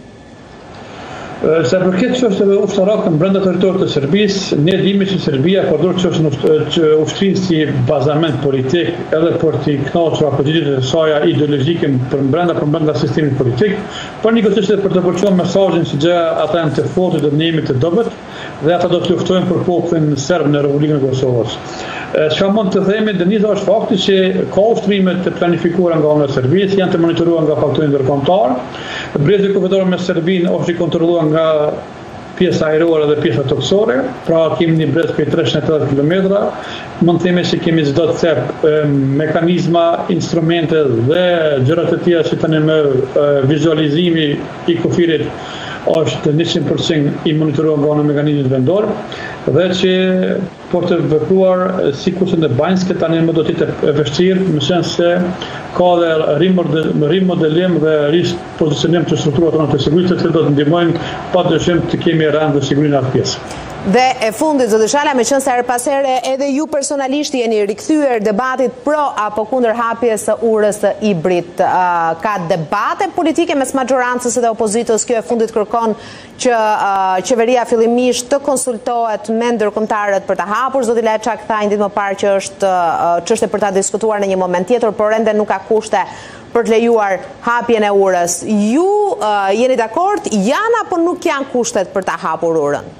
Sa përket çështjeve ushtarake brenda territorit të Serbisë, ne dimi që Serbia përdor çështën ushtrinë si bazament politik edhe për të kënaqur apojitët e saj ideologjike për brenda sistemit politik, por nikosisht për të përçuar mesazhin se gjë ata janë të fortë të ndihmit të dobët dhe ata do të luftojnë për popullin serb në Republikën e Kosovës. Çka mund të themi, Denisa, është fakti që ka ushtrime të planifikuara nga ana e Serbisë, janë të monitoruar nga faktorë ndërkombëtar. Brezi kufitor me Serbinë është i kontrolluar nga pjesa ajrore dhe pjesa toksore, pra kemi një brez për 380 km, mund të themi se kemi çdo të cep mekanizma, instrumente dhe gjërat e tjera që tani me vizualizimi i kufirit është 100% i monitoruar nga mekanizmit vendor, dhe që por të vepruar si kurse në Banjske tani më do të jetë e vështirë, në sens se ka dhe rimodelim dhe ripozicionim të strukturave tona të sigurisë që do të ndihmojnë padyshim të kemi rënd dhe sigurinë në atë pjesë. Dhe e fundit, zoti Shala, me qenë se her pas here edhe ju personalisht jeni rikthyer debatit pro apo kundër hapjes së urës së Ibrit, ka debate politike mes majorancës dhe opozitës? Kjo e fundit kërkon që qeveria fillimisht të konsultohet me ndërkombëtarët për të hapur. Zoti Leçak tha një ditë më parë që është çështje për ta diskutuar në një moment tjetër, por ende nuk ka kushte për të lejuar hapjen e urës. Ju jeni dakord, janë apo nuk janë kushtet për ta hapur urën?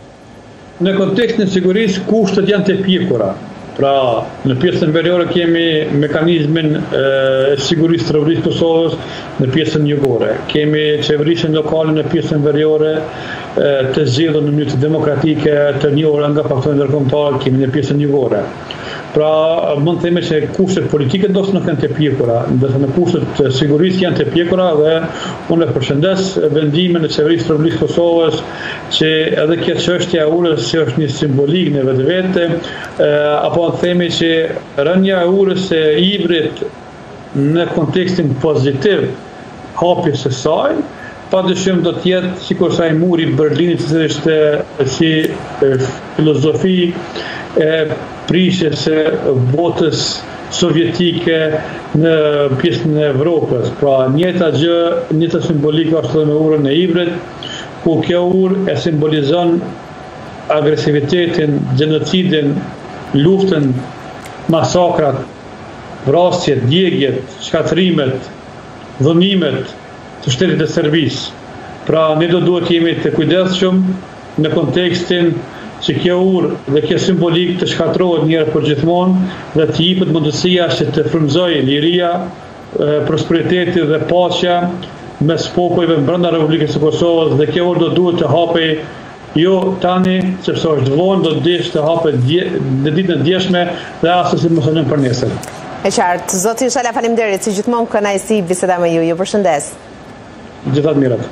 Në kontekstin e sigurisë, kushtet janë të pjekura. Pra, në pjesën veriore kemi mekanizmin e sigurisë të Republikës Kosovës në pjesën jugore. Kemi qeverisjen lokale në pjesën veriore të zgjedhur në mënyrë demokratike, të njohura nga faktorët ndërkombëtar, kemi në pjesën jugore. Pra, mund të themi se kushtet politike ndoshta nuk janë të pjekura, ndërsa në kushtet të sigurisë janë të pjekura, dhe unë përshëndes vendimin e qeverisë të Republikës Kosovës që edhe kjo çështje e urës që është një simbolik në vetvete, apo të themi që rënja e urës së Ibrit në kontekstin pozitiv hapjes së saj, padyshim do të jetë sikur sa i muri i Berlinit, që është si filozofi e prishjes së botës sovjetike në pjesën e Evropës. Pra, njëjta gjë, njëjta simbolikë është edhe me urën e Ibrit, ku kjo urë e simbolizon agresivitetin, genocidin, luftën, masakrat, vrasjet, djegjet, shkatrimet, dhënimet të shtetit të Serbisë. Pra, ne do duhet jemi të kujdesshëm në kontekstin që kjo urë dhe kjo simbolik të shkatrohet njëherë për gjithmonë dhe të jepet mundësia që të frymëzojë liria, prosperiteti dhe paqja mes popujve brenda Republikës së Kosovës, dhe kjo urë do duhet të hapej jo tani, sepse është vonë, do të hapej në ditën e djeshme dhe asesi mos e lëm për nesër. E qartë, zoti Shala, faleminderit, si gjithmonë kënaqësi biseda me ju. Ju përshëndes. Gjithatë mirat.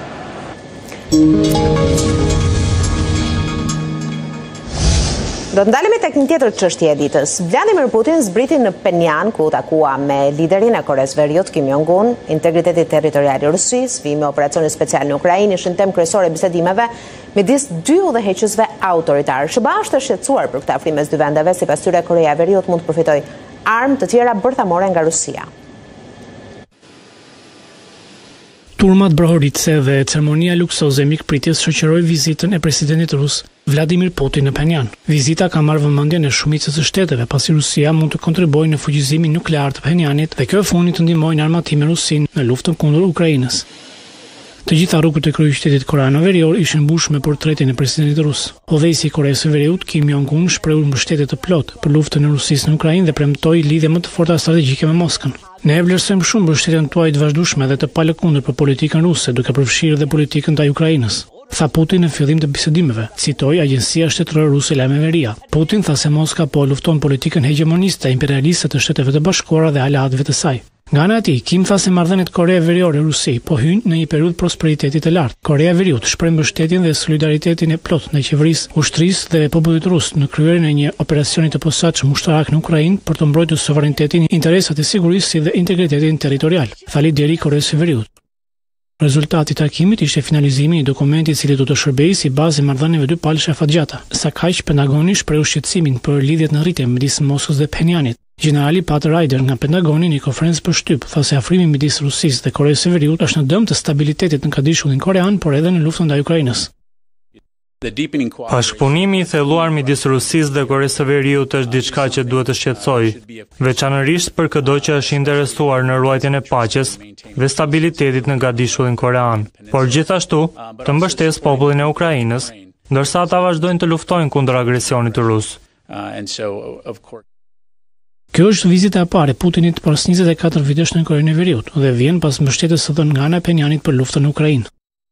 Do të ndalemi tek një tjetër çështje e ditës. Vladimir Putin zbriti në Penjan, ku u takua me liderin e Koreas së Veriut, Kim Jong-un. Integriteti territorial i Rusisë, vijimi i operacionit special në Ukrainë ishin temë kryesore bisedimeve midis dy udhëheqësve autoritar. SBA është shqetësuar për këtë afrim mes dy vendeve, sipas tyre Korea e Veriut mund të përfitojë armë të tjera bërthamore nga Rusia. Turmat brohoritse dhe ceremonia luksoze mikpritjes shoqëroi vizitën e presidentit rus Vladimir Putin në Penjan. Vizita ka marrë vëmendjen e shumicës së shteteve, pasi Rusia mund të kontribuojë në fuqizimin nuklear të Penjanit dhe kjo e fundit të ndihmojë në armatime Rusin në luftën kundër Ukrainës. Të gjitha rrugët e kryeqytetit koreano-verior ishin mbushur me portretin e presidentit rus. Udhëheqësi i Koreas së Veriut, Kim Jong-un, shprehur mbështetje të plotë për luftën e Rusisë në Ukrainë dhe premtoi lidhje më të forta strategjike me Moskën. Ne e vlerësojmë shumë mbështetjen tuaj të vazhdueshme dhe të palëkundër për politikën ruse, duke përfshirë dhe politikën ndaj Ukrainës. tha Putin në fillim të bisedimeve, citoi agjencia shtetërore ruse lajmeve RIA. Putin tha se Moska po lufton politikën hegemoniste imperialiste të Shteteve të Bashkuara dhe aleatëve të saj. Nga ana e tij, Kim tha se marrëdhëniet Korea Veriore Rusi po hyjnë në një periudhë prosperiteti të lartë. Korea e Veriut shpreh mbështetjen dhe solidaritetin e plotë ndaj qeverisë, ushtrisë dhe popullit rus në kryerjen e një operacioni të posaçëm ushtarak në Ukrainë për të mbrojtur sovranitetin, interesat e sigurisë si dhe integritetin territorial, tha lideri i Koreas së Veriut. Rezultati i takimit ishte finalizimi i një dokumenti i cili do të shërbejë si bazë e marrëdhënieve dypalësh afatgjata. Sa kaq Pentagoni shpreh shqetësimin për lidhjet në rritje midis Moskës dhe Pjenjanit. Gjenerali Pat Ryder nga Pentagoni në një konferencë për shtyp tha se afrimi midis Rusisë dhe Koreas së Veriut është në dëm të stabilitetit në Kadishullin korean, por edhe në luftën ndaj Ukrainës. Bashkëpunimi i thelluar midis Rusisë dhe Koreas së Veriut është diçka që duhet të shqetësojë, veçanërisht për çdo që është interesuar në ruajtjen e paqes dhe stabilitetit në Kadishullin korean, por gjithashtu të mbështesë popullin e Ukrainës, ndërsa ata vazhdojnë të luftojnë kundër agresionit rus. Kjo është vizita e parë e Putinit pas 24 vitesh në Korenë e Veriut dhe vjen pas mbështetjes së dhënë nga ana e Pjenjanit për luftën në Ukrainë.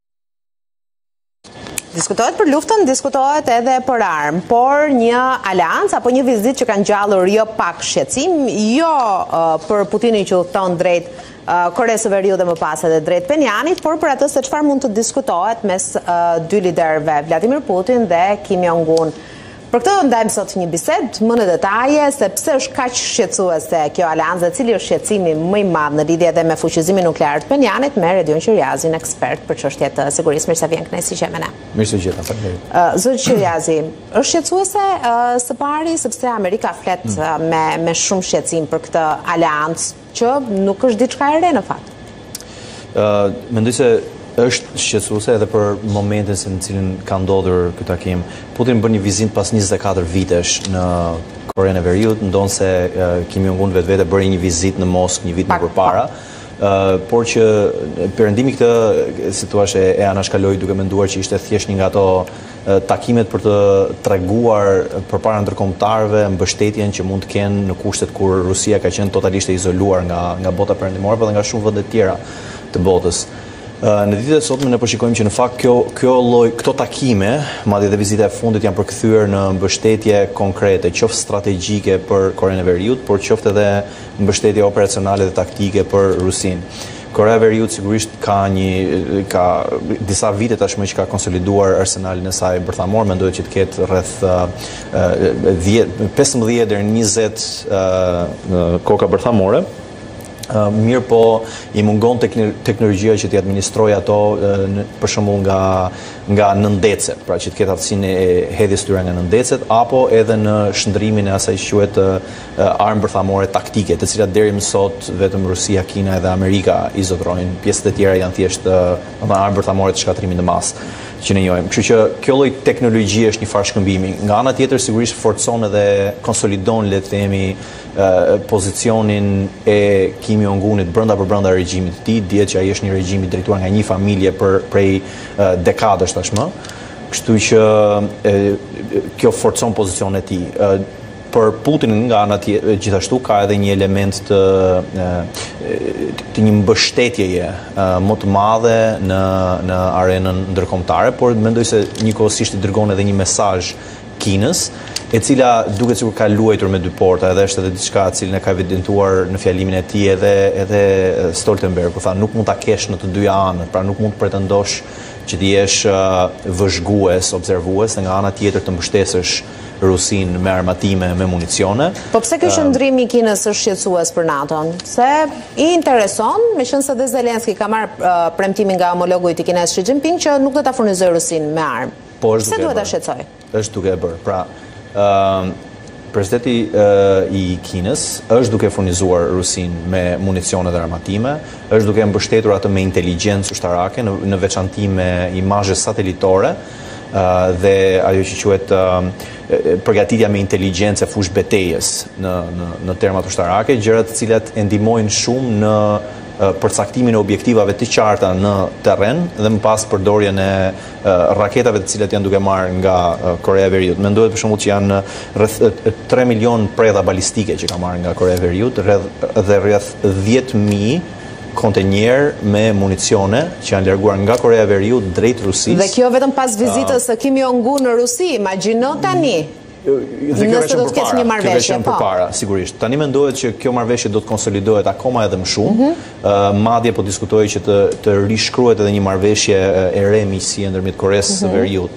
Diskutohet për luftën, diskutohet edhe për armë, por një aleancë apo një vizitë që kanë gjallur jo pak shqetësim, jo për Putinin që udhton drejt Koreas së Veriut dhe më pas edhe drejt Pjenjanit, por për atë se çfarë mund të diskutohet mes dy liderëve, Vladimir Putin dhe Kim Jong-un. Për këtë ndajmë sot një bisedë më në detaje se pse është kaq shqetësuese kjo aleancë, cili është shqetësimi më i madh në lidhje edhe me fuqizimin nuklear të Pjenjanit, me Redion Qiriazin, ekspert për çështje të sigurisë. Mirë se vjen kënaqësi si që me ne. Mirë se gjeta, faleminderit. Zot Qiriazi, është shqetësuese së pari sepse Amerika flet me shumë shqetësim për këtë aleancë që nuk është diçka e re në fakt. Mendoj se është shqetësuese edhe për momentin se në cilin ka ndodhur ky takim. Putin bën një vizitë pas 24 vitesh në Korenë e Veriut, ndonë se Kim Jong-un vetvete bëri një vizitë në Moskë një vit më përpara, por që perëndimi këtë situash e anashkaloi duke menduar që ishte thjesht një nga ato takimet për të treguar përpara ndërkombëtarëve mbështetjen që mund të kenë në kushtet kur Rusia ka qenë totalisht e izoluar nga bota perëndimore, por edhe nga shumë vende të tjera të botës. Në ditët e sotme ne përshikojmë që në fakt këto takime, madje edhe vizita e fundit janë përkthyer në mbështetje konkrete, qoftë strategjike për Korenë e Veriut, por qoftë edhe mbështetje operacionale dhe taktike për Rusinë. Korea e Veriut sigurisht ka disa vite tashmë që ka konsoliduar arsenalin e saj bërthamor, mendoj që të ketë rreth 15 deri në 20 koka bërthamore. Mirë po i mungon teknologjia që t'i administroj ato për shembull nga nëndecet, pra që të ketë aftësinë e hedhjes tyre nga nëndecet, apo edhe në shndrimin e asaj që quhet armë bërthamore taktike, të cilat deri më sot vetëm Rusia, Kina edhe Amerika i zotrojnë. Pjesët e tjera janë thjesht armë bërthamore të shkatrimit në masë që ne njohim. Kështu që kjo lloj teknologjie është një farë shkëmbimi. Nga ana tjetër sigurisht forcon edhe konsolidon, le të themi, pozicionin e Kim Jong-unit brenda regjimit të tij. Dihet që ai është një regjim i drejtuar nga një familje prej dekadash tashmë. Kështu që kjo forcon pozicionin e tij. Për Putinin nga ana tjetër gjithashtu ka edhe një element të një mbështetjeje më të madhe në arenën ndërkombëtare, por mendoj se njëkohësisht i dërgon edhe një mesazh Kinës, e cila duket sikur ka luajtur me dy porta, edhe është edhe diçka e cilën e ka evidentuar në fjalimin e tij edhe Stoltenberg, ku tha nuk mund ta kesh në të dyja anët, pra nuk mund të pretendosh që ti jesh vëzhgues, observues, dhe nga ana tjetër të mbështesësh Rusin me armatime, me municione. Po pse ky qëndrim i Kinës është shqetësues për NATO-n? Se i intereson, meqense dhe Zelenski ka marrë premtimin nga homologu i Kinës Xi Jinping që nuk do ta furnizojë Rusin me armë. Pse duhet ta shqetësoj? Është duke e bërë. Pra, presidenti i Kinës është duke furnizuar Rusin me municione dhe armatime, është duke mbështetur atë me inteligjencë ushtarake, në veçanti me imazhe satelitore, dhe ajo që quhet përgatitja me inteligjencë e fush betejës në termat ushtarake, gjërat të cilat e ndihmojnë shumë në përcaktimin e objektivave të qarta në terren dhe më pas përdorjen e raketave të cilat janë duke marrë nga Korea e Veriut. Mendohet për shembull që janë rreth 3 milion predha balistike që ka marrë nga Korea e Veriut dhe rreth 10.000 kontenjer me municione që janë larguar nga Korea e Veriut drejt Rusisë. Dhe kjo vetëm pas vizitës së Kim Jong-un në Rusi, imagjino tani. Nëse do të ketë një marrëveshje përpara, sigurisht. Tani mendohet që kjo marrëveshje do të konsolidohet akoma edhe më shumë. Madje po diskutohej që të rishkruhet edhe një marrëveshje e re miqësie ndërmjet Koreas së Veriut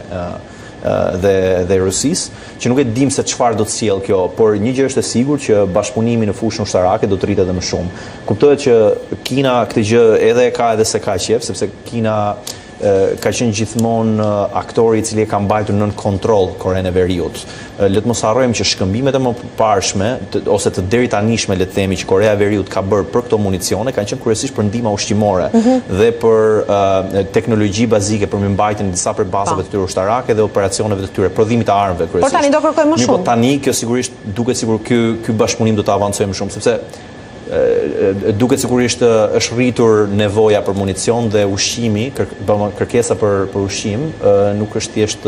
dhe Rusisë, që nuk e dim se çfarë do të sjellë kjo, por një gjë është e sigurt që bashkëpunimi në fushën ushtarake do të rritet edhe më shumë. Kuptohet që Kina këtë gjë edhe e ka edhe se ka qef, sepse Kina ka qenë gjithmonë aktori i cili e ka mbajtur nën kontroll Korenë e Veriut. Le të mos harrojmë që shkëmbimet e mëparshme ose të deri tanishme, le të themi, që Korea e Veriut ka bërë për këto municione kanë qenë kryesisht për ndihmë ushqimore dhe për teknologji bazike për mbajtjen e disa prej bazave të tyre ushtarake dhe operacioneve të tyre, prodhimit të armëve kryesisht. Por tani do kërkojmë më shumë. Po tani kjo sigurisht duket sikur ky bashkëpunim do të avancojë më shumë, sepse duket sigurisht është rritur nevoja për municion dhe ushqimi, kërkesa për ushqim nuk është thjesht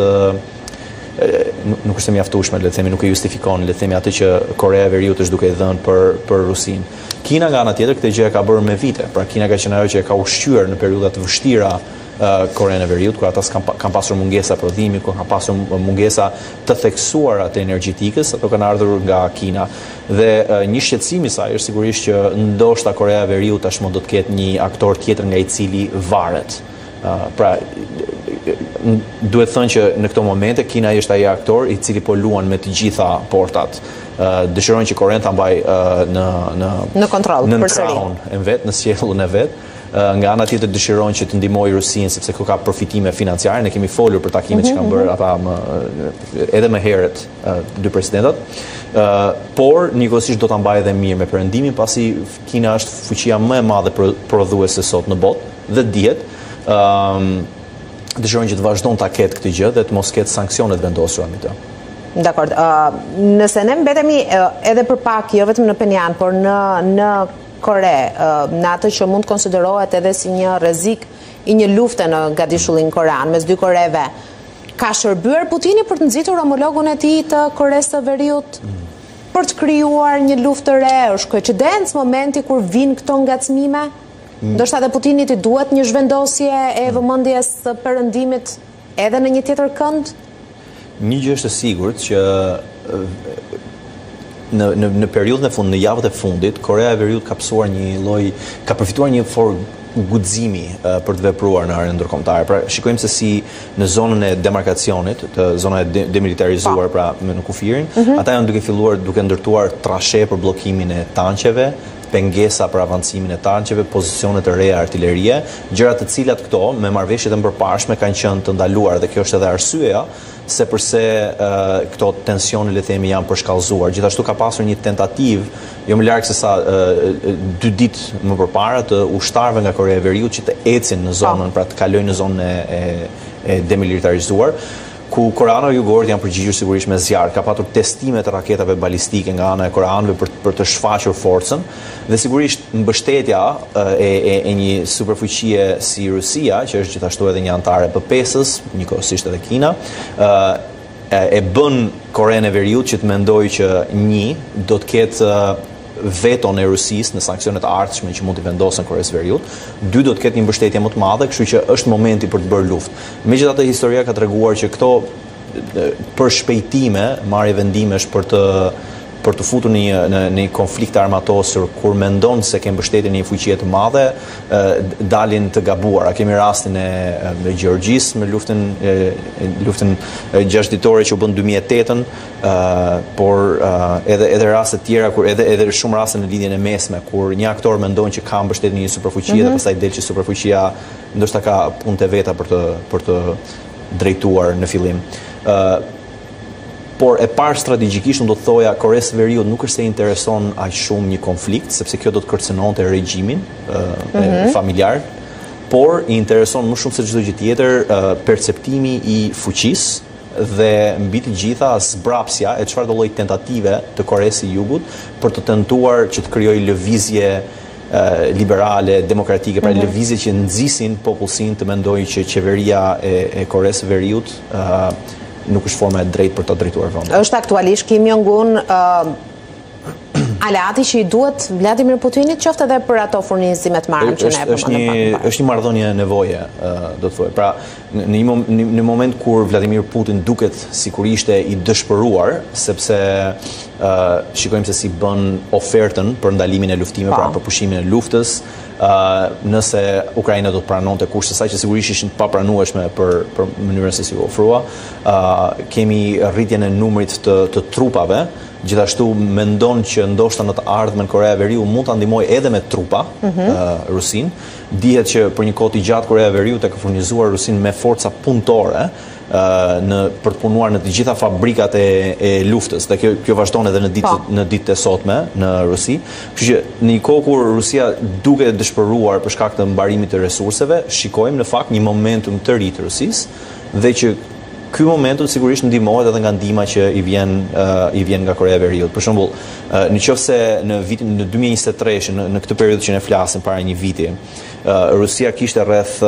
nuk është e mjaftueshme, le të themi, nuk e justifikon, le të themi, atë që Korea e Veriut është duke i dhënë për Rusinë. Kina nga ana tjetër këtë gjë e ka bërë me vite, pra Kina ka qenë ajo që e ka ushqyer në periudha të vështira Korenë e Veriut, kur ata kanë pasur mungesa prodhimi, kur kanë pasur mungesa të theksuara të energjetikës, ato kanë ardhur nga Kina. Dhe një shqetësim i saj është sigurisht që ndoshta Korea e Veriut tashmë do të ketë një aktor tjetër nga i cili varet. Pra duhet thënë që në këto momente Kina është ai aktor i cili po luan me të gjitha portat. Dëshirojnë që Korenë ta mbaj në kontroll përsëri në vet, në sjelljen e vet. Nga ana tjetër dëshirojnë që të ndihmojë Rusinë sepse kjo ka përfitime financiare. Ne kemi folur për takimet që kanë bërë ata edhe më herët dy presidentat. Por njëkohësisht do ta mbajë edhe mirë me perëndimin, pasi Kina është fuqia më e madhe prodhuese sot në botë dhe dihet dëshirojnë që të vazhdon ta ketë këtë gjë dhe të mos ketë sanksionet vendosura mbi të. Dakor. Nëse ne mbetemi edhe për pak, jo vetëm në Penjan, por në Kore, në atë që mund të konsiderohet edhe si një rrezik i një lufte në Gadishullin korean mes dy Koreve, ka shërbyer Putini për të nxitur homologun e tij të Koresë së Veriut për të krijuar një luftë të re? Është koincidencë momenti kur vinë këto ngacmime? Ndoshta edhe Putinit i duhet një zhvendosje e vëmendjes së perëndimit edhe në një tjetër kënd? Një gjë është e sigurt që në periudhën e fundit, në javët e fundit, Korea e Veriut ka përfituar një formë guximi për të vepruar në arenën ndërkombëtare. Pra shikojmë se si në zonën e demarkacionit, të zona e demilitarizuar, pra në kufirin, ata janë duke filluar duke ndërtuar trashe për bllokimin e tanqeve, pengesa për avancimin e tanqeve, pozicione të reja artillerie, gjëra të cilat këto me marrëveshjet e mëparshme kanë qenë të ndaluar dhe kjo është edhe arsyeja se përse këto tensione, le themi, janë përshkallëzuar. Gjithashtu ka pasur një tentativë, jo më larg se sa 2 ditë më përpara, të ushtarëve nga Korea e Veriut që të ecin në zonën, pra të kalojnë në zonën e demilitarizuar, ku koreanëve jugorët janë përgjigjur sigurisht me zjarr. Ka patur testime të raketave balistike nga ana e koreanëve për të shfaqur forcën dhe sigurisht mbështetja e një superfuqie si Rusia, që është gjithashtu edhe një antare e BPS-s, njëkohësisht edhe Kina, e bën Korenë e Veriut që të mendojë që do të ketë veton e Rusisë në sanksionet e ardhshme që mund të vendosen Koreas së Veriut. 2, do të ketë një mbështetje më të madhe, kështu që është momenti për të bërë luftë. Megjithatë, historia ka treguar që këto për shpejtime, marrje vendimesh për të futur në një konflikt armatosur kur mendon se ke mbështetje në një fuqi të madhe, dalin të gabuara. Kemi rastin e Gjeorgjisë me luftën 6 ditore që u bën 2008-ën, por edhe raste tjera kur edhe shumë raste në lidhjen e mesme kur një aktor mendon që ka mbështetje në një superfuqi dhe pastaj del që superfuqia ndoshta ka punë të veta për të drejtuar në fillim. Por e parë strategjikisht unë do të thoja Koresë së Veriut nuk është se intereson aq shumë një konflikt, sepse kjo do të kërcënonte regjimin familjar, por i intereson më shumë se çdo gjë tjetër perceptimi i fuqisë dhe mbi të gjitha zbrapsja e çfarëdo lloj tentative të Koresë së Jugut për të tentuar që të krijojë lëvizje liberale, demokratike, pra lëvizje që nxisin popullsinë të mendojë që qeveria e Koresë së Veriut nuk është forma e drejtë për të drejtuar vendin. Është aktualisht Kim Jong-un aleati që i duhet Vladimir Putinit, qoftë edhe për ato furnizime të marrë që ne e përmendëm. Është një marrëdhënie nevoje, do të thuaj. Pra, në moment kur Vladimir Putin duket sikur ishte i dëshpëruar, sepse shikojmë se si bën ofertën për ndalimin e luftimeve, pra për pushimin e luftës, nëse Ukraina do të pranonte kushte saj që sigurisht ishin të papranueshme për mënyrën se si u ofrua, kemi rritjen e numrit të trupave. Gjithashtu mendon që ndoshta në të ardhmen Korea e Veriut mund ta ndihmojë edhe me trupa Rusin. Dihet që për një kohë të gjatë Korea e Veriut e ka furnizuar Rusin me forca punëtore për të punuar në të gjitha fabrikat e luftës, dhe kjo vazhdon edhe në ditët e sotme në Rusi. Kështu që në një kohë kur Rusia duke dëshpëruar për shkak të mbarimit të resurseve, shikojmë në fakt një momentum të ri të Rusisë, dhe që ky momentum sigurisht ndihmohet edhe nga ndihma që i vjen nga Korea e Veriut. Për shembull, nëse në vitin 2023, në këtë periudhë që ne flasim para një viti, Rusia kishte rreth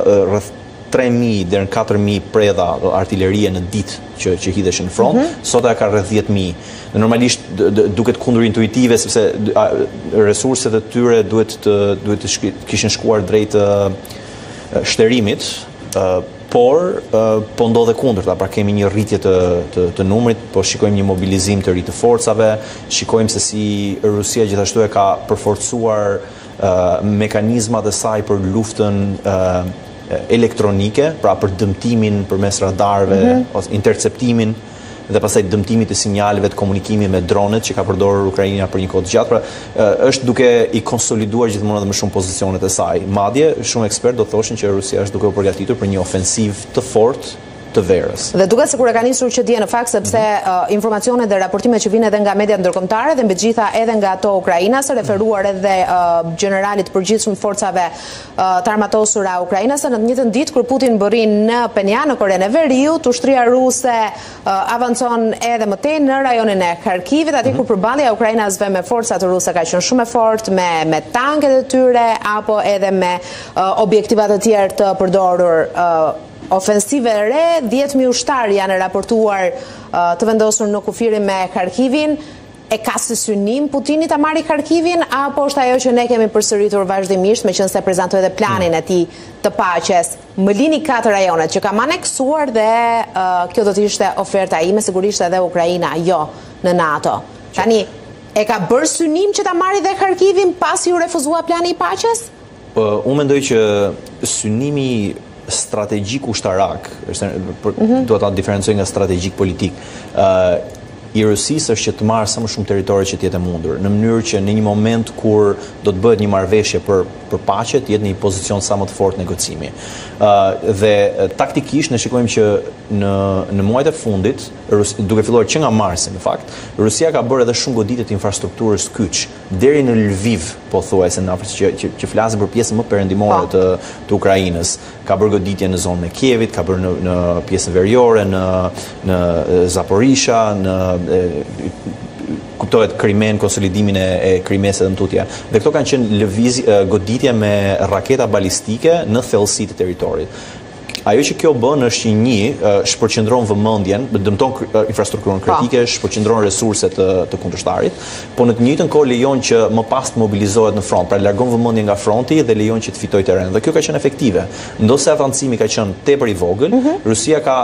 3.000 deri në 4.000 predha artillerie në ditë që hidheshin në front, sot ka rreth 10.000. Normalisht duket kundërintuitive sepse resurset e tyre duhet të kishin shkuar drejt shterimit, por po ndodhe kundërta, pra kemi një rritje të numrit, po shikojmë një mobilizim të ri të forcave, shikojmë se si Rusia gjithashtu e ka përforcuar mekanizmat e saj për luftën elektronike, pra për dëmtimin përmes radarëve, ose interceptimin dhe pastaj dëmtimit të sinjaleve të komunikimit me dronet që ka përdorur Ukraina për një kohë të gjatë. Pra është duke i konsoliduar gjithmonë edhe më shumë pozicionet e saj. Madje shumë ekspertë do thoshin që Rusia është duke u përgatitur për një ofensiv të fortë të verës. Dhe duket sikur e ka nisur që dje në fakt, sepse informacionet dhe raportimet që vijnë edhe nga mediat ndërkombëtare dhe mbi gjitha edhe nga ato Ukrainas, referuar edhe generalit përgjithshëm të forcave të armatosura ukrainase, në të njëjtën ditë kur Putin bëri në Penja, në Korenë e Veriut, ushtria ruse avancon edhe më tej në rajonin e Kharkivit, aty ku përballja e ukrainasve me forcat ruse ka qenë shumë e fortë, me tanket e tyre apo edhe me objektivat të tjerë të përdorur. Ofensive re, 10.000 ushtar janë raportuar të vendosur në kufirin me Kharkivin. E ka si synim Putinit ta marrë Kharkivin, apo është ajo që ne kemi përsëritur vazhdimisht, meqense prezantoi edhe planin e tij të paqes? Më lini 4 rajonet që kam aneksuar dhe kjo do të ishte oferta ime, sigurisht edhe Ukraina, jo në NATO. Tani, e ka bërë synim që ta marrë dhe Kharkivin pasi u refuzua plani i paqes? Unë mendoj që synimi strategjik ushtarak, duhet ta diferencoj nga strategjik politik, i Rusisë është që të marrë sa më shumë territori që të jetë mundur, në mënyrë që në një moment kur do të bëhet një marrëveshje për paqe, të jetë në një pozicion sa më të fortë negocimi. Dhe taktikisht ne shikojmë që në muajt e fundit, duke filluar që nga marsi në fakt, Rusia ka bërë edhe shumë goditje të infrastrukturës kyç, deri në Lviv, pothuajse në afër që flasim për pjesën më perëndimore të Ukrainës. Ka bërë goditje në zonën e Kievit, ka bërë në pjesën veriore, në Zaporisha, kuptohet Krimen, konsolidimin e Krimes edhe në tutje. Dhe këto kanë qenë goditje me raketa balistike në thellësi të territorit. Ajo që kjo bën është shpërqendron vëmendjen, dëmton infrastrukturën kritike, shpërqendron resurset të kundërshtarit, po në të njëjtën kohë lejon që më pas të mobilizohet në front, pra largon vëmendjen nga fronti dhe lejon që të fitojë terren. Dhe kjo ka qenë efektive. Ndosë avancimi ka qenë tepër i vogël, Rusia ka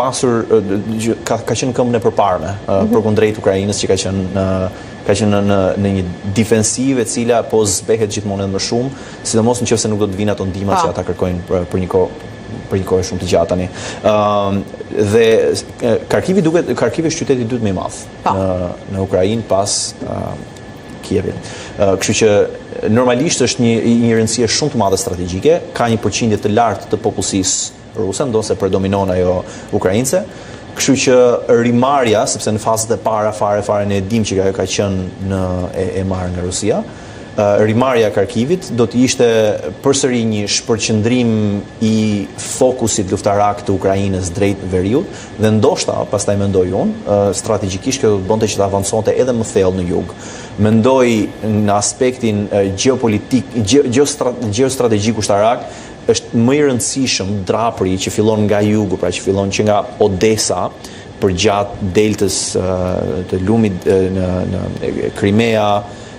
qenë këmbën e përparme përkundrejt Ukrainës që ka qenë në një defensivë e cila po zbehet gjithmonë edhe më shumë, sidomos nëse nuk do të vinë ato ndihmat që ata kërkojnë për një kohë shumë të gjatë tani. Dhe Kharkivi është qyteti i dytë më i madh në Ukrainë pas Kievit. Kështu që normalisht është një rëndësie shumë të madhe strategjike, ka një përqindje të lartë të popullsisë ruse, ndonse predominon ajo ukraince. Kështu që rimarrja, sepse në fazat e para fare ne e dim që ajo ka qenë e marrë nga Rusia, rimarrja e Kharkivit do të ishte përsëri një shpërqendrim i fokusit luftarak të Ukrainës drejt veriut, dhe ndoshta, pastaj mendoj unë, strategjikisht kjo do të bënte që të avanconte edhe më thellë në jug. Mendoj në aspektin geopolitik, geostrategjik ushtarak, është më i rëndësishëm drapri që fillon nga jugu, pra që fillon që nga Odessa, përgjatë deltës të lumit në Crimea,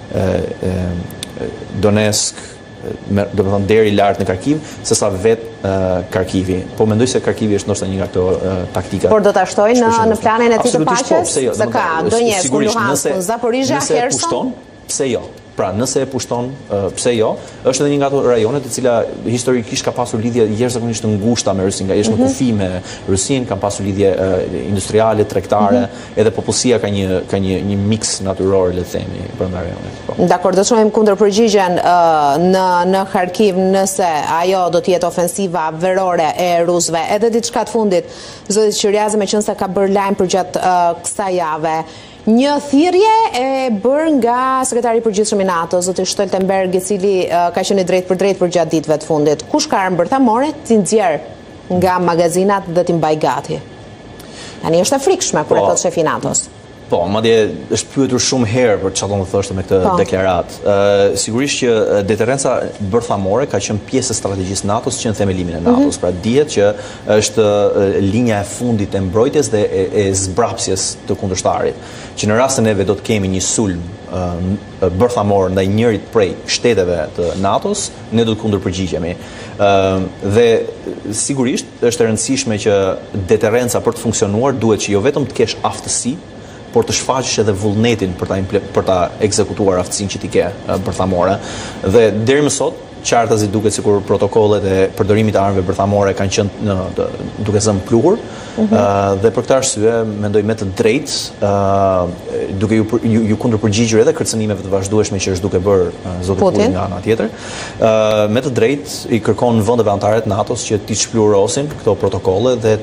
Donetsk, do të thonë deri lart në Kharkiv, sesa vetë Kharkivi. Po mendoj se Kharkivi është ndoshta një nga ato taktika. Por do ta shtojnë në planin e tij të paqes? Se ka Donetsk, Luhansk, Zaporizhia, Kherson? Pse jo? Pra, nëse e pushton, pse jo? Është edhe një nga ato rajonet e cila historikisht ka pasur lidhje jashtëzakonisht të ngushta me Rusin, nga është në kufi me Rusin, kanë pasur lidhje industriale, tregtare, edhe popullsia ka një miks natyror, le të themi, brenda rajonit. Dakor, do të shohim kundërpërgjigjen në Kharkiv nëse ajo do të jetë ofensiva verore e rusëve. Edhe diçka të fundit, zoti Qiriazi, meqense ka bërë lajm përgjatë kësaj jave. Një thirrje e bërë nga sekretari i përgjithshëm i NATO, zoti Stoltenberg, i cili ka qenë drejt për drejt përgjatë ditëve të fundit. Kush ka armë bërthamore t'i nxjerr nga magazinat dhe t'i mbaj gati? Tani është e frikshme kur e thot shefi i NATO-s. Po, madje është pyetur shumë herë për çfarë do të thoshte me këtë deklaratë. Sigurisht që deterenca bërthamore ka qenë pjesë e strategjisë NATO-s që në themelimin e NATO-s. Pra dihet që është linja e fundit e mbrojtjes dhe e zbrapsjes të kundërshtarit. Që në rastin e do të kemi një sulm bërthamor ndaj njërit prej shteteve të NATO-s, ne do të kundërpërgjigjemi. Dhe sigurisht është e rëndësishme që deterenca për të funksionuar duhet që jo vetëm të kesh aftësi, por të shfaqësh edhe vullnetin për ta ekzekutuar aftësinë që ti ke bërthamore. Dhe deri më sot, qartazi duket sikur protokollet e përdorimit të armëve bërthamore kanë qenë duke zënë pluhur. Dhe për këtë arsye mendoj me të drejtë, duke ju kundërpërgjigjur edhe kërcënimeve të vazhdueshme që është duke bërë zoti Putin nga ana tjetër, me të drejtë i kërkon vendeve anëtare të NATO-s që t'i shplurosin këto protokolle dhe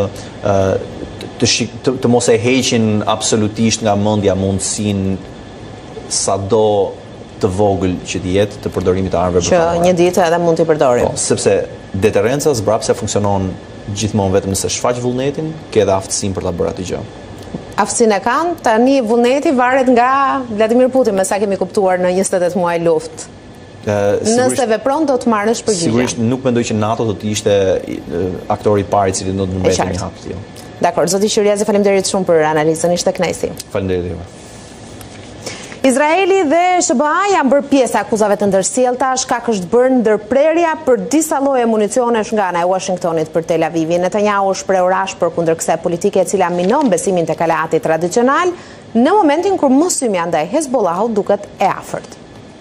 të mos e heqin absolutisht nga mendja mundësinë sado të vogël që të jetë të përdorimit të armëve bërthamore. Që një ditë edhe mund t'i përdorim. Po, sepse deterenca zbrapse funksionon gjithmonë vetëm nëse shfaq vullnetin, ke edhe aftësinë për ta bërë atë gjë. Aftësinë e kanë, tani vullneti varet nga Vladimir Putin, me sa kemi kuptuar në 28 muaj luftë. Nëse vepron do të marrësh përgjigje. Sigurisht nuk mendoj që NATO do të ishte aktori i parë i cili do të mbajë një hap të tillë. Dakor, zoti Qiriazi, faleminderit shumë për analizën, ishte kënaqësi. Faleminderit juve. Izraeli dhe SBA janë bërë pjesë e akuzave të ndërsjellta, shkak është bërë ndërprerja për disa lloje municionesh nga ana e Washingtonit për Tel Avivin. Netanyahu shpreh rash për kundërkthe politike e cila minon besimin tek aleati tradicional në momentin kur mosymi ndaj Hezbollahut duket e afërt.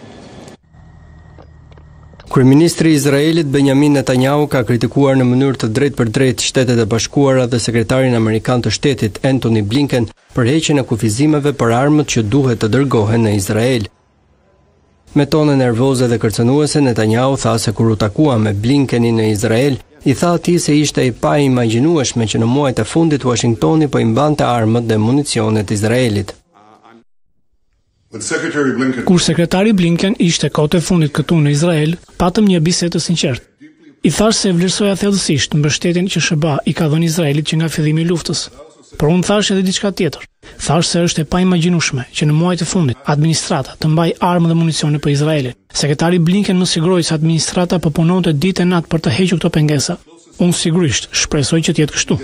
Kryeministri i Izraelit Benjamin Netanyahu ka kritikuar në mënyrë të drejtë për drejtë Shtetet e Bashkuara dhe sekretarin amerikan të shtetit Antony Blinken për heqjen e kufizimeve për armët që duhet të dërgohen në Izrael. Me tone nervoze dhe kërcënuese, Netanyahu tha se kur u takua me Blinkenin në Izrael, i tha atij se ishte i paimagjinueshme që në muajt e fundit Washingtoni po i mbante armët dhe municionet Izraelit. Kur sekretari Blinken ishte kohët e fundit këtu në Izrael, patëm një bisedë të sinqertë. I thash se vlerësoja thellësisht mbështetjen që SBA i ka dhënë Izraelit që nga fillimi i luftës. Por unë thash edhe diçka tjetër. Thash se është e paimagjinueshme që në muajt e fundit administrata të mbajë armë dhe municione për Izraelin. Sekretari Blinken më siguroi se administrata po punonte ditë e natë për të hequr këto pengesa. Unë sigurisht shpresoj që të jetë kështu.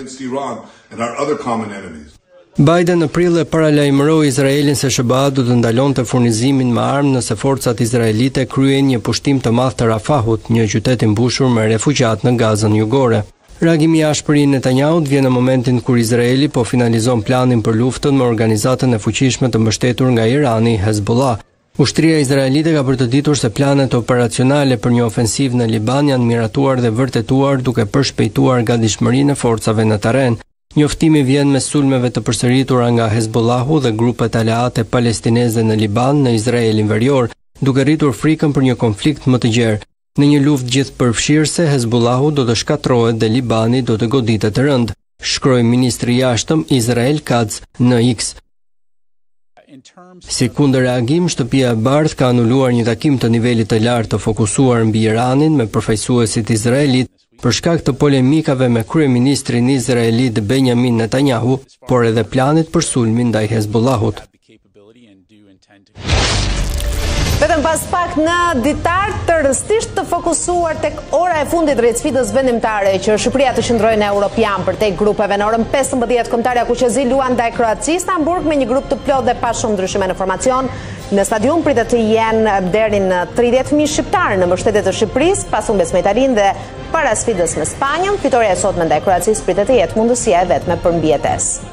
Biden në prill e paralajmëroi Izraelin se SBA do të ndalonte furnizimin me armë nëse forcat izraelite kryejnë një pushtim të madh të Rafahut, një qytet i mbushur me refugjat në Gazën jugore. Reagimi i ashpër i Netanyahut vjen në momentin kur Izraeli po finalizon planin për luftën me organizatën e fuqishme të mbështetur nga Irani, Hezbollah. Ushtria izraelite ka përdititur se planet operacionale për një ofensiv në Liban janë miratuar dhe vërtetuar duke përshpejtuar gatishmërinë e forcave në terren. Njoftimi vjen me sulmeve të përsëritura nga Hezbollahu dhe grupet aleate palestineze në Liban në Izraelin verior, duke rritur frikën për një konflikt më të gjerë. Në një luftë gjithëpërfshirëse, Hezbollahu do të shkatërrohet dhe Libani do të goditet rënd, shkroi ministri i jashtëm Israel Katz në X. Si kundër reagim, Shtëpia e Bardhë ka anuluar një takim të nivelit të lartë të fokusuar mbi Iranin me përfaqësuesit izraelit për shkak të polemikave me kryeministrin izraelit Benjamin Netanyahu, por edhe planit për sulmin ndaj Hezbollahut. Vetëm pas pak në ditar të rëstisht të fokusuar tek ora e fundit drejt sfidës vendimtare që Shqipëria të qëndrojë në Europian për tek grupeve. Në orën 15 kombëtarja Kuqezi luan ndaj Kroacisë në Hamburg me një grup të plotë dhe pa shumë ndryshime në formacion. Në stadium pritet të jenë deri në 30.000 shqiptarë në mbështetje të Shqipërisë pas humbjes me Italinë dhe para sfidës me Spanjën. Fitoria e sotme ndaj Kroacisë pritet të jetë mundësia e vetme për mbijetesë.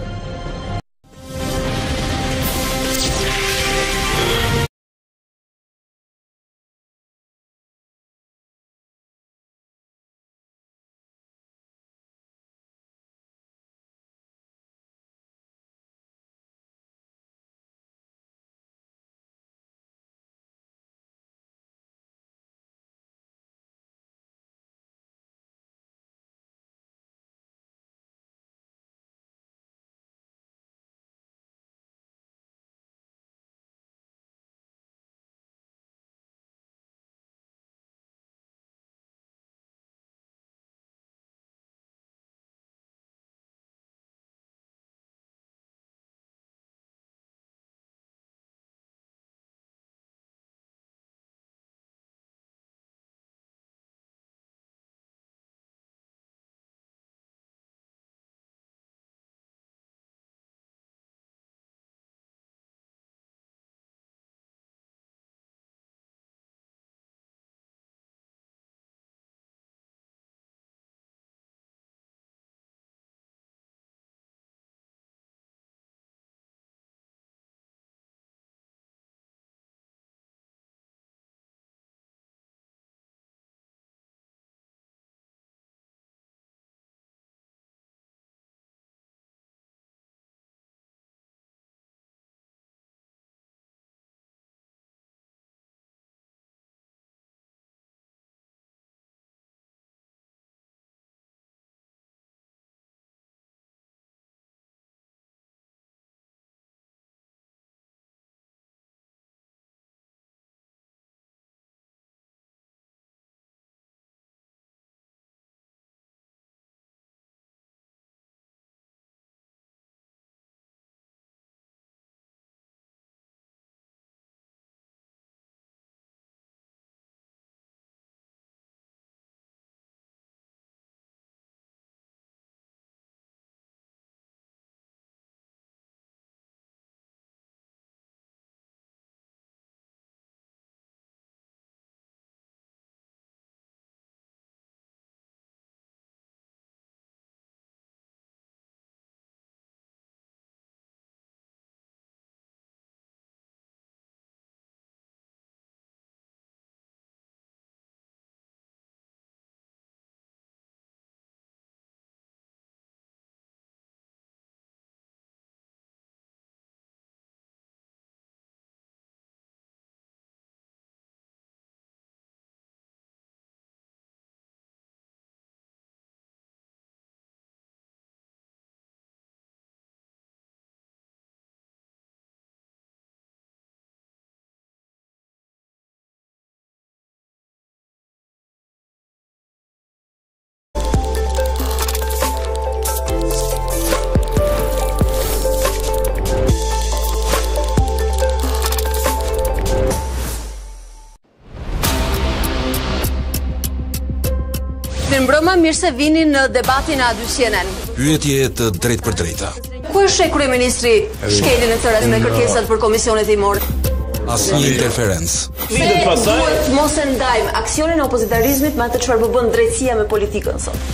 Mbrëma, mirë se vini në debatin e A2 CNN. Pyetje të drejtë për drejta. Ku është kryeministri shkelin e tëra me kërkesat për komisionet timore? Asnjë interferencë. Duhet mos e ndajmë aksionin e opozitarizmit me atë çfarë bën drejtësia me politikën sot.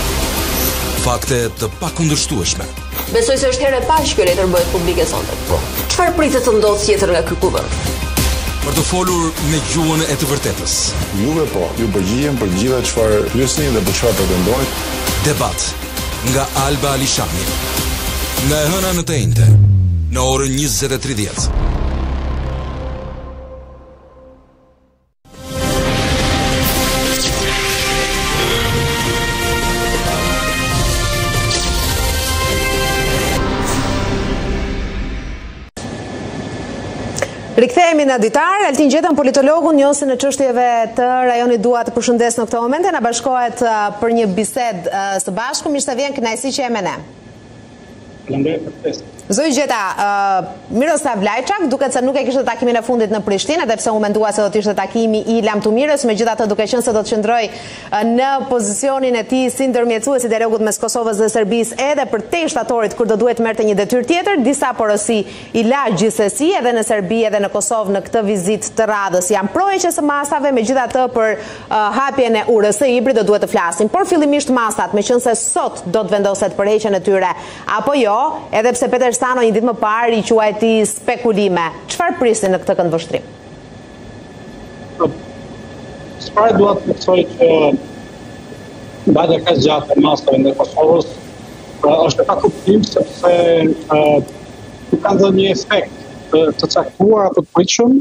Fakte të pakundërshtueshme. Besoj se është herë e parë që kjo letër bëhet publike sonte. Po. Çfarë pritet të ndodhë tjetër nga ky kuvend? Për të folur me gjuhën e të vërtetës. Juve po, ju përgjigjem për gjitha çfarë pyesni dhe për çfarë pretendoni. Debat nga Alba Alishani. Nga e hëna në të njëjtë, në orën 20:30. Rikthehemi në ditar, Altin Gjetën, politologun, njohësin e çështjeve të rajonit, dua të përshëndes në këtë moment, na bashkohet për një bisedë së bashku. Mirë se vjen, kënaqësi që je me ne. Faleminderit për ftesën. Zoj Gjeta, Miroslav Lajçak duket se nuk e kishte takimin e fundit në Prishtinë, edhe pse u mendua se do të ishte takimi i Lamtumirës, megjithatë duke qenë se do të qëndroj në pozicionin e tij si ndërmjetësues i dialogut mes Kosovës dhe Serbisë edhe për te shtatorit kur do duhet merrte një detyrë tjetër, disa porosi i la gjithsesi edhe në Serbi edhe në Kosovë në këtë vizitë të radhës. Janë proheqës së masave, megjithatë për hapjen e urës së hibrit do duhet të flasim, por fillimisht masat, meqense sot do të vendoset përheqjen e tyre apo jo, edhe pse Peter Sano një ditë më parë i quajti spekulime. Çfarë prisin në këtë këndvështrim? Çfarë duhet të thoj që mbajtja kaq gjatë e masave në Kosovës është pa kuptim sepse ka dhënë një efekt të caktuar apo të pritshëm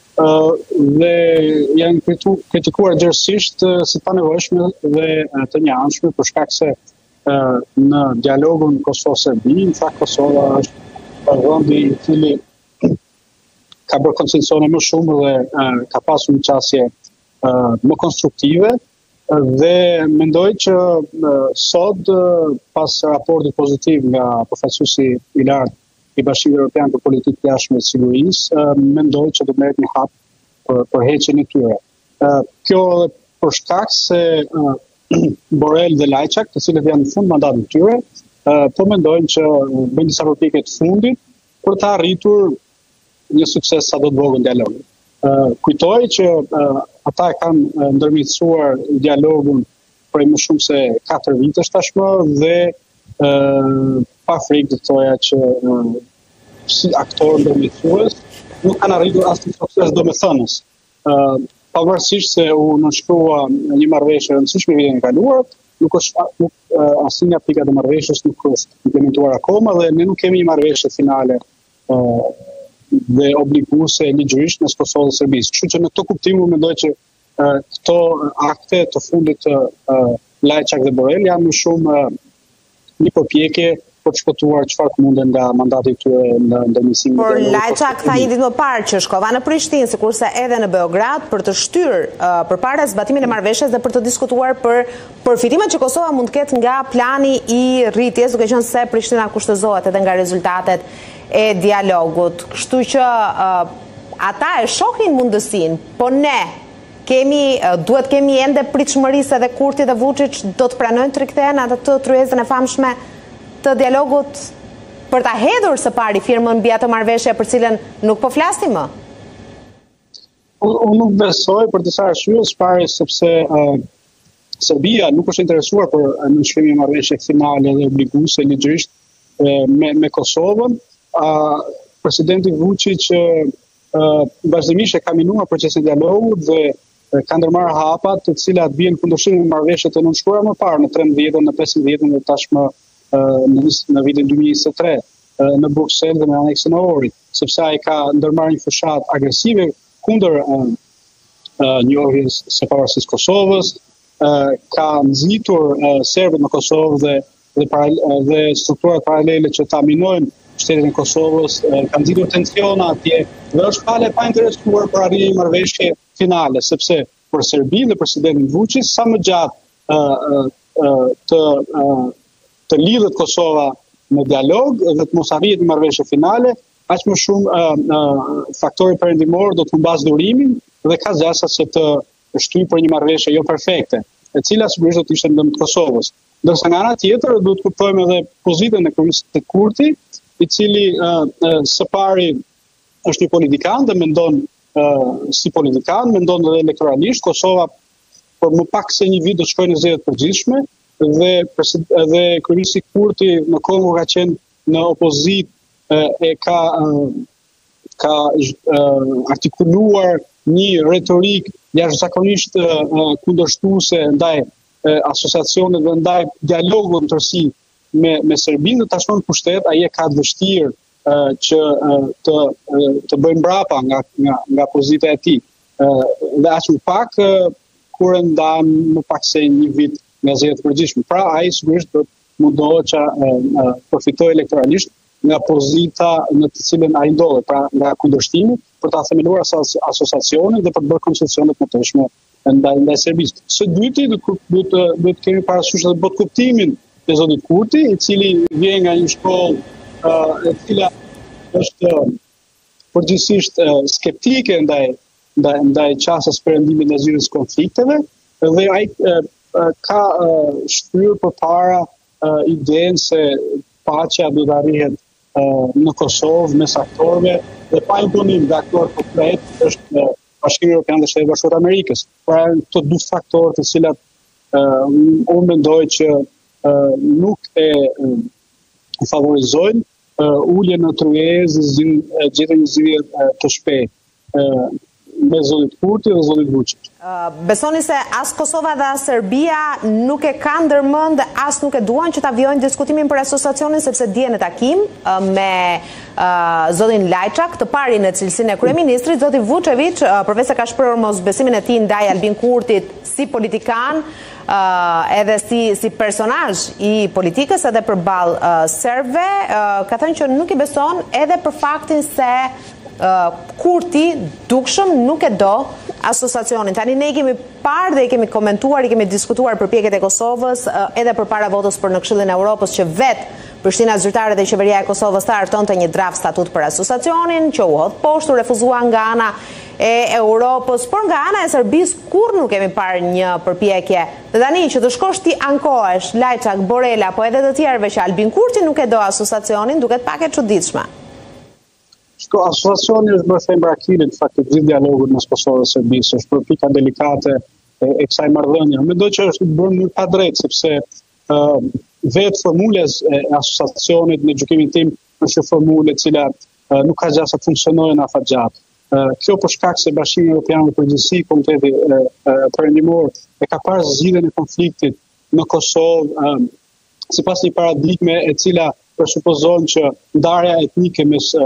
dhe janë kritikuar gjërësisht si panevojshme dhe të njanshme për shkak se në dialogun Kosovë-Serbi, në fakt Kosova është vendi i cili ka bërë koncesione më shumë dhe ka pasur një qasje më konstruktive dhe mendoj që sot pas raportit pozitiv nga përfaqësuesi i lartë i Bashkimit Evropian për Politikë të Jashtme dhe Sigurisë, mendoj që do merret një hap për heqjen e tyre. Kjo për shkak se Borrell dhe Lajçak, të cilët janë në fund mandatit të tyre, po mendojnë që bëjnë disa përpjekje të fundit për të arritur një sukses sa do të vogël dialogun. Kujtoj që ata e kanë ndërmjetësuar dialogun prej më shumë se 4 vitesh tashmë dhe pa frikë të thoja që si aktor ndërmjetësues nuk kanë arritur asnjë sukses domethënës. Pavarësisht se u nënshkrua një marrëveshje e rëndësishme vitin e kaluar, nuk asnjë aplikat e marrëveshjes nuk është implementuar akoma dhe ne nuk kemi një marrëveshje finale dhe obliguese ligjërisht mes Kosovës dhe Serbisë. Kështu që në këtë kuptim unë mendoj që këto akte të fundit të Lajçak dhe Borrell janë më shumë një përpjekje për të shpëtuar çfarë munden nga mandati i tyre në ndërmjetësimin. Por Lajçak tha një ditë më parë që shkova në Prishtinë, sikurse edhe në Beograd, për të shtyrë përpara zbatimit të marrëveshjes dhe për të diskutuar për përfitimet që Kosova mund të ketë nga plani i rritjes, duke qenë se Prishtina kushtëzohet edhe nga rezultatet e dialogut. Kështu që ata e shohin mundësinë, po ne duhet kemi ende pritshmërisë edhe Kurti dhe Vučić do të pranojnë të rikthehen atë të tryezën e famshme të dialogut për ta hedhur së pari firmën mbi atë marrëveshje për cilën nuk po flasim më? Unë nuk besoj për disa arsye, së pari sepse Serbia nuk është interesuar për nënshkrimin e marrëveshje finale dhe obliguese ligjërisht me Kosovën. Presidenti Vučić vazhdimisht e ka minuar procesin e dialogut dhe ka ndërmarrë hapa të cilat bien kundërshtim me marrëveshjet e nënshkruara më parë në 13-ën, në 15-ën dhe tashmë në vitin 2023 në Bruxelles dhe në aneksin e Ohrit, sepse ai ka ndërmarrë një fushat agresive kundër njohjes së pavarësisë Kosovës, ka nxitur serbët në Kosovë dhe strukturat paralele që ta minojnë shtetin e Kosovës, ka nxitur tensiona atje dhe është pale pa interesuar për arritjen e një marrëveshje finale, sepse për Serbinë dhe presidentin Vučić sa më gjatë të lidhet Kosova në dialog dhe të mos arrihet një marrëveshje finale, aq më shumë faktori perëndimor do të humbas durimin dhe ka gjasa se të shtyjë për një marrëveshje jo perfekte, e cila sigurisht do të ishte në dëm të Kosovës. Ndërsa nga ana tjetër duhet të kuptojmë edhe pozitën e kryeministit Kurti, i cili së pari është një politikan dhe mendon si politikan, mendon edhe elektoralisht. Kosova për më pak se një vit do të shkojë në zgjedhje të përgjithshme dhe kryeministi Kurti në kohën kur ka qenë në opozitë e ka artikuluar një retorik jashtëzakonisht kundërshtuese ndaj asociacionet dhe ndaj dialogut në tërësi me Serbinë, dhe tashmë në pushtet ai e ka të vështirë që të bëjmë mbrapa nga pozita e tij. Dhe aq më pak kur ndahen më pak se një vit nga zgjedhjet e përgjithshme. Pra ai sigurisht do të mundohet që përfitojë elektoralisht nga pozita në të cilën ai ndodhet, pra nga kundërshtimi për ta themeluar asociacionin dhe për të bërë koncesionet më të tashme ndaj Serbisë. Së dyti duhet kemi parasysh edhe botkuptimin e zotit Kurti, i cili vjen nga një shkollë e cila është përgjithsisht skeptike ndaj qasjes perëndimit në zyrës konflikteve dhe ai ka shtryer përpara idenë se paqja do të arrihet në Kosovë mes aktorëve dhe pa imponim nga aktor konkret është Bashkimi Evropian dhe Shtetet Bashkuara të Amerikës. Pra këto dy faktorë të cilat unë mendoj që nuk e favorizojnë uljen në tryezë, gjetjen një zgjidhje të shpejtë me zonin Kurti dhe zonin Vučić. Besoni se as Kosova dhe as Serbia nuk e kanë ndërmend, as nuk e duan që ta vijojnë diskutimin për asociacionin, sepse dje në takim me zotin Lajçak, të parin në cilësinë e kryeministrit, zoti Vučević, përveç se ka shprehur mosbesimin e tij ndaj Albin Kurtit si politikan, edhe si personazh i politikës edhe përballë serbëve, ka thënë që nuk i beson edhe për faktin se Kurti dukshëm nuk e do asociacionin. Tani ne kemi parë dhe i kemi komentuar, i kemi diskutuar përpjekjet e Kosovës edhe përpara votës për në Këshillin e Evropës që vetë Prishtina Zyrtare dhe Qeveria e Kosovës ta hartonte një draft statut për asociacionin, që u hodh poshtë, refuzua nga ana e Europës, por nga ana e Serbisë kur nuk kemi parë një përpjekje. Dhe tani që të shkosh ti ankohesh Lajçak, Borela, po edhe të tjerëve që Albin Kurti nuk e do asociacionin, duket pak e çuditshme. Asociacioni është bërë thembarakilit fakti gjithë dialogut mes Kosovës dhe Serbisë, është për pika delikate e kësaj marrëdhënie. Mendoj që është bërë në pa drejt, sepse vetë formulës e asociacionit në gjykimin tim është një formulë e cila nuk ka gjatë të funksionojë në afatgjatë. Kjo për shkak se Bashkimi Evropian në përgjithësi, Komiteti Perëndimor e ka parë zgjidhjen e konfliktit në Kosovë sipas një paradigme e cila presupozon që ndarja etnike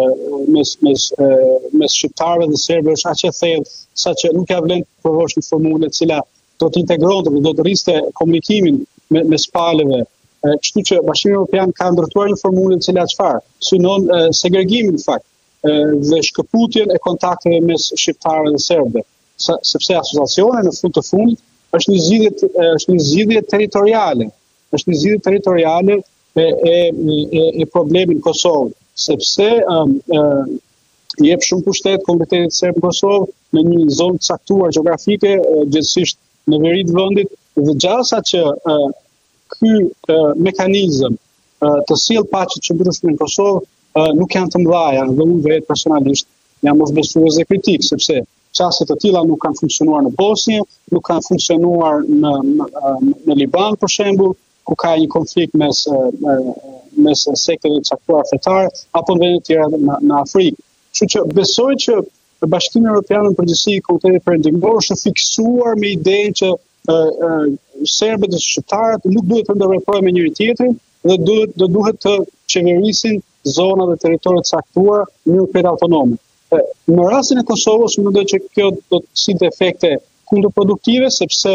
mes shqiptarëve dhe serbëve është aq e thellë saqë nuk ja vlen të provosh një formulë e cila do të integronte dhe do të rriste komunikimin mes palëve. Kështu që Bashkimi Evropian ka ndërtuar një formulë e cila çfarë? Synon segregimin në fakt dhe shkëputjen e kontakteve mes shqiptarëve dhe serbëve, sepse asociacioni në fund të fundit është një zgjidhje territoriale. Është një zgjidhje territoriale e problemin Kosovë, sepse jep shumë pushtet Komunitetit Serb në Kosovë në një zonë caktuar gjeografike, gjithsesi në veri të vendit, dhe gjasa që ky mekanizëm të sjellë paqe të qëndrueshme në Kosovë nuk janë të mëdha, dhe unë vetë personalisht jam mosbesues dhe kritik, sepse çaste të tilla nuk kanë funksionuar në Bosnjë, nuk kanë funksionuar në Liban për shembull, ku ka një konflikt mes sekteve të caktuara fetare apo në vende të tjera në Afrikë. Kështu që besoj që Bashkimi Evropian në përgjithësi, Komiteti Perëndimor është fiksuar me idenë që serbët dhe shqiptarët nuk duhet të ndërveprojnë me njëri tjetrin dhe duhet të qeverisin zona dhe territoret të caktuara në mënyrë krejt autonome. Në rastin e Kosovës, mendoj që kjo do të sjellë efekte kundërproduktive, sepse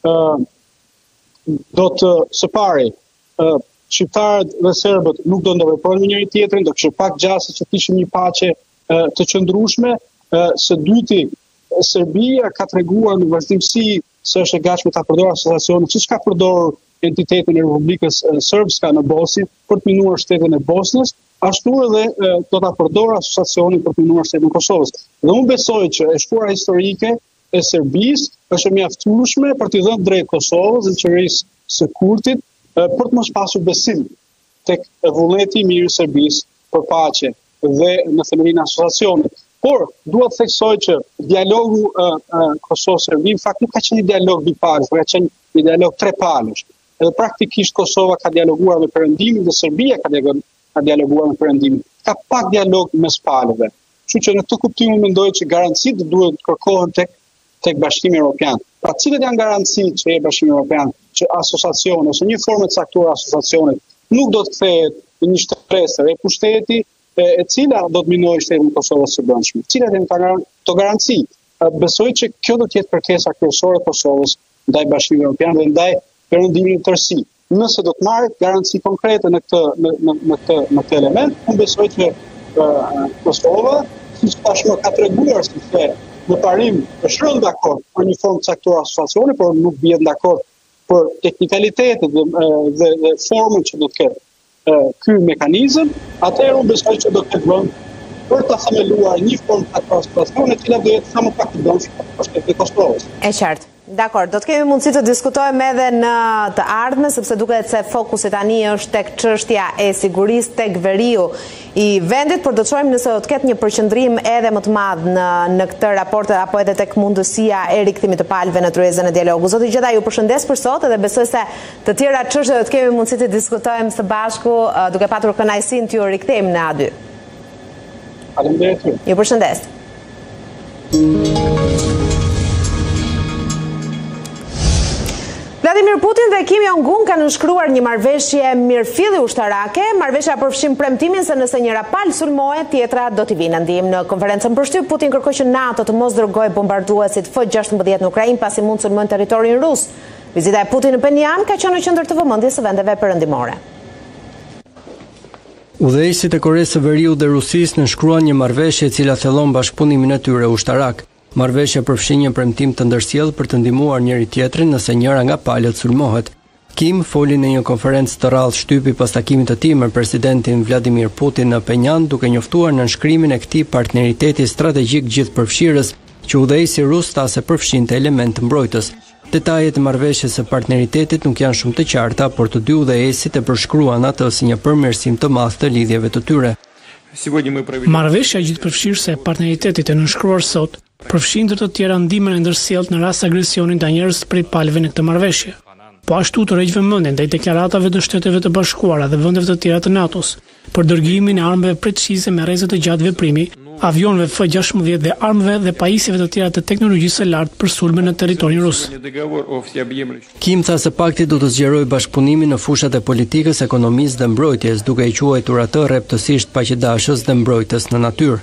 do të së pari shqiptarët dhe serbët nuk do ndërveprojnë me njëri tjetrin, do kishte pak gjasa që kishim një paqe të qëndrueshme. Së dyti, Serbia ka treguar në vazhdimsi se është e gatshme ta përdorë asociacionin, siç ka përdorur entitetin e Republikës Srpska në Bosnjë për të minuar shtetin e Bosnjës, ashtu edhe do ta përdorë asociacionin për të minuar shtetin e Kosovës. Dhe unë besoj që e shkruara historike e Serbisë është mjaftueshme për t'i dhënë drejt Kosovës dhe qeverisë së Kurtit për të mos pasur besim tek vullneti i mirë i Serbisë për paqe dhe në themelinë e asociacionit. Por dua të theksoj që dialogu Kosovë-Serbi në fakt nuk ka qenë një dialog bipalësh, por ka qenë një dialog trepalësh. Edhe praktikisht Kosova ka dialoguar me Perëndimin dhe Serbia ka dialoguar me Perëndimin. Ka pak dialog mes palëve. Kështu që në këtë kuptim mendoj që garancitë duhet kërkohen tek Bashkimi Evropian. Pra cilat janë garancitë që jep Bashkimi Evropian që asociacioni ose një formë e caktuar asociacionit nuk do të kthehet në një shtresë e pushteti e cila do të minojë shtetin e Kosovës së brendshme. Cilat janë këto garanci? Besoj që kjo do të jetë kërkesa kryesore e Kosovës ndaj Bashkimit Evropian dhe ndaj Perëndimit në tërësi. Nëse do të marrë garanci konkrete në këtë element, unë besoj që Kosova, siç tashmë ka treguar se në parim është rënë dakord për një formë caktuar asociacioni, por nuk bie dakord për teknikalitetet dhe formën që do të ketë. ky mekanizëm, atëherë unë besoj që do të ketë vend për ta themeluar një formë të transplantasione e cila do jetë sa më pak të dëmshme për shkak të kostos. E qartë. Dakor, do të kemi mundësi të diskutojmë edhe në të ardhmen, sepse duket se fokusi tani është tek çështja e sigurisë tek veriu i vendit, por do të shohim nëse do të ketë një përqendrim edhe më të madh në këtë raport apo edhe tek mundësia e rikthimit të palëve në tryezën e dialogut. Zoti Gjeta, ju përshëndes për sot edhe besoj se të tjera çështje do të kemi mundësi të diskutojmë së bashku, duke patur kënaqësinë t'ju rikthejmë në A2. Faleminderit. Ju përshëndes. Vladimir Putin dhe Kim Jong-un kanë nënshkruar një marrëveshje mirëfilli ushtarake. Marrëveshja përfshin premtimin se nëse njëra palë sulmohet, tjetra do t'i vinë ndihmë. Në konferencën për shtyp, Putin kërkoi që NATO të mos dërgojë bombarduesit F-16 në Ukrainë pasi mund sulmojnë territorin rus. Vizita e Putin në Penjan ka qenë në qendër të vëmendjes së vendeve perëndimore. Udhëheqësit e Koresë së Veriut dhe Rusisë nënshkruan një marrëveshje e cila thellon bashkëpunimin e tyre ushtarak. Marrëveshja përfshin një premtim të ndërsjellë për të ndihmuar njëri tjetrin nëse njëra nga palët sulmohet. Kim foli në një konferencë të rrallë shtypi pas takimit të tij me presidentin Vladimir Putin në Penjan, duke njoftuar nënshkrimin e këtij partneriteti strategjik gjithëpërfshirës që udhëheqësi rus tase përfshinte element të mbrojtës. Detajet e marrëveshjes së partneritetit nuk janë shumë të qarta, por të dy udhëheqësit e përshkruan atë si një përmirësim të madh të lidhjeve të tyre. Marrëveshja gjithëpërfshirëse e partneritetit e nënshkruar sot përfshin ndër të tjera ndihmën e ndërsjellët në rast agresioni ndaj njerëzve prej palëve në këtë marrëveshje. Po ashtu të rreq vëmendjen ndaj deklaratave të Shteteve të Bashkuara dhe vendeve të tjera të NATO-s për dërgimin e armëve precise me rrezë të gjatë veprimi, avionëve F-16 dhe armëve dhe pajisjeve të tjera të teknologjisë së lartë për sulme në territorin rus. Kim tha se pakti do të zgjerojë bashkëpunimin në fushat e politikës, ekonomisë dhe mbrojtjes, duke i quajtur atë rreptësisht paqëdashës dhe mbrojtës në natyrë.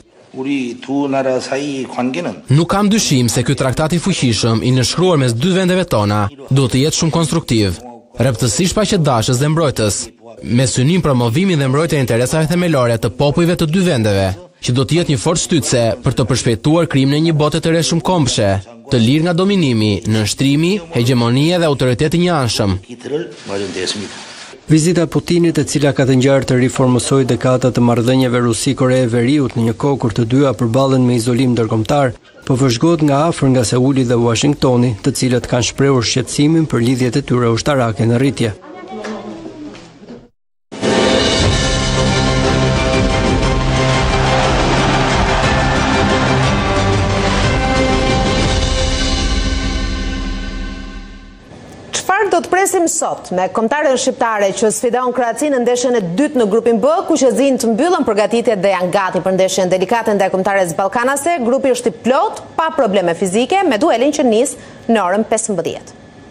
Nuk kam dyshim se ky traktat i fuqishëm i nënshkruar mes dy vendeve tona do të jetë shumë konstruktiv, rreptësisht paqëdashës dhe mbrojtës, me synim promovimin dhe mbrojtjen e interesave themelore të popujve të dy vendeve, që do të jetë një forcë shtytse për të përshpejtuar krijimin e një bote të re shumëkombëshe, të lirë nga dominimi, nënshtrimi, hegemonia dhe autoriteti i njëanshëm. Vizita e Putinit, e cila ka të ngjarë të riformosojë dekatat të marrëdhënieve Rusi-Kore e Veriut në një kohë kur të dyja përballen me izolim ndërkombëtar, po vëzhgohet nga afër nga Seuli dhe Washingtoni, të cilët kanë shprehur shqetësimin për lidhjet e tyre ushtarake në rritje. Do të presim sot me kombëtaren shqiptare që sfidon Kroacinë në ndeshjen e dytë në grupin B, ku qezinë të mbyllën përgatitjet dhe janë gati për ndeshjen delikate ndaj kombëtares ballkanase. Grupi është i plot, pa probleme fizike, me duelin që nis në orën 15.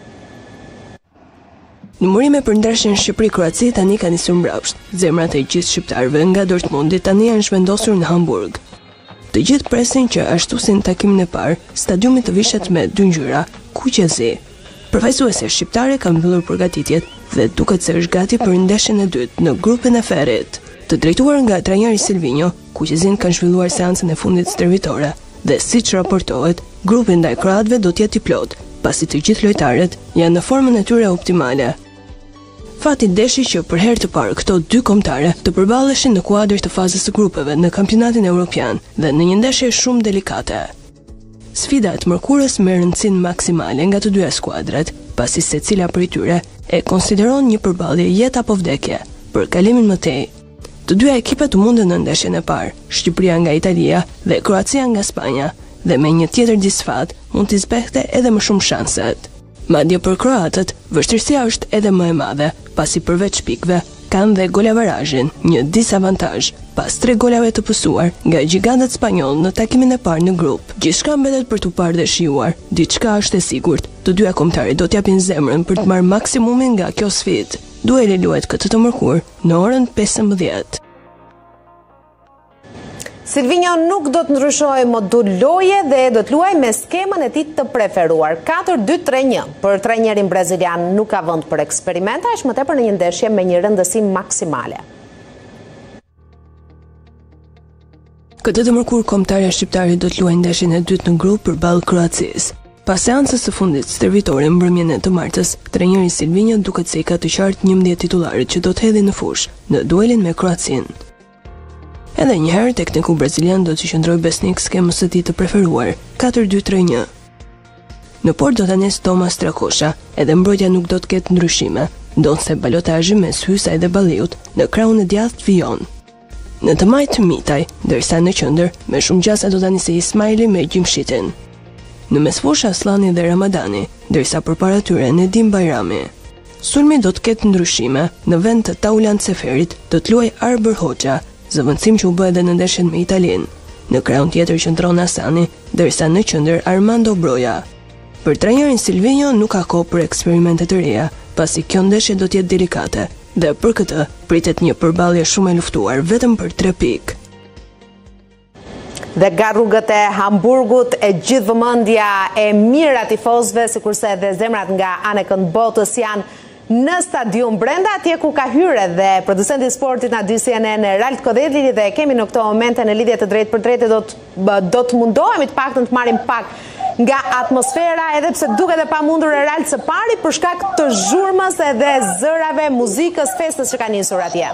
Numërime për ndeshjen Shqipëri-Kroaci tani ka nisur mbrapsht. Zemrat e gjithë shqiptarëve nga Dortmundi tani janë zhvendosur në Hamburg. Të gjithë presin që ashtu si në takimin e parë, stadiumi të vishet me dy ngjyra, kuqezi. Përfaqësuesja shqiptare ka mbyllur përgatitjet dhe duket se është gati për ndeshjen e dytë në grupin e ferrit. Të drejtuar nga trajneri Silvinho, kuqezin kanë zhvilluar seancën e fundit stërvitore dhe siç raportohet, grupi ndaj kroatëve do të jetë i plot, pasi të gjithë lojtarët janë në formën e tyre optimale. Fati ndeshi që për herë të parë këto dy kombëtare të përballeshin në kuadër të fazës së grupeve në kampionatin evropian dhe në një ndeshje shumë delikate. Sfida e të mërkurës merr rëndësinë maksimale nga të dyja skuadrat, pasi secila prej tyre e konsideron një përballje jetë apo vdekje për kalimin më tej. Të dyja ekipet u mundën në ndeshjen e parë, Shqipëria nga Italia dhe Kroacia nga Spanja, dhe me një tjetër disfat mund t'i zbehte edhe më shumë shanset. Madje për kroatët, vështirësia është edhe më e madhe, pasi përveç pikëve kanë dhe golavarazhin, një disavantazh, pas 3 golave të pësuar nga gjigantët spanjoll në takimin e parë në grup. Gjithçka mbetet për t'u parë dhe shijuar, diçka është e sigurt. Të dyja kombëtarët do t'japin zemrën për të marrë maksimumin nga kjo sfidë. Dueli luhet këtë të mërkur në orën 15. Silvinho nuk do të ndryshojë modul loje dhe do të luajë me skemën e tij të preferuar 4-2-3-1. Për trajnerin brazilian nuk ka vend për eksperimenta, aq më tepër në një ndeshje me një rëndësi maksimale. Këtë të mërkur kombëtarja shqiptare do të luajë ndeshjen e dytë në grup përballë Kroacisë. Pas seancës së fundit stërvitore mbrëmjen e të martës, trajneri Silvinho duket se i ka të qartë 11 titullarit që do të hedhin në fushë në duelin me Kroacinë. Edhe njëherë tekniku brazilian do të qëndrojë besnik skemës së tij të preferuar, 4-2-3-1. Në port do të nisë Tomas Strakosha, edhe mbrojtja nuk do të ketë ndryshime, ndonse balotazhi mes Hysaj dhe Balliut në krahun e djathtë vijon. Në të majtë Mitaj, ndërsa në qendër me shumë gjasa do të nisë Ismaili me Gjimshitin. Në mesfush Aslani dhe Ramadani, ndërsa përpara tyre Nedim Bajrami. Sulmi do të ketë ndryshime, në vend të Taulant Seferit do të luajë Arber Hoxha, zëvendësim që u bë edhe në ndeshjen me Italinë. Në krahun tjetër qëndron Asani, ndërsa në qendër Armando Broja. Për trajnerin Silvinho nuk ka kohë për eksperimente të reja, pasi kjo ndeshje do të jetë delikate, dhe për këtë pritet një përballje shumë e luftuar vetëm për 3 pikë. Dhe nga rrugët e Hamburgut e gjithë vëmendja e mira tifozëve, sikurse edhe zemrat nga anë e këndbotës janë në stadium brenda, atje ku ka hyrë dhe producenti i sportit na dy CNN Ralt Kodeli, dhe kemi në këto momente në lidhje të drejtë për drejtë do të mundohemi të paktën të marrim pak nga atmosfera, edhe pse duket e pamundur e Ralt së pari për shkak të zhurmës edhe zërave, muzikës, festës që ka nisur atje.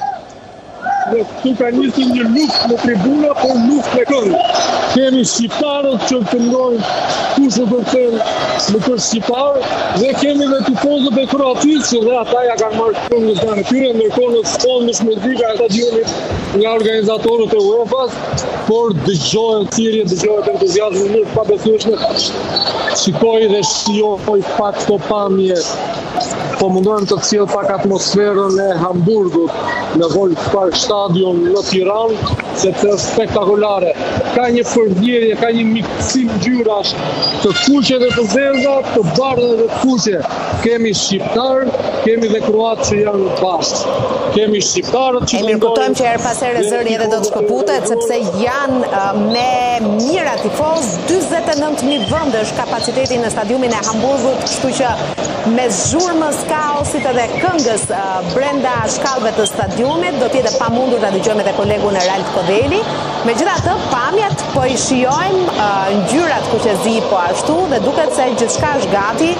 Tu ka njësë një luft në tribuna, por luft me këngë. Kemi shqiptarët që këndojnë kush në përten në kërë shqiptarë, dhe kemi dhe tifozët e Kroacisë, që dhe ata ja kanë marrë këngës nga në tyre, ndërkohë në fondësh muzika e stadionit nga organizatorët e UEFA-s, por dëgjohet thirrje, dëgjohet entuziazmi në mënyrë pabesueshme. Shikoj dhe shijoj pak të pamje. Po mundohem të sjell pak atmosferën e Hamburgut në Volkspark Stadion në Tiranë, sepse është spektakolare. Ka një përvjerje, ka një miksim ngjyrash të kuqe dhe të zeza, të bardhë dhe të kuqe. Kemi shqiptarë, kemi dhe kroatë që janë bashkë. Kemi shqiptarët që mirë kuptojmë që her pas here zëri edhe do të shkëputet, sepse janë me mira tifoz, 49.000 vëndësh kapaciteti në stadiumin e Hamburgut, kështu që mes zhurmës, kaosit edhe këngës brenda shkallëve të stadiumit, do t'jetë pamundur ta dëgjojmë edhe kolegun e Ralt Kodeli. Megjithatë, pamjet po i shijojmë ngjyrat kuqezi po ashtu, dhe duket se gjithçka është gati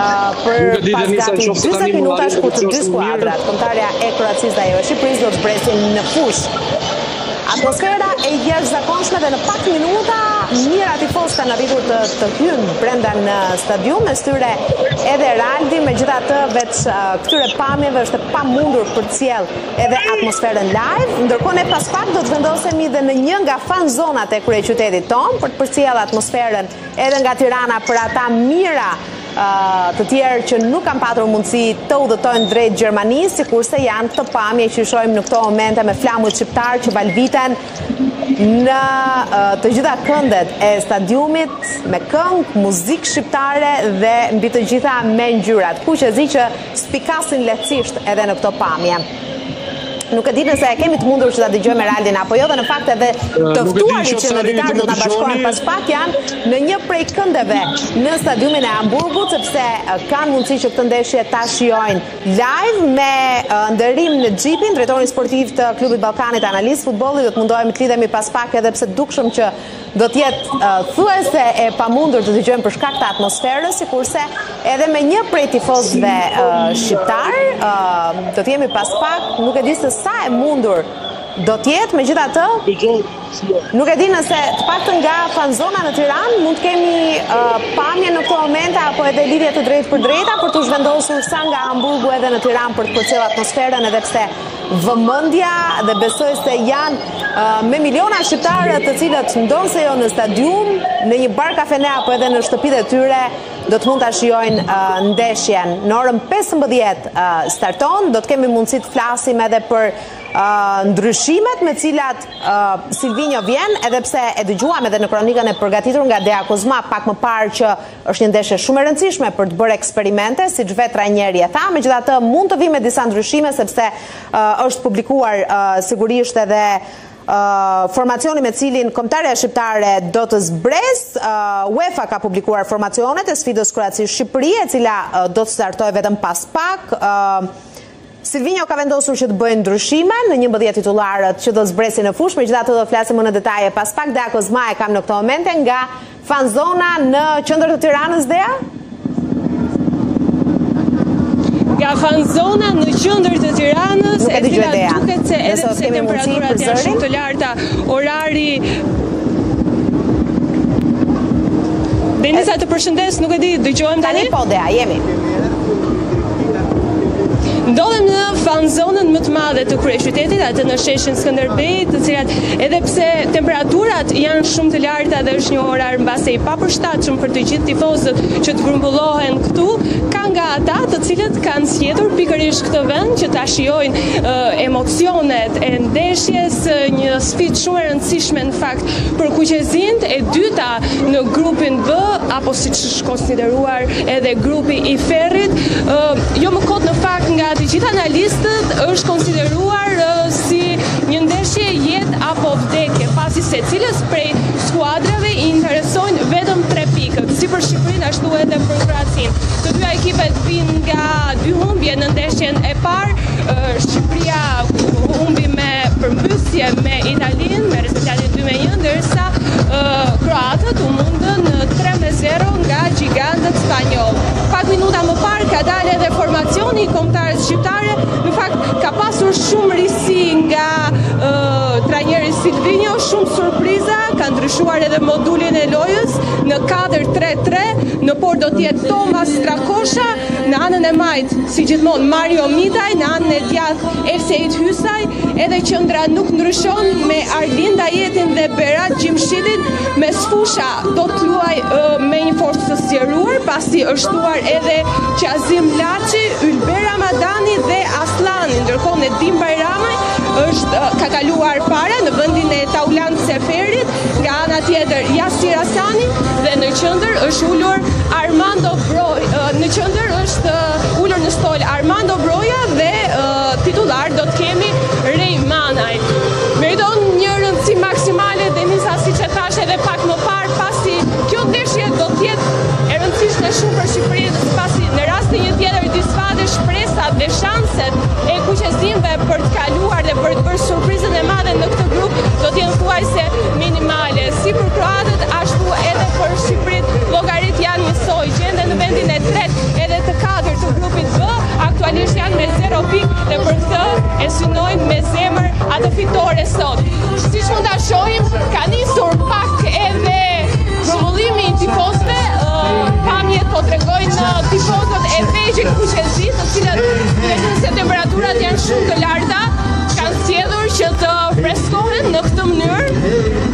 për pas gati 40 minutash kur të dy skuadrat, kombëtarja e Kroacisë dhe ajo e Shqipërisë, do të zbresin në fushë. Atmosfera e jashtëzakonshme dhe në pak minuta mira tifozë kanë arritur të hyjnë brenda në stadium, mes tyre edhe Raldi, megjithatë veç këtyre pamjeve është e pamundur për të sjell edhe atmosferën live, ndërkohë ne pas pak do të vendosemi dhe në një nga fan zonat e kryeqytetit ton për të përcjell atmosferën edhe nga Tirana për ata mira të tjerë që nuk kanë patur mundësi të udhëtojnë drejt Gjermanisë, sikurse janë të pamje që shohim në këto momente me flamët shqiptar që valviten në të gjitha këndet e stadiumit me këngë, muzikë shqiptare dhe mbi të gjitha me ngjyrat kuqezi që spikasin lehtësisht edhe në këto pamje. Nuk e di nëse e kemi të mundur që ta dëgjojmë Raldin apo jo, dhe në fakt edhe të ftuarit që në ditar do ta bashkohen pas pak janë në një prej këndeve në stadiumin e Hamburgut, sepse kanë mundësi që këtë ndeshje ta shijojnë live me ndërim në xhipin. Drejtori sportiv të klubit Ballkanit, analist futbolli, do të mundohemi të lidhemi pas pak, edhe pse dukshëm që do të jetë thuajse e pamundur të dëgjojmë për shkak të atmosferës, sikurse edhe me një prej tifozëve shqiptar do të jemi pas pak, nuk e di se sa e mundur do të jetë, megjithatë nuk e di nëse të paktën nga fanzona në Tiranë mund të kemi pamje në këto momente apo edhe lidhje të drejtë për drejta për të zhvendosur sa nga Hamburgu edhe në Tiranë për të përcjell atmosferën, edhe pse vëmendja dhe besoj se janë me miliona shqiptarë të cilët ndonse jo në stadium, në një bar kafene apo edhe në shtëpitë e tyre do të mund ta shijojnë ndeshjen. Në orën 15 starton, do të kemi mundësi të flasim edhe për ndryshimet me cilat Silvinho vjen, edhe pse e dëgjuam edhe në kronikën e përgatitur nga Dea Kozma pak më parë që është një ndeshje shumë e rëndësishme për të bërë eksperimente, siç vetë trajneri e tha. Megjithatë mund të vi me disa ndryshime sepse është publikuar sigurisht edhe formacioni me cilin kombëtarja shqiptare do të zbres. UEFA ka publikuar formacionet e sfidës Kroacisë-Shqipëri, e cila do të startojë vetëm pas pak. Silvinho ka vendosur që të bëjnë ndryshime në 11 titullarët që do zbresin në fushë, megjithatë do flasim më në detaje pas pak. Dako Zmaje kam në këto momente nga fanzona në qendër të Tiranës, Dea? Nga fanzona në qendër të Tiranës, e cila duket se edhe pse temperaturat janë shumë të larta, orari Denisa, të përshëndes, nuk e di, dëgjojmë tani? Po, Dea, jemi. Ndodhem në fanzonën më të madhe të kryeqytetit, atë në sheshin Skënderbej, të cilat edhe pse temperaturat janë shumë të larta dhe është një orar mbase i papërshtatshëm për të gjithë tifozët që të grumbullohen këtu, ka nga ata të cilët kanë zgjedhur pikërisht këtë vend që ta shijojnë emocionet e ndeshjes, një sfidë shumë e rëndësishme në fakt për kuqezinë, e dyta në grupin B, apo siç është konsideruar edhe grupi i Ferrit, jo më kot në fakt nga të gjithë analistët është konsideruar si një ndeshje jetë apo vdekje, pasi se cilës prej skuadrave i interesojnë vetëm 3 pikët, si për Shqipërinë ashtu edhe për Kroacinë. Të dyja ekipet vinë nga 2 humbje në ndeshjen e parë, Shqipëria humbi me përmbysje me Italinë, me rezultatin 2-1, ndërsa kroatët u mundën 3-0 nga gjigantët spanjoll. Pak minuta më parë ka dalë edhe formacioni i kombëtarëve shqiptare, në fakt ka pasur shumë risi nga trajneri Silvinho, shumë surpriza, ka ndryshuar edhe modulin e lojës në 4-3-3, në por do t'jetë Tomas Strakosha, në anën e majt, si gjithmonë Mario Midaj, në anën e djathtë Elseit Hysaj, edhe qendra nuk ndryshon me Arlinda Jetin dhe Berat Gjimshidin, me sfusha do të luaj me një forcë të sqaruar, pasi është tuar edhe Qazim Laçi, Ylber Ramadani dhe Aslani, ndërkohë Nedim Bajramaj ka kaluar para në vendin e Taulant Seferit, nga ana tjetër Yasir Hasani dhe në qendër është ulur Armando Broja, në qendër është ulur në stol Armando Broja dhe titullar do të kemi Rej Manaj. Meriton një rëndësi maksimale Denisa, siç e thash edhe pak më parë, pasi kjo ndeshje do të jetë e rëndësishme shumë për Shqipërinë, pasi në rastin një tjetër disfade shpresat dhe shanset e kuqezimve për të kaluar dhe për të bërë surprizën e madhe në këtë grup do të jenë thuajse minimale, si për kroatët ashtu edhe për Shqipërinë. Llogarit janë njësoj, gjenden në vendin e 3 edhe të 4 të grupit B, aktualisht janë me 0 pikë dhe për këtë e synojnë me zemër atë fitore sot. Siç mund ta shohim, ka nisur pak edhe grumbullimi i tifozëve, pamjet po tregojnë tifozët e vegjël kuqezit, të cilët vetëm se temperaturat janë shumë të larta, kanë zgjedhur që të freskohen në këtë mënyrë.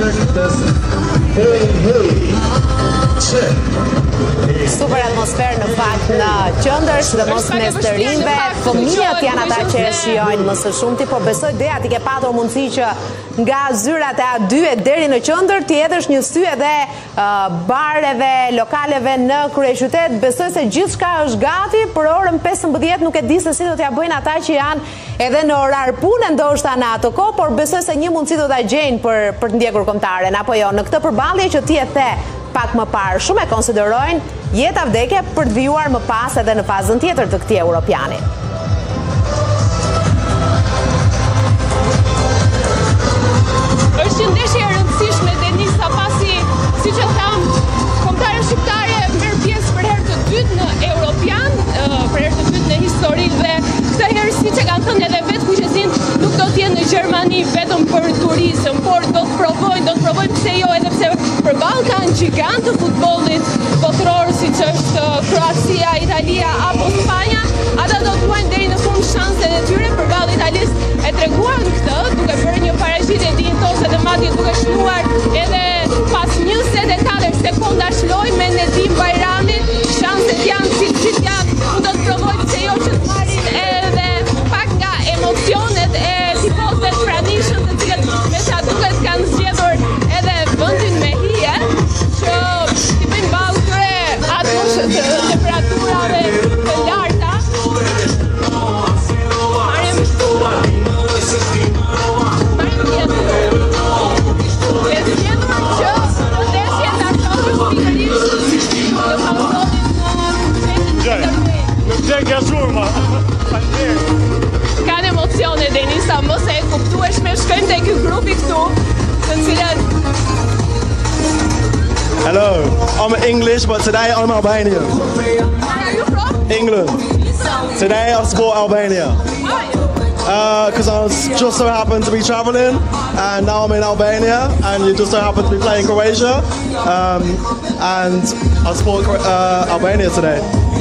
Super atmosferë në fakt në qendër, sidomos mes të rinjve, fëmijët janë ata që e shijojnë më së shumti, por besoj Dea ti ke patur mundësi që nga zyrat e A2 deri në qendër ti hedhësh një sy edhe bareve, lokaleve në kryeqytet. Besoj se gjithçka është gati për orën 15, nuk e di se si do t'ja bëjnë ata që janë edhe në orar pune ndoshta në ato kohë, por besoj se një mundësi do ta gjejnë për të ndjekur kombëtaren, apo jo, në këtë përballje që ti e the pak më parë, shumë e konsiderojnë jeta vdekje për të vijuar më pas edhe në fazën tjetër të këtij europiani. Është një ndeshje e rëndësishme Denisa, pasi siç e tham, kombëtarët shqiptare merr pjesë për herë të dytë në europian, për herë të dytë në histori, dhe këtë herë siç e kanë thënë edhe vetë kuqezin, nuk do të jenë në Gjermani vetëm për turizëm, por do të provojnë pse jo, edhe pse përballë kanë gjigant të futbollit botëror siç është Kroacia, Italia apo Spanja, ata do të luajnë deri në fund shanset e tyre përballë Italisë. E treguan këtë duke bërë një paraqitje dinjitose dhe madje duke shluar edhe pas 24 sekondash lojë me Nedim Bajrami, shanset janë si gjithë janë, do të provojnë pse jo që të marrin edhe pak nga emocionet e tifozëve të pranishëm, të cilët me sa duket kanë zgjedhur edhe vendin me hije, që t'i bëjnë ballë këtyre temperaturave të larta. Marim Hello, I'm English, but today I'm Albanian. Where are you from? England. Today I support Albania. Because I just so happened to be traveling, and now I'm in Albania, and you just so happen to be playing Croatia, and I support Albania today.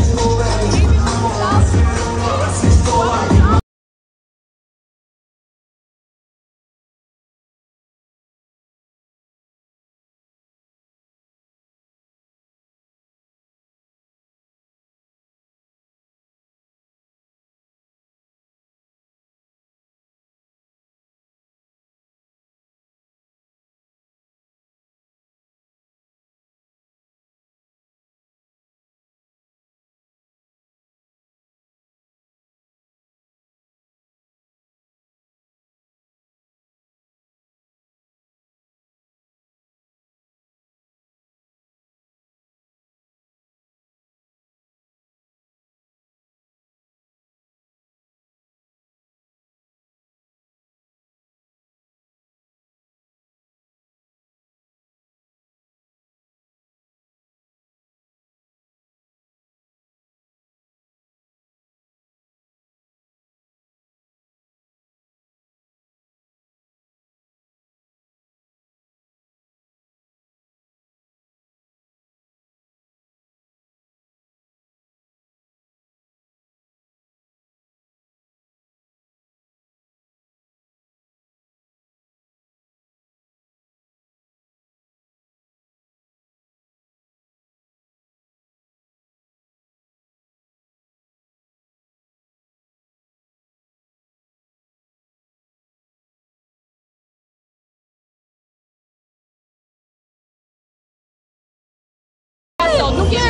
Nuk je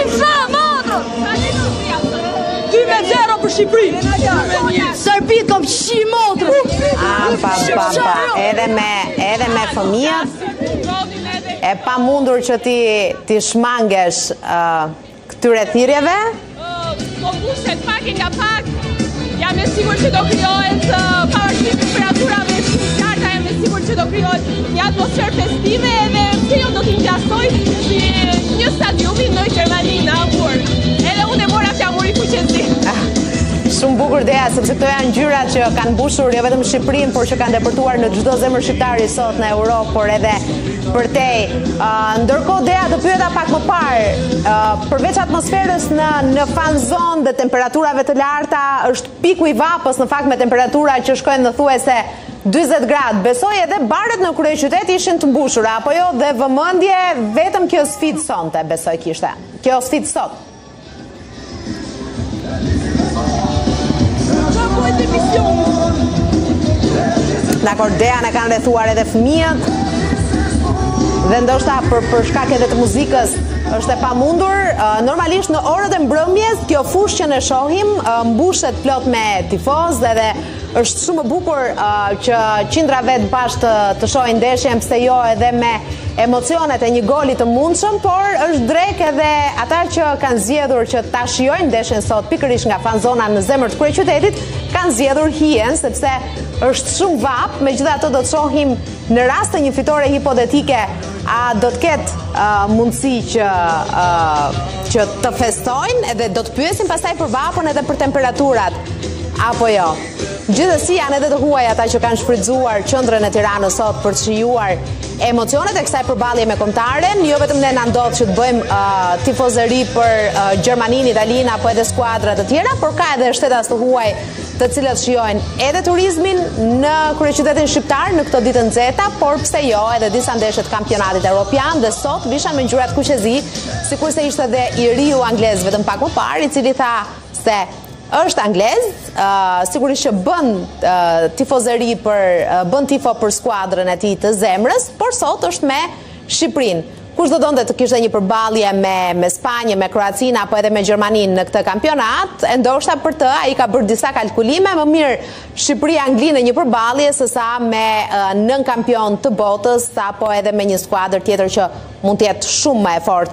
Dy me 0 për Shqipërinë. Serbit kom shi motrë. Edhe me fëmijët e pa mundur që ti shmangesh këtyre thirrjeve. Po buset pak e nga pak. Jam e sigurt që do krijohet pavarësisht temperaturave shumë të larta, jam e sigurt që do krijohet një atmosferë festive edhe kjo do t'i ngjasoj si një stadiumi në Gjermani në Hamburg. Edhe unë e mora flamuri fuqezi. Shumë bukur Dea, sepse këto janë ngjyrat që kanë mbushur jo vetëm Shqipërinë, por që kanë depërtuar në çdo zemër shqiptari sot në Europë, por edhe përtej. Ndërkohë Dea, të pyeta pak më parë, përveç atmosferës në fan zone dhe temperaturave të larta, është piku i vapës në fakt me temperatura që shkojnë në thuajse 40 gradë. Besoj edhe baret në kryeqytet ishin të mbushura, apo jo, dhe vëmendje vetëm kjo sfidë sonte, besoj kishte. Kjo sfidë sot. Dakor, Dea ne kanë rrethuar edhe fëmijët. Dhe ndoshta për shkak edhe të muzikës është e pamundur. Normalisht në orët e mbrëmjes kjo fushë që ne shohim mbushet plot me tifoz edhe është shumë e bukur që qindra vetë bashkë të shohin ndeshjen, pse jo edhe me emocionet e një goli të mundshëm, por është drek edhe ata që kanë zgjedhur që ta shijojnë ndeshjen sot pikërisht nga fanzona në zemër të kryeqytetit, kanë zgjedhur hijen sepse është shumë vap, megjithatë do të shohim në rast të një fitore hipotetike a do të ketë mundësi që të festojnë edhe do të pyesin pastaj për vapën edhe për temperaturat apo jo. Gjithsesi janë edhe të huaj ata që kanë shfrytzuar qendrën e Tiranës sot për të shijuar emocionet e kësaj përballje me kombëtaren. Jo vetëm ne na ndodh që të bëjmë tifozëri për Gjermaninë, Italinë apo edhe skuadra të tjera, por ka edhe shtetas të huaj të cilët shijojnë edhe turizmin në kryeqytetin shqiptar në këto ditë nxehta, por pse jo edhe disa ndeshje të kampionatit evropian dhe sot vishan me ngjyrat kuqezi, sikurse ishte edhe i riu anglez vetëm pak më parë, i cili tha se është anglez, sigurisht që bën tifozëri bën tifo për skuadrën e tij të zemrës, por sot është me Shqipërinë. Kush do donte të kishte një përballje me Spanjën, me Kroacinë apo edhe me Gjermaninë në këtë kampionat, e ndoshta për të ai ka bërë disa kalkulime, më mirë Shqipëria-Angli në një përballje sesa me nën kampion të botës apo edhe me një skuadër tjetër që mund të jetë shumë më e fortë.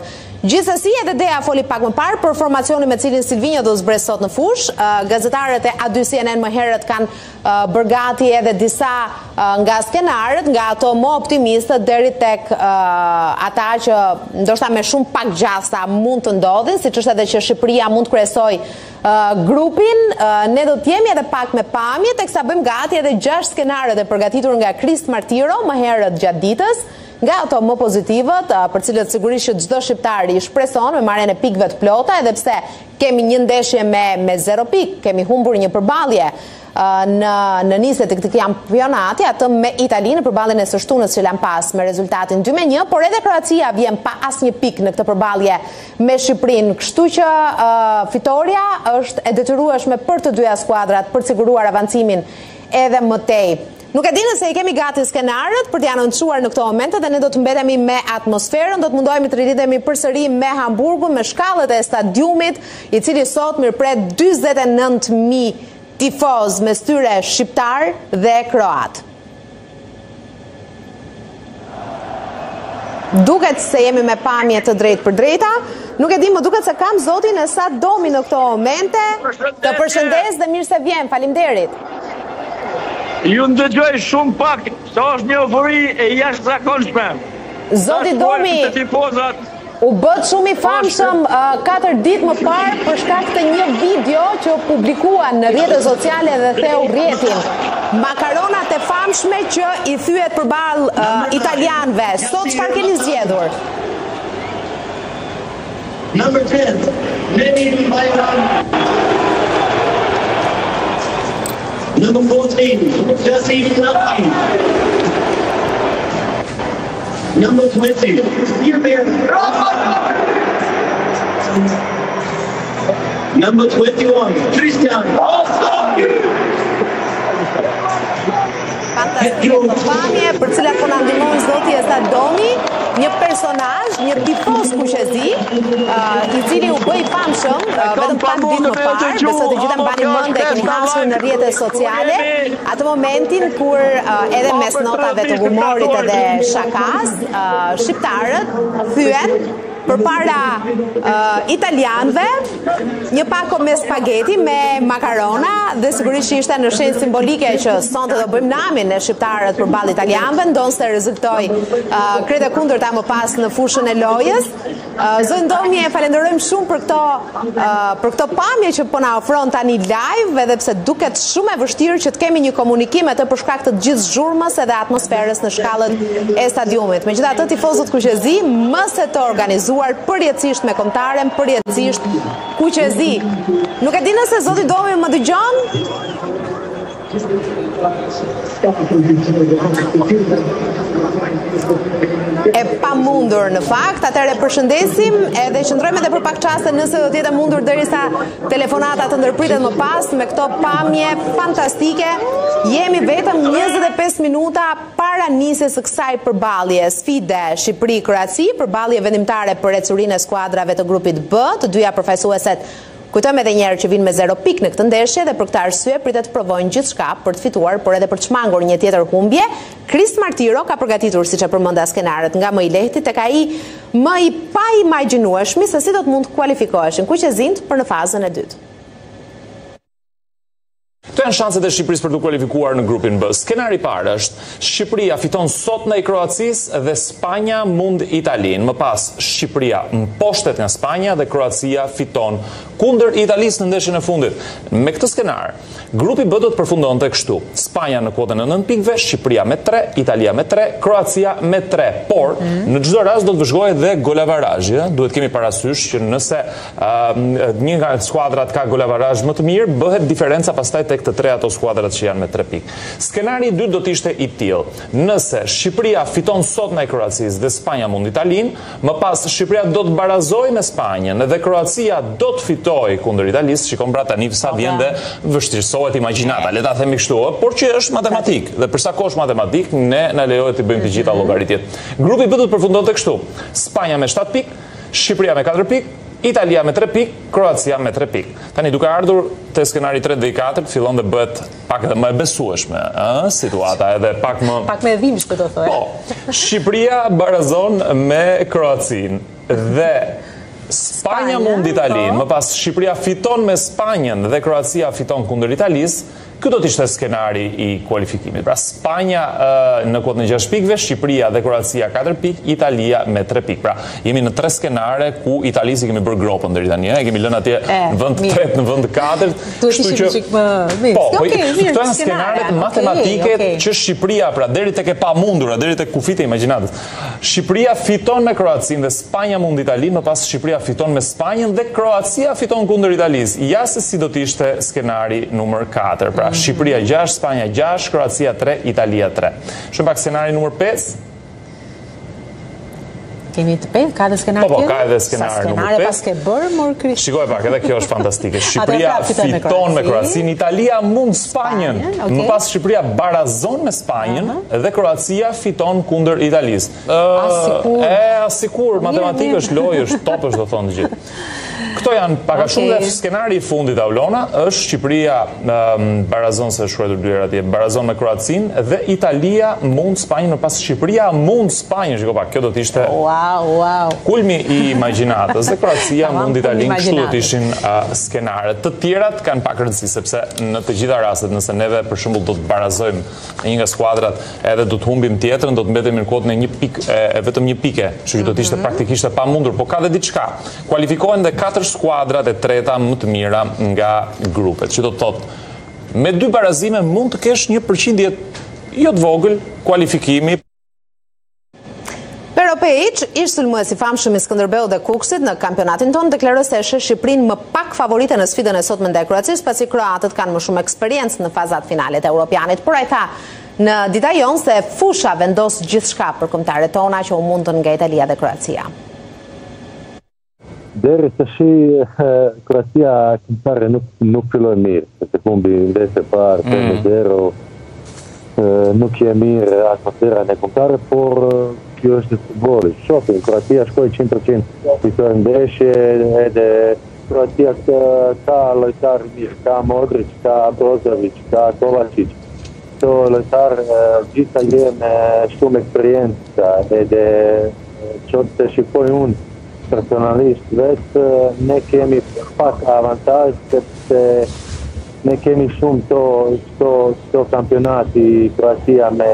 Gjithsesi, edhe Dea foli pak më parë për formacionin me cilin Silvinjo do zbres sot në fush. Gazetarët e A2 CNN më herët kanë bërgati edhe disa nga skenarët, nga ato më optimistët deri tek ata që ndoshta me shumë pak gjasa mund të ndodhin, siç është edhe që Shqipëria mund të kryesoj grupin. Ne do të jemi edhe pak me pamje, teksa bëjmë gati edhe 6 skenarët e përgatitur nga Krist Martiro më herët gjatë ditës. Nga ato më pozitivët, për cilët sigurisht që çdo shqiptar i shpreson me marrjen e pikëve të plota, edhe pse kemi një ndeshje me 0 pikë, kemi humbur një përballje në nisje të këtij kampionati, atë me Italinë në përballjen e së shtunës që lan pas me rezultatin 2-1, por edhe Kroacia vjen pa asnjë pikë në këtë përballje me Shqipërinë, kështu që fitoria është e detyrueshme për të dyja skuadrat për të siguruar avancimin edhe më tej. Nuk e di nëse i kemi gati skenarët për t'i anoncuar në këto momente dhe ne do të mbetemi me atmosferën, do të mundohemi të rritemi përsëri me Hamburgun, me shkallët e stadiumit, i cili sot mirëpret 49.000 tifoz me styre shqiptar dhe kroat. Duket se jemi me pamje të drejt për drejta, nuk e di, më duket se kam zotin e sa domi në këto momente, të përshëndes dhe mirë se vjen, faleminderit. Ju ndëgjoj shumë pak, sa është një eufori e jashtëzakonshme. Zoti Domi, u bët shumë i famshëm 4 ditë më parë për shkak të një video që publikua në rrjetet sociale dhe theu rrjetin. Makaronat e famshme që i thyet përballë italianëve. Sot çfarë keni zgjedhur? Number 10, Neni Bayram. Number 14, Jesse Fluffy. Number 20, Number 21, Christian. Pamje për cilat po na ndihmon zoti Domi, një personazh, një tifoz kuqezi, i cili u bë i famshëm vetëm pak ditë më parë, besoj të gjitha mbani mend e keni hasur në rrjetet sociale, atë momentin kur edhe mes notave të humorit edhe shakas, shqiptarët thyen përpara italianëve një pako me spaghetti me makarona dhe sigurisht ishte në shenjë simbolike që sonte do bëjmë namin e shqiptarët përballë italianëve, ndonse rezultoi krete kundërta më pas në fushën e lojës. Zoti Domi, e falenderojmë shumë për këto pamje që po na ofron tani live, edhe pse duket shumë e vështirë që të kemi një komunikim atë për shkak të gjithë zhurmës edhe atmosferës në shkallët e stadiumit. Megjithatë, tifozët kuqezi mëse të organizuar përjetësisht me kombëtaren, përjetësisht kuqezi. Nuk e di nëse zoti Domi më dëgjon? E pa mundur në fakt, atëre përshëndesim edhe qëndrojmë edhe për pak qaste nëse do t'jetë mundur derisa telefonata të ndërpritet më pas me këto pamje fantastike. Jemi vetëm 25 minuta para nisjes së kësaj përballje, sfide Shqipëri-Kroaci, përballje vendimtare për ecurinë e skuadrave të grupit B, të dyja përfaqësueset. Kujtojmë edhe njerë që vinë me 0 pikë në këtë ndeshje dhe për këtë arsye pritet të provojnë gjithçka për të fituar, por edhe për të shmangur një tjetër humbje. Krist Martiro ka përgatitur, siç e përmenda skenarët, nga më i lehti tek ai më i pa imagjinueshmi se si do të mund të kualifikoheshin kuqezinjt për në fazën e dytë. Këto janë shanset e Shqipërisë për të kualifikuar në grupin B. Skenari i parë është Shqipëria fiton sot ndaj Kroacisë dhe Spanja mund Italinë. Më pas Shqipëria mposhtet nga Spanja dhe Kroacia fiton kundër Italisë në ndeshjen e fundit. Me këtë skenar, grupi B do të përfundonte kështu: Spanja në kuotën e 9 pikëve, Shqipëria me 3, Italia me 3, Kroacia me 3. Por në çdo rast do të vëzhgohet dhe golavarazhi. Duhet kemi parasysh që nëse një nga skuadrat ka golavarazh më të mirë, bëhet diferenca pastaj tek të 3 ato skuadrat që janë me 3 pikë. Skenari i dytë do të ishte i tillë: nëse Shqipëria fiton sot ndaj Kroacisë dhe Spanja mund Italinë, më pas Shqipëria do të barazojë me Spanjën dhe Kroacia do të fitojë kundër Italisë. Shikon pra tani sa vjen dhe vështirësohet imagjinata, le ta themi kështu, por që është matematik. Dhe për sa kohë është matematik, ne na lejohet të bëjmë të gjitha llogaritjet. Grupi B do të përfundonte kështu: Spanja me 7 pikë, Shqipëria me 4 pikë, Italia me 3 pikë, Kroacia me 3 pikë. Tani duke ardhur te skenari 3 dhe 4, fillon të bëhet pak edhe më e besueshme, situata edhe pak me dhimbje, do të thojë. Po. Shqipëria barazon me Kroacinë dhe Spanja mund Italinë, më pas Shqipëria fiton me Spanjën dhe Kroacia fiton kundër Italisë, ky do të ishte skenari I kualifikimit. Pra Spanja në kuot në 6 pikëve, Shqipëria dhe Kroacia 4 pikë, Italia me 3 pikë. Pra jemi në 3 skenare ku Italisi kemi bërë gropën deri tani, e kemi lënë atje në vend 3, në vend 4. Kështu që këto janë skenaret matematike që Shqipëria, pra deri tek e pamundura, deri tek kufit e imagjinatës. Shqipëria fiton me Kroacinë dhe Spanja mund Italinë, më pas Shqipëria fiton me Spanjën dhe Kroacia fiton kundër Italisë. Ja se si do të ishte skenari numër 4. Pra Shqipëria 6, Spanja 6, Kroacia 3, Italia 3. Shumë pak skenari numër 5. Kemi të 5, ka dhe skenari tjetër? Po, ka edhe skenari numër 5. Skenari pas ke bërë, mor Krish. Shikoj pak, edhe kjo është fantastike. Shqipëria fiton me Kroacinë, Italia mund Spanjën. Më pas Shqipëria barazon me Spanjën dhe Kroacia fiton kundër Italisë. Asikur, matematikë është lojë, është top, është do thonë gjithë. Këto janë paka shumë dhe skenari I fundit Aulona, është Shqipëria barazon se shkruar dyer atje, barazon me Kroacinë dhe Italia mund Spanjën, në pas Shqipëria mund Spanjën, shiko pak, kjo do të ishte kulmi I imagjinatës dhe Kroacia mund Italinë, kështu do të ishin skenaret. Të tjerat kanë pak rëndësi, sepse në të gjitha rastet, nëse neve për shembull do të barazojmë në një nga skuadrat, edhe do të humbim tjetrën, do të mbetemi në kohën e 1 pikë, vetëm 1 pikë, kështu që do të ishte praktikisht e pamundur, por ka dhe diçka. Kualifikohen dhe 4 skuadrat e treta më të mira nga grupet, që do të thotë me 2 barazime mund të kesh një përqindje jo të vogël kualifikimi. Pero Pejic, ish sulmuesi I famshëm I Skënderbeu dhe Kuksit në kampionatin tonë deklaroi se sheh Shqipërinë më pak favorite në sfidën e sotme ndaj Kroacisë, pasi kroatët kanë më shumë eksperiencë në fazat finale të Europianit. Por ai tha në dita jon se fusha vendos gjithçka për kombëtarët tona që u mundën nga Italia dhe Kroacia. Deri tashi Kroacia kombëtare nuk filloi mirë, se humbi ndeshje parë 0, nuk je mirë atmosfera në kombëtare, por kjo është futbolli. Shohim, Kroacia shkoi 100% fitoi ndeshje, edhe Kroacia ka lojtarë mirë, ka Modric, ka Brozovic, ka Kovacic. Këto lojtarë gjitha me shumë eksperiencë, edhe qoftë se shikoj unë personalisht vetë, ne kemi pak avantazh sepse ne kemi shumë to kampionati Kroacia me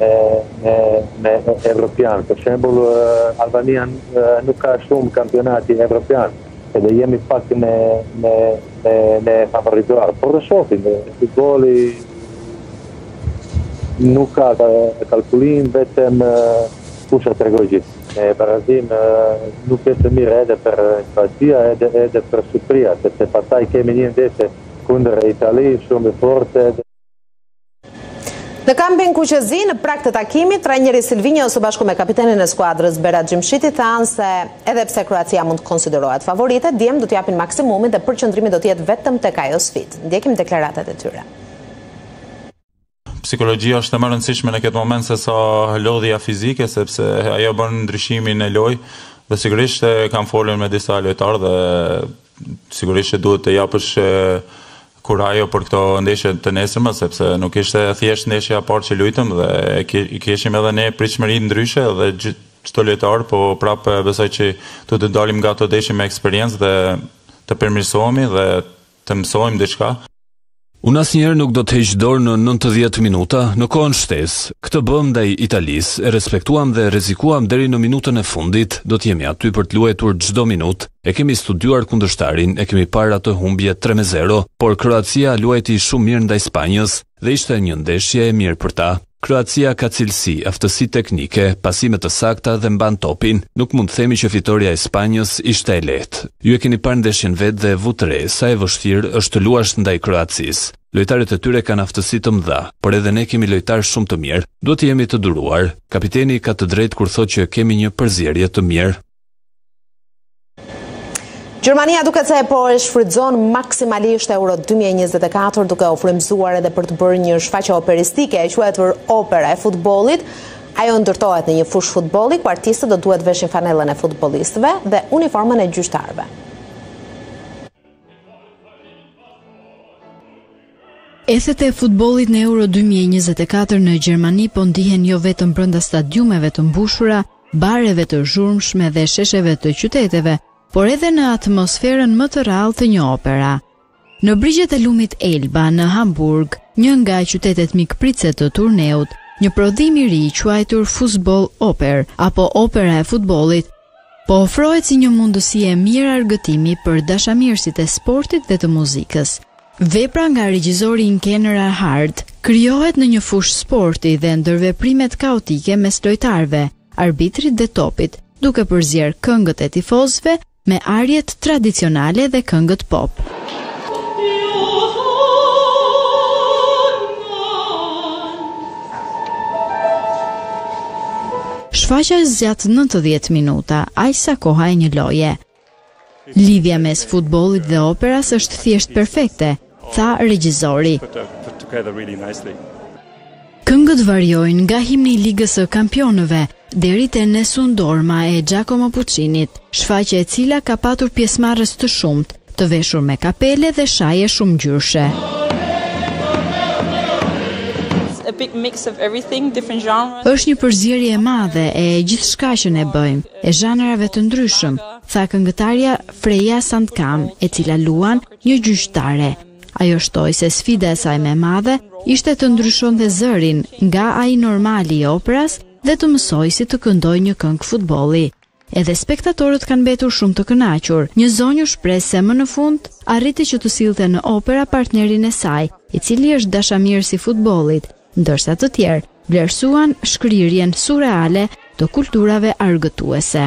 Evropian. Për shembull, Albania nuk ka shumë kampionati Evropian, edhe jemi pak në favorituar. Por dhe shohim, futbolli nuk ka kalkulim, vetëm fusha tregoj gjithë. Barazim nuk është mirë edhe për Kroacia, edhe për Shqipëria, sepse pastaj kemi një ndeshje kundër Itali shumë e fortë. Në kampin Kuqezi, në prag të takimit, trajneri Silvinjo së bashku me kapitenin e skuadrës Berat Gjimshiti thanë se edhe pse Kroacia mund të konsiderohet favorite, djem do t'japin maksimumin dhe përqendrimi do t'jetë vetëm tek ajo sfidë. Ndjekim deklaratat e tyre. Psikologjia është e më rëndësishme në këtë moment se sa lodhja fizike, sepse ajo bën ndryshimin e lojë dhe sigurisht kam folur me disa lojtarë dhe sigurisht duhet të japësh kurajo për këto ndeshje të nesërme, sepse nuk ishte thjesht ndeshja e parë që luajtëm dhe kishim edhe ne pritshmëri ndryshe dhe çdo lojtar, po prapë besoj që duhet të dalim nga ato ndeshje me eksperiencë dhe të përmirësohemi dhe të mësojmë diçka. Unë asnjëherë nuk do të heq dorë në 90 minuta në kohën shtesë. Këtë bëm ndaj Italisë, e respektuam dhe rrezikuam deri në minutën e fundit. Do të jemi aty për të luajtur çdo minutë. E kemi studiuar kundërshtarin, e kemi parë atë humbje 3-0, por Kroacia luajti shumë mirë ndaj Spanjës dhe ishte një ndeshje e mirë për ta. Kroacia ka cilësi, aftësi teknike, pasime të sakta dhe mban topin. Nuk mund të themi që fitoria e Spanjës ishte e lehtë. Ju e keni parë ndeshjen vetë dhe vutre sa e vështirë është të luash ndaj Kroacisë. Lojtarët e tyre kanë aftësi të mëdha, por edhe ne kemi lojtarë shumë të mirë. Duhet të jemi të duruar. Kapiteni ka të drejtë kur thotë që kemi një përzierje të mirë. Gjermania duket se po e shfrytëzon maksimalisht Euro 2024 duke u frymëzuar edhe për të bërë një shfaqje operistike e quajtur Opera e futbollit. Ajo ndërtohet në një fushë futbolli ku artistët do duhet veshin fanellën e futbollistëve dhe uniformën e gjyqtarëve. Ethet e futbollit në Euro 2024 në Gjermani po ndihen jo vetëm brenda stadiumeve të mbushura, bareve të zhurmshme dhe shesheve të qyteteve, por edhe në atmosferën më të rrallë të një opera. Në brigjet e lumit Elba në Hamburg, një nga qytetet mikpritëse të turneut, një prodhim i ri quajtur Fußball Oper apo opera e futbollit, po ofrohet si një mundësi e mirë argëtimi për dashamirësit e sportit dhe të muzikës. Vepra nga regjizori Kenner Hart krijohet në një fushë sporti dhe ndërveprimet kaotike mes lojtarëve, arbitrit dhe topit, duke përzier këngët e tifozëve me arjet tradicionale dhe këngët pop. Shfaqja zgjat 90 minuta, aq sa koha e një loje. Lidhja mes futbollit dhe operas është thjesht perfekte, tha regjizori. Këngët variojnë nga himni i Ligës së Kampionëve deri te Nessun Dorma e Giacomo Puccinit, shfaqje e cila ka patur pjesëmarrës të shumt, të veshur me kapele dhe shaje shumë ngjyrshe. Është një përzierje e madhe e gjithçka që ne bëjmë, e zhanrave të ndryshëm, tha këngëtarja Freja Sandkam, e cila luan një gjyqtare. Ajo shtoi se sfida e saj më e madhe ishte të ndryshonte zërin nga ai normali i operas dhe të mësoj si të këndoj një këngë futbolli. Edhe spektatorët kanë mbetur shumë të kënaqur. Një zonjë shpreh se më në fund arriti që të sillte në opera partnerin e saj, i cili është dashamirës i futbollit, ndërsa të tjerë vlerësuan shkrirjen surreale të kulturave argëtuese.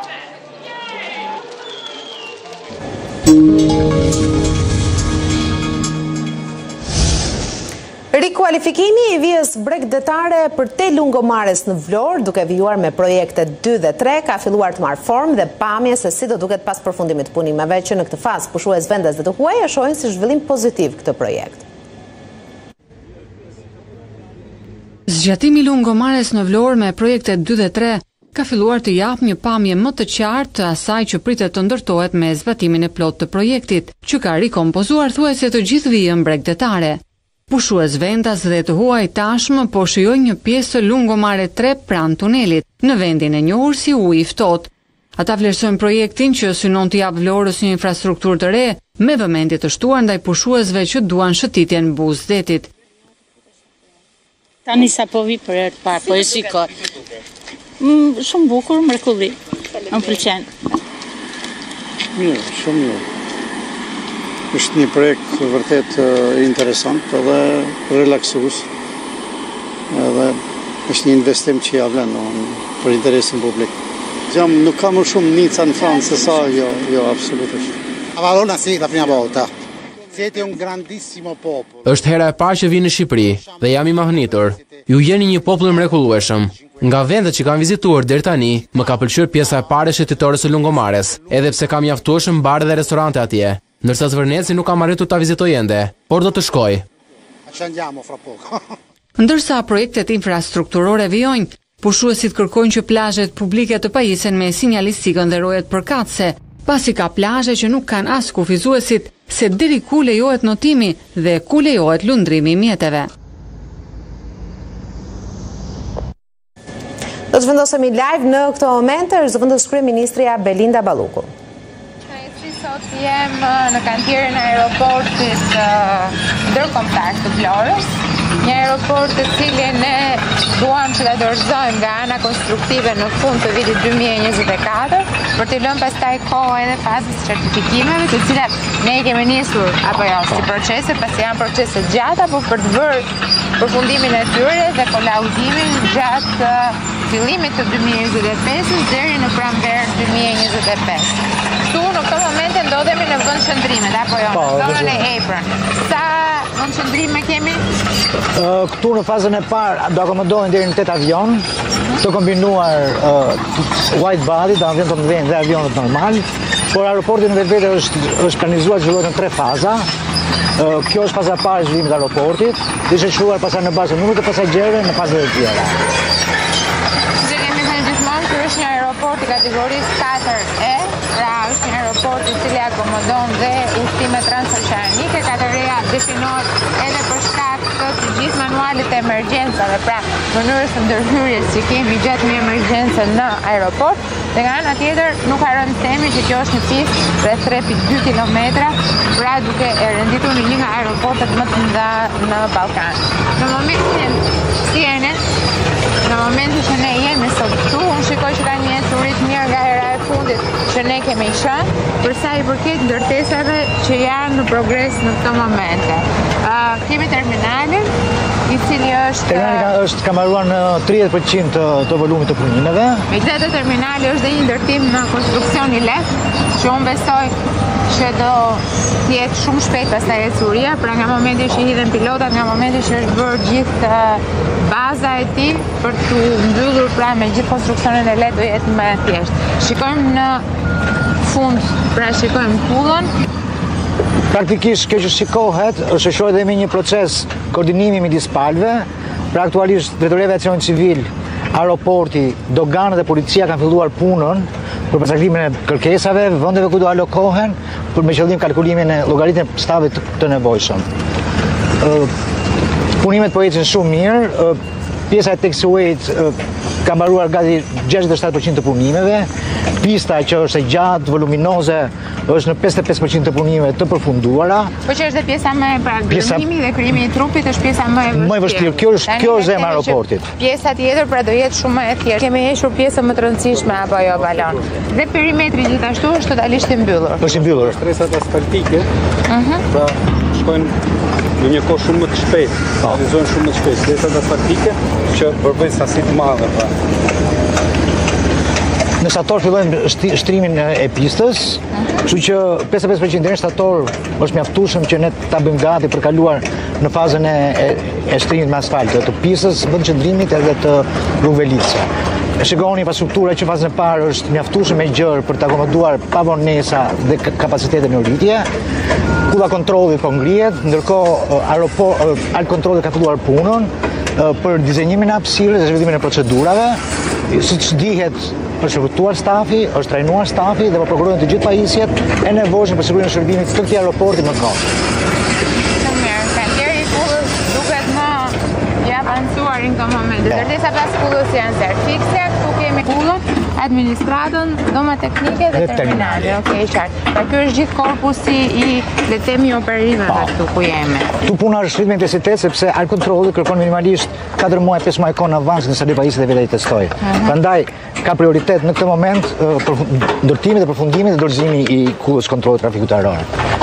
Rikualifikimi i vijës bregdetare për te Lungomares në Vlorë, duke vijuar me projekte 2 dhe 3, ka filluar të marrë formë dhe pamje se si do duket pas përfundimit punimeve që në këtë fazë pushues vendas dhe të huaj e shohin si zhvillim pozitiv këtë projekt. Zgjatimi i Lungomares në Vlorë me projekte 2 dhe 3 ka filluar të japë një pamje më të qartë të asaj që pritet të ndërtohet me zbatimin e plot të projektit, që ka rikompozuar thuajse të gjithë vijën bregdetare. Pushues vendas dhe të huaj tashmë po shijojnë një pjesë të Lungomare 3 pranë tunelit, në vendin e njohur si uji i ftohtë. Ata vlerësojnë projektin që synon të japë Vlorës një infrastrukturë të re, me vëmendje të shtuar ndaj pushuesve që duan shëtitjen buzëdetit. Tani sa po vi për herë të parë, po e shikoj. Shumë bukur, mrekulli. Më pëlqen. Mirë, shumë mirë. Është një projekt vërtet interesant edhe relaksues. Edhe është një investim që ja vlen për interesin publik. Nuk ka më shumë nica në Francë se sa, jo, absolutisht. Avalona sì, la prima volta. Siete un grandissimo popolo. Është hera e parë që vi në Shqipëri dhe jam i mahnitur. Ju jeni një popull mrekullueshëm. Nga vendet që kam vizituar deri tani, më ka pëlqyer pjesa e parë shëtitore së Lungomares, edhe pse kam mjaftueshëm bare dhe restorante atje. Ndërsa Zvërneci nuk kam arritur ta vizitoj ende, por do të shkoj. Ndërsa projektet infrastrukturore vijojnë, pushuesit kërkojnë që plazhet publike të pajisen me sinjalistikën dhe rojet përkatëse, pasi ka plazhe që nuk kanë as kufizuesit se deri ku lejohet notimi dhe ku lejohet lundrimi i mjeteve. Do të vendosemi live në këtë moment, është zëvendës kryeministrja Belinda Balluku. Sot jem në kantierën e aeroportit ndërkombëtar të Vlorës, një aeroport të cilin ne duam që ta dorëzojmë nga ana konstruktive në fund të vitit 2024, për të lënë pastaj kohë edhe fazës certifikimeve, të cilat ne i kemi nisur apo jo si procese, pasi janë procese gjata, por për të bërë përfundimin e tyre dhe kolaudimin gjatë fillimit të 2025 deri në pranverë 2025. Këtu në këtë moment ndodhemi në vend qëndrimet, apo jo, në zonën e Apron. Sa vend qëndrime kemi? Këtu në fazën e parë do akomodohen deri në 8 avion, të kombinuar wide body, të avion të mëdhenj dhe avionët normal, por aeroporti në vetvete është planizuar të zhvillohet në 3 faza. Kjo është faza e parë e zhvillimit të aeroportit, dhe ishte shkruar pastaj në bazë të numrit të pasagjerëve në fazat e tjera. Është një aeroport i kategorisë 4E, pra është një aeroport i cili akomodon dhe udhëtime transoqeanike. Kategoria definohet edhe për shkak të gjithë manualet e emergjencës emergjencave, pra mënyrës së ndërhyrjes që kemi gjatë një emergjencë në aeroport, dhe nga ana tjetër nuk harron të themi që kjo është një pistë rreth 3.2 kilometra, pra duke e renditur në një nga aeroportet më të mëdha në Ballkan. Në momentin në momentin që ne jemi sot këtu, unë shikoj që ka një ecurit mirë nga hera e fundit që ne kemi qenë, përsa i përket ndërtesave që janë në progres në këto momente. Kemi terminalin, i cili është... Terminali është kamaruar në 30% të volumit të punimeve. Me gjithë terminali është dhe një ndërtim në konstruksion i lehtë, që unë besoj që do tjetë shumë shpejt pastaj ecuria, pra nga momenti që hidhen pilotat, nga momenti që është bërë gjithë baza e tij për të mbyllur pra me gjithë konstruksionin e lehtë do jetë më thjeshtë. Shikojmë në fund, pra shikojmë pullën. Praktikisht kjo që shikohet është shoqërohet dhe me një proces koordinimi midis palëve. Pra aktualisht Drejtoria e Aviacionit Civil, aeroporti, doganët dhe policia kanë filluar punën për përcaktimin e kërkesave, vendeve ku do alokohen, për me qëllim kalkulimin e llogaritën e stafit të nevojshëm. Punimet po ecin shumë mirë. Pjesa e taxiwayt ka mbaruar gati 67% të punimeve. Pista që është e gjatë, voluminoze, është në 55% të punimeve të përfunduara. Po që është dhe pjesa më pra lëndimi dhe krijimi i trupit është pjesa më e vështirë. Kjo është zemra e aeroportit. Pjesa tjetër pra do jetë shumë më e thjeshtë. Kemi hequr pjesën më të rëndësishme apo jo balon. Dhe perimetri gjithashtu është totalisht i mbyllur. Është i mbyllur. Stresat asfaltike. Pra shkojnë në një kohë shumë më të shpejtë, realizohen shumë më të shpejtë. Stresat asfaltike që përbëjnë sasi të madhe pra. Në shtator fillojmë shtrimin e pistës, kështu që 55% deri në shtator është mjaftueshëm që ne ta bëjmë gati për kaluar në fazën e shtrimit me asfalt të pistës, vend qëndrimit edhe të rrugëve lidhëse. Shikoni infrastruktura që fazën e parë është mjaftueshëm e gjerë për të akomoduar pavonesa dhe kapacitetin e rritje. Kulla kontrolli po ngrihet, ndërkohë alt kontrolli ka filluar punën për dizenjimin e hapësirës dhe zhvillimin e procedurave. Siç dihet, është shërbuar stafi, është trajnuar stafi dhe po prokurojnë të gjithë pajisjet e nevojshme për sigurinë e shërbimit të këtij aeroporti më kohë. Shumë mirë, kanteri i pullës duket më i avancuar në këtë moment. Ndërtesa pas pullës janë zero fikse, këtu kemi pullën, administratën, dhoma teknike dhe terminali. Okej, qartë. Pra ky është gjithë korpusi i le të themi operimeve këtu ku jemi. Tu puna është rritme intensitet sepse alt kontrolli kërkon minimalisht 4 muaj, 5 muaj kohë në avans nëse dhe pajisjet e vetë i testojë. Prandaj ka prioritet në këtë moment ndërtimi dhe përfundimi dhe dorëzimi i kullës kontrollit trafikut ajror.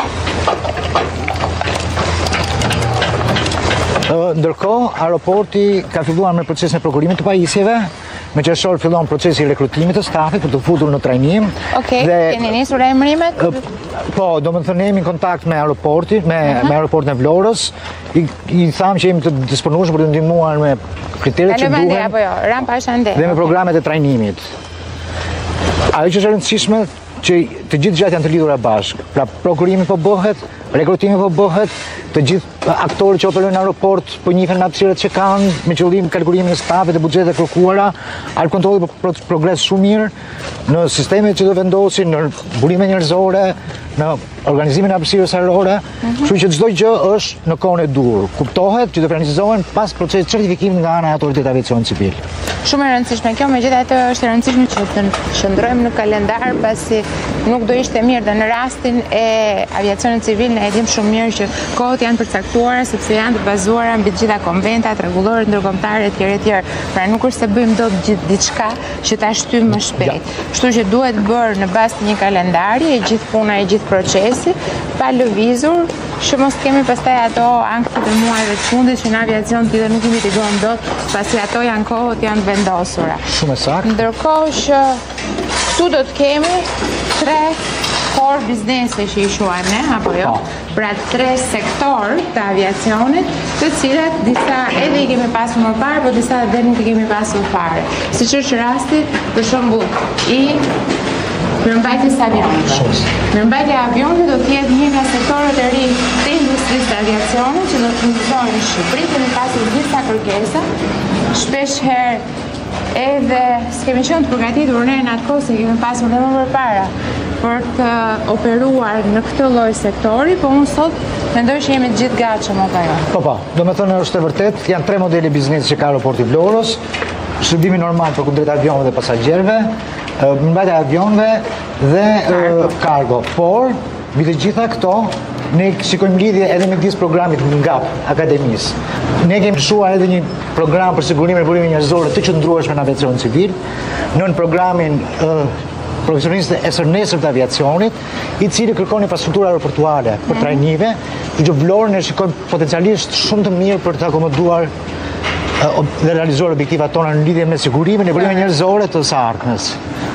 Ndërkohë, aeroporti ka filluar me procesin e prokurimit të pajisjeve. Me qershor fillon procesi i rekrutimit të stafit për të futur në trajnim. Okej, keni nisur emrimet? Po, do më thënë jemi në kontakt me aeroportin, me aeroportin e Vlorës. I thamë që jemi të disponueshëm për të ndihmuar me kriteret që duhen. Apo jo, rampa është ande. Dhe me programet e trajnimit. Ajo që është e rëndësishme që të gjithë gjatë janë të lidhura bashkë. Pra prokurimi po bëhet, rekrutimi po bëhet, të gjithë aktorët që operojnë në aeroport po njihen në hapësirat që kanë me qëllim kalkulimin e stafit dhe buxhetet e kërkuara. Alt kontrolli po progres shumë mirë në sistemet që do vendosin, në burimet njerëzore, në organizimin e hapësirës ajrore, kështu që çdo gjë është në kohën e duhur. Kuptohet që do planifizohen pas procesit certifikimit nga ana e Autoritetit të Aviacionit Civil. Shumë e rëndësishme kjo, megjithatë është e rëndësishme që të shndrojmë në kalendar pasi nuk do ishte mirë dhe në rastin e aviacionit civil ne e dim shumë mirë që kohët janë përcaktuara sepse janë të bazuara mbi të gjitha konventat, rregulloret ndërkombëtare etj. Pra nuk është se bëjmë dot gjithë diçka që ta shtyjmë më shpejt. Kështu që duhet bërë në bazë të një kalendari e gjithë puna e gjithë procesi pa lëvizur që mos kemi pastaj ato ankthit e muajve të fundit që në aviacion tjetër nuk i mitigojmë dot pasi ato janë kohët janë vendosura. Shumë saktë. Ndërkohë që këtu do të kemi 3 core biznese që i quajmë ne, apo jo? Pra 3 sektor të aviacionit, të cilat disa edhe i kemi pasur më parë, por disa edhe nuk i kemi pasur fare. Siç është rasti, për shembull, i mirëmbajtjes së avionit. Mirëmbajtja e avionit do të jetë një nga sektorët e ri të industrisë së aviacionit që do të funksionojë në Shqipëri, kemi pasur disa kërkesa, shpesh herë edhe s'kemi qenë të përgatitur ne në atë kohë se kemi pasur dhe më përpara për të operuar në këtë lloj sektori, po unë sot mendoj që jemi të gjithë gatshëm apo jo. Po, do të thënë është e vërtet, janë 3 modele biznesi që ka aeroporti Vlorës, shërbimi normal për kundrejt avionëve dhe pasagjerëve, mbajtja e avionëve dhe kargo. Por, mbi të gjitha këto, ne shikojmë lidhje edhe me midis programit NGAP, akademisë. Ne kemi lëshuar edhe një program për sigurimin e burimit njerëzor të qëndrueshme në aviacion civil, në programin profesionistë e sërnesër të aviacionit, i cili kërkon infrastruktura aeroportuale për trajnive, që Vlorën e shikojmë potencialisht shumë të mirë për të akomoduar dhe realizuar objektivat tona në lidhje me sigurimin e burimit njerëzore të së ardhmes.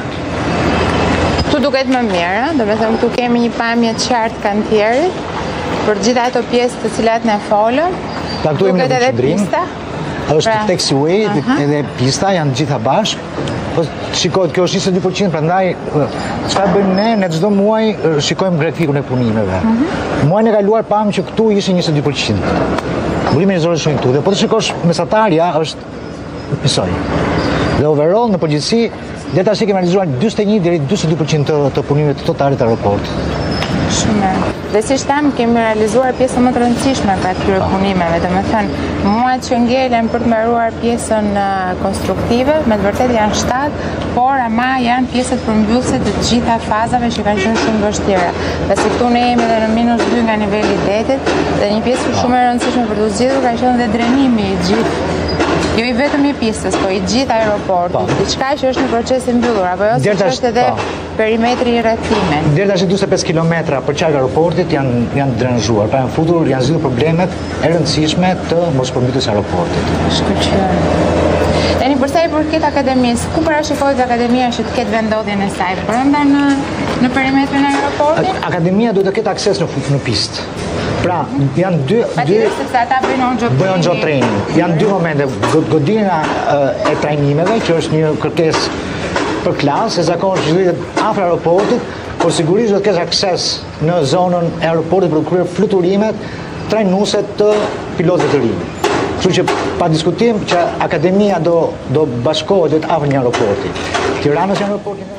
Këtu duket më mirë, do me thëmë këtu kemi një pamje të qartë kantierit, për gjitha ato pjesë të cilat ne folëm, duket edhe pista. Është taxiway edhe pista, janë gjitha bashkë. Shikojt, kjo është 22%, prandaj çfarë bëjmë ne çdo muaj shikojmë grafikun e punimeve. Muajin e kaluar pam që këtu ishin 22%. Burimi njerëzor është këtu, dhe po të shikosh mesatarja është njësoj. Dhe overall në përgjithësi, deri tash kemi realizuar 41 deri 42% të punimeve të totale të aeroportit. Shumë. Dhe si shtam, kemi realizuar pjesën më të rëndësishme për atyre punimeve, dhe me thënë, muajt që ngelen për të mbaruar pjesën konstruktive, me të vërtet janë 7, por ama janë pjesët përmbyllëse të gjitha fazave që kanë qenë shumë vështira. Dhe si këtu ne jemi edhe në -2 nga niveli i detit, dhe një pjesë shumë e rëndësishme për të zgjidhur ka qenë dhe drenimi i gjithë. Jo i vetëm i pistës, po i gjithë aeroportit, diçka që është në proces i mbyllur, apo jo si është edhe perimetri i rrethimin. Deri tash 45 kilometra për qark aeroportit janë drenazhuar, pra janë futur, janë zgjidhur problemet e rëndësishme të mospërmbytjes së aeroportit. Shkëlqyer. Tani për sa i përket akademisë, ku parashikohet akademia që të ketë vendodhjen e saj brenda në perimetrin e aeroportit? Akademia duhet të ketë akses në pistë. Pra, janë dy bëjnë gjo training. Janë 2 momente, godina e trajnimeve, që është një kërkesë për klasë, e zakonisht zhvillet afër aeroportit, por sigurisht do të kesh akses në zonën e aeroportit për të kryer fluturimet trajnuese të pilotëve të rinj. Kështu që pa diskutim që akademia do bashkohet afër një aeroporti. Tirana është një aeroporti.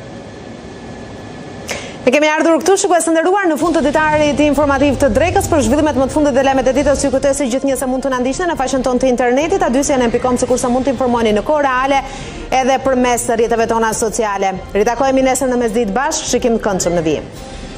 Ne kemi ardhur këtu, shikues të nderuar, në fund të ditarit informativ të Drekës për zhvillimet më të fundit dhe lajmet e ditës. Ju kujtoj gjithnjëse mund të na ndiqni në faqen tonë të internetit adysjane.com, sikurse mund të informoheni në kohë reale edhe përmes rrjeteve tona sociale. Ritakohemi nesër në mesditë bashkë, shikim të këndshëm në vijim.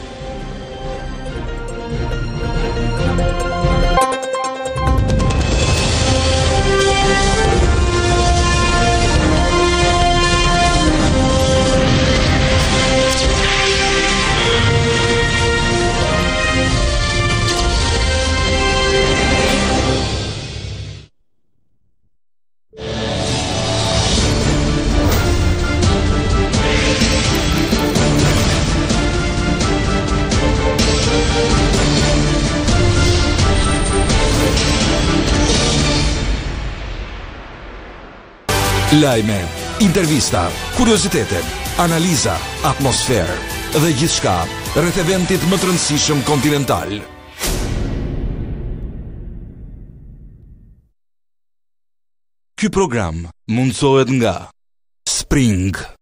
Lajme, intervista, kuriozitete, analiza, atmosferë dhe gjithçka rreth eventit më të rëndësishëm kontinental. Ky program mundsohet nga Spring.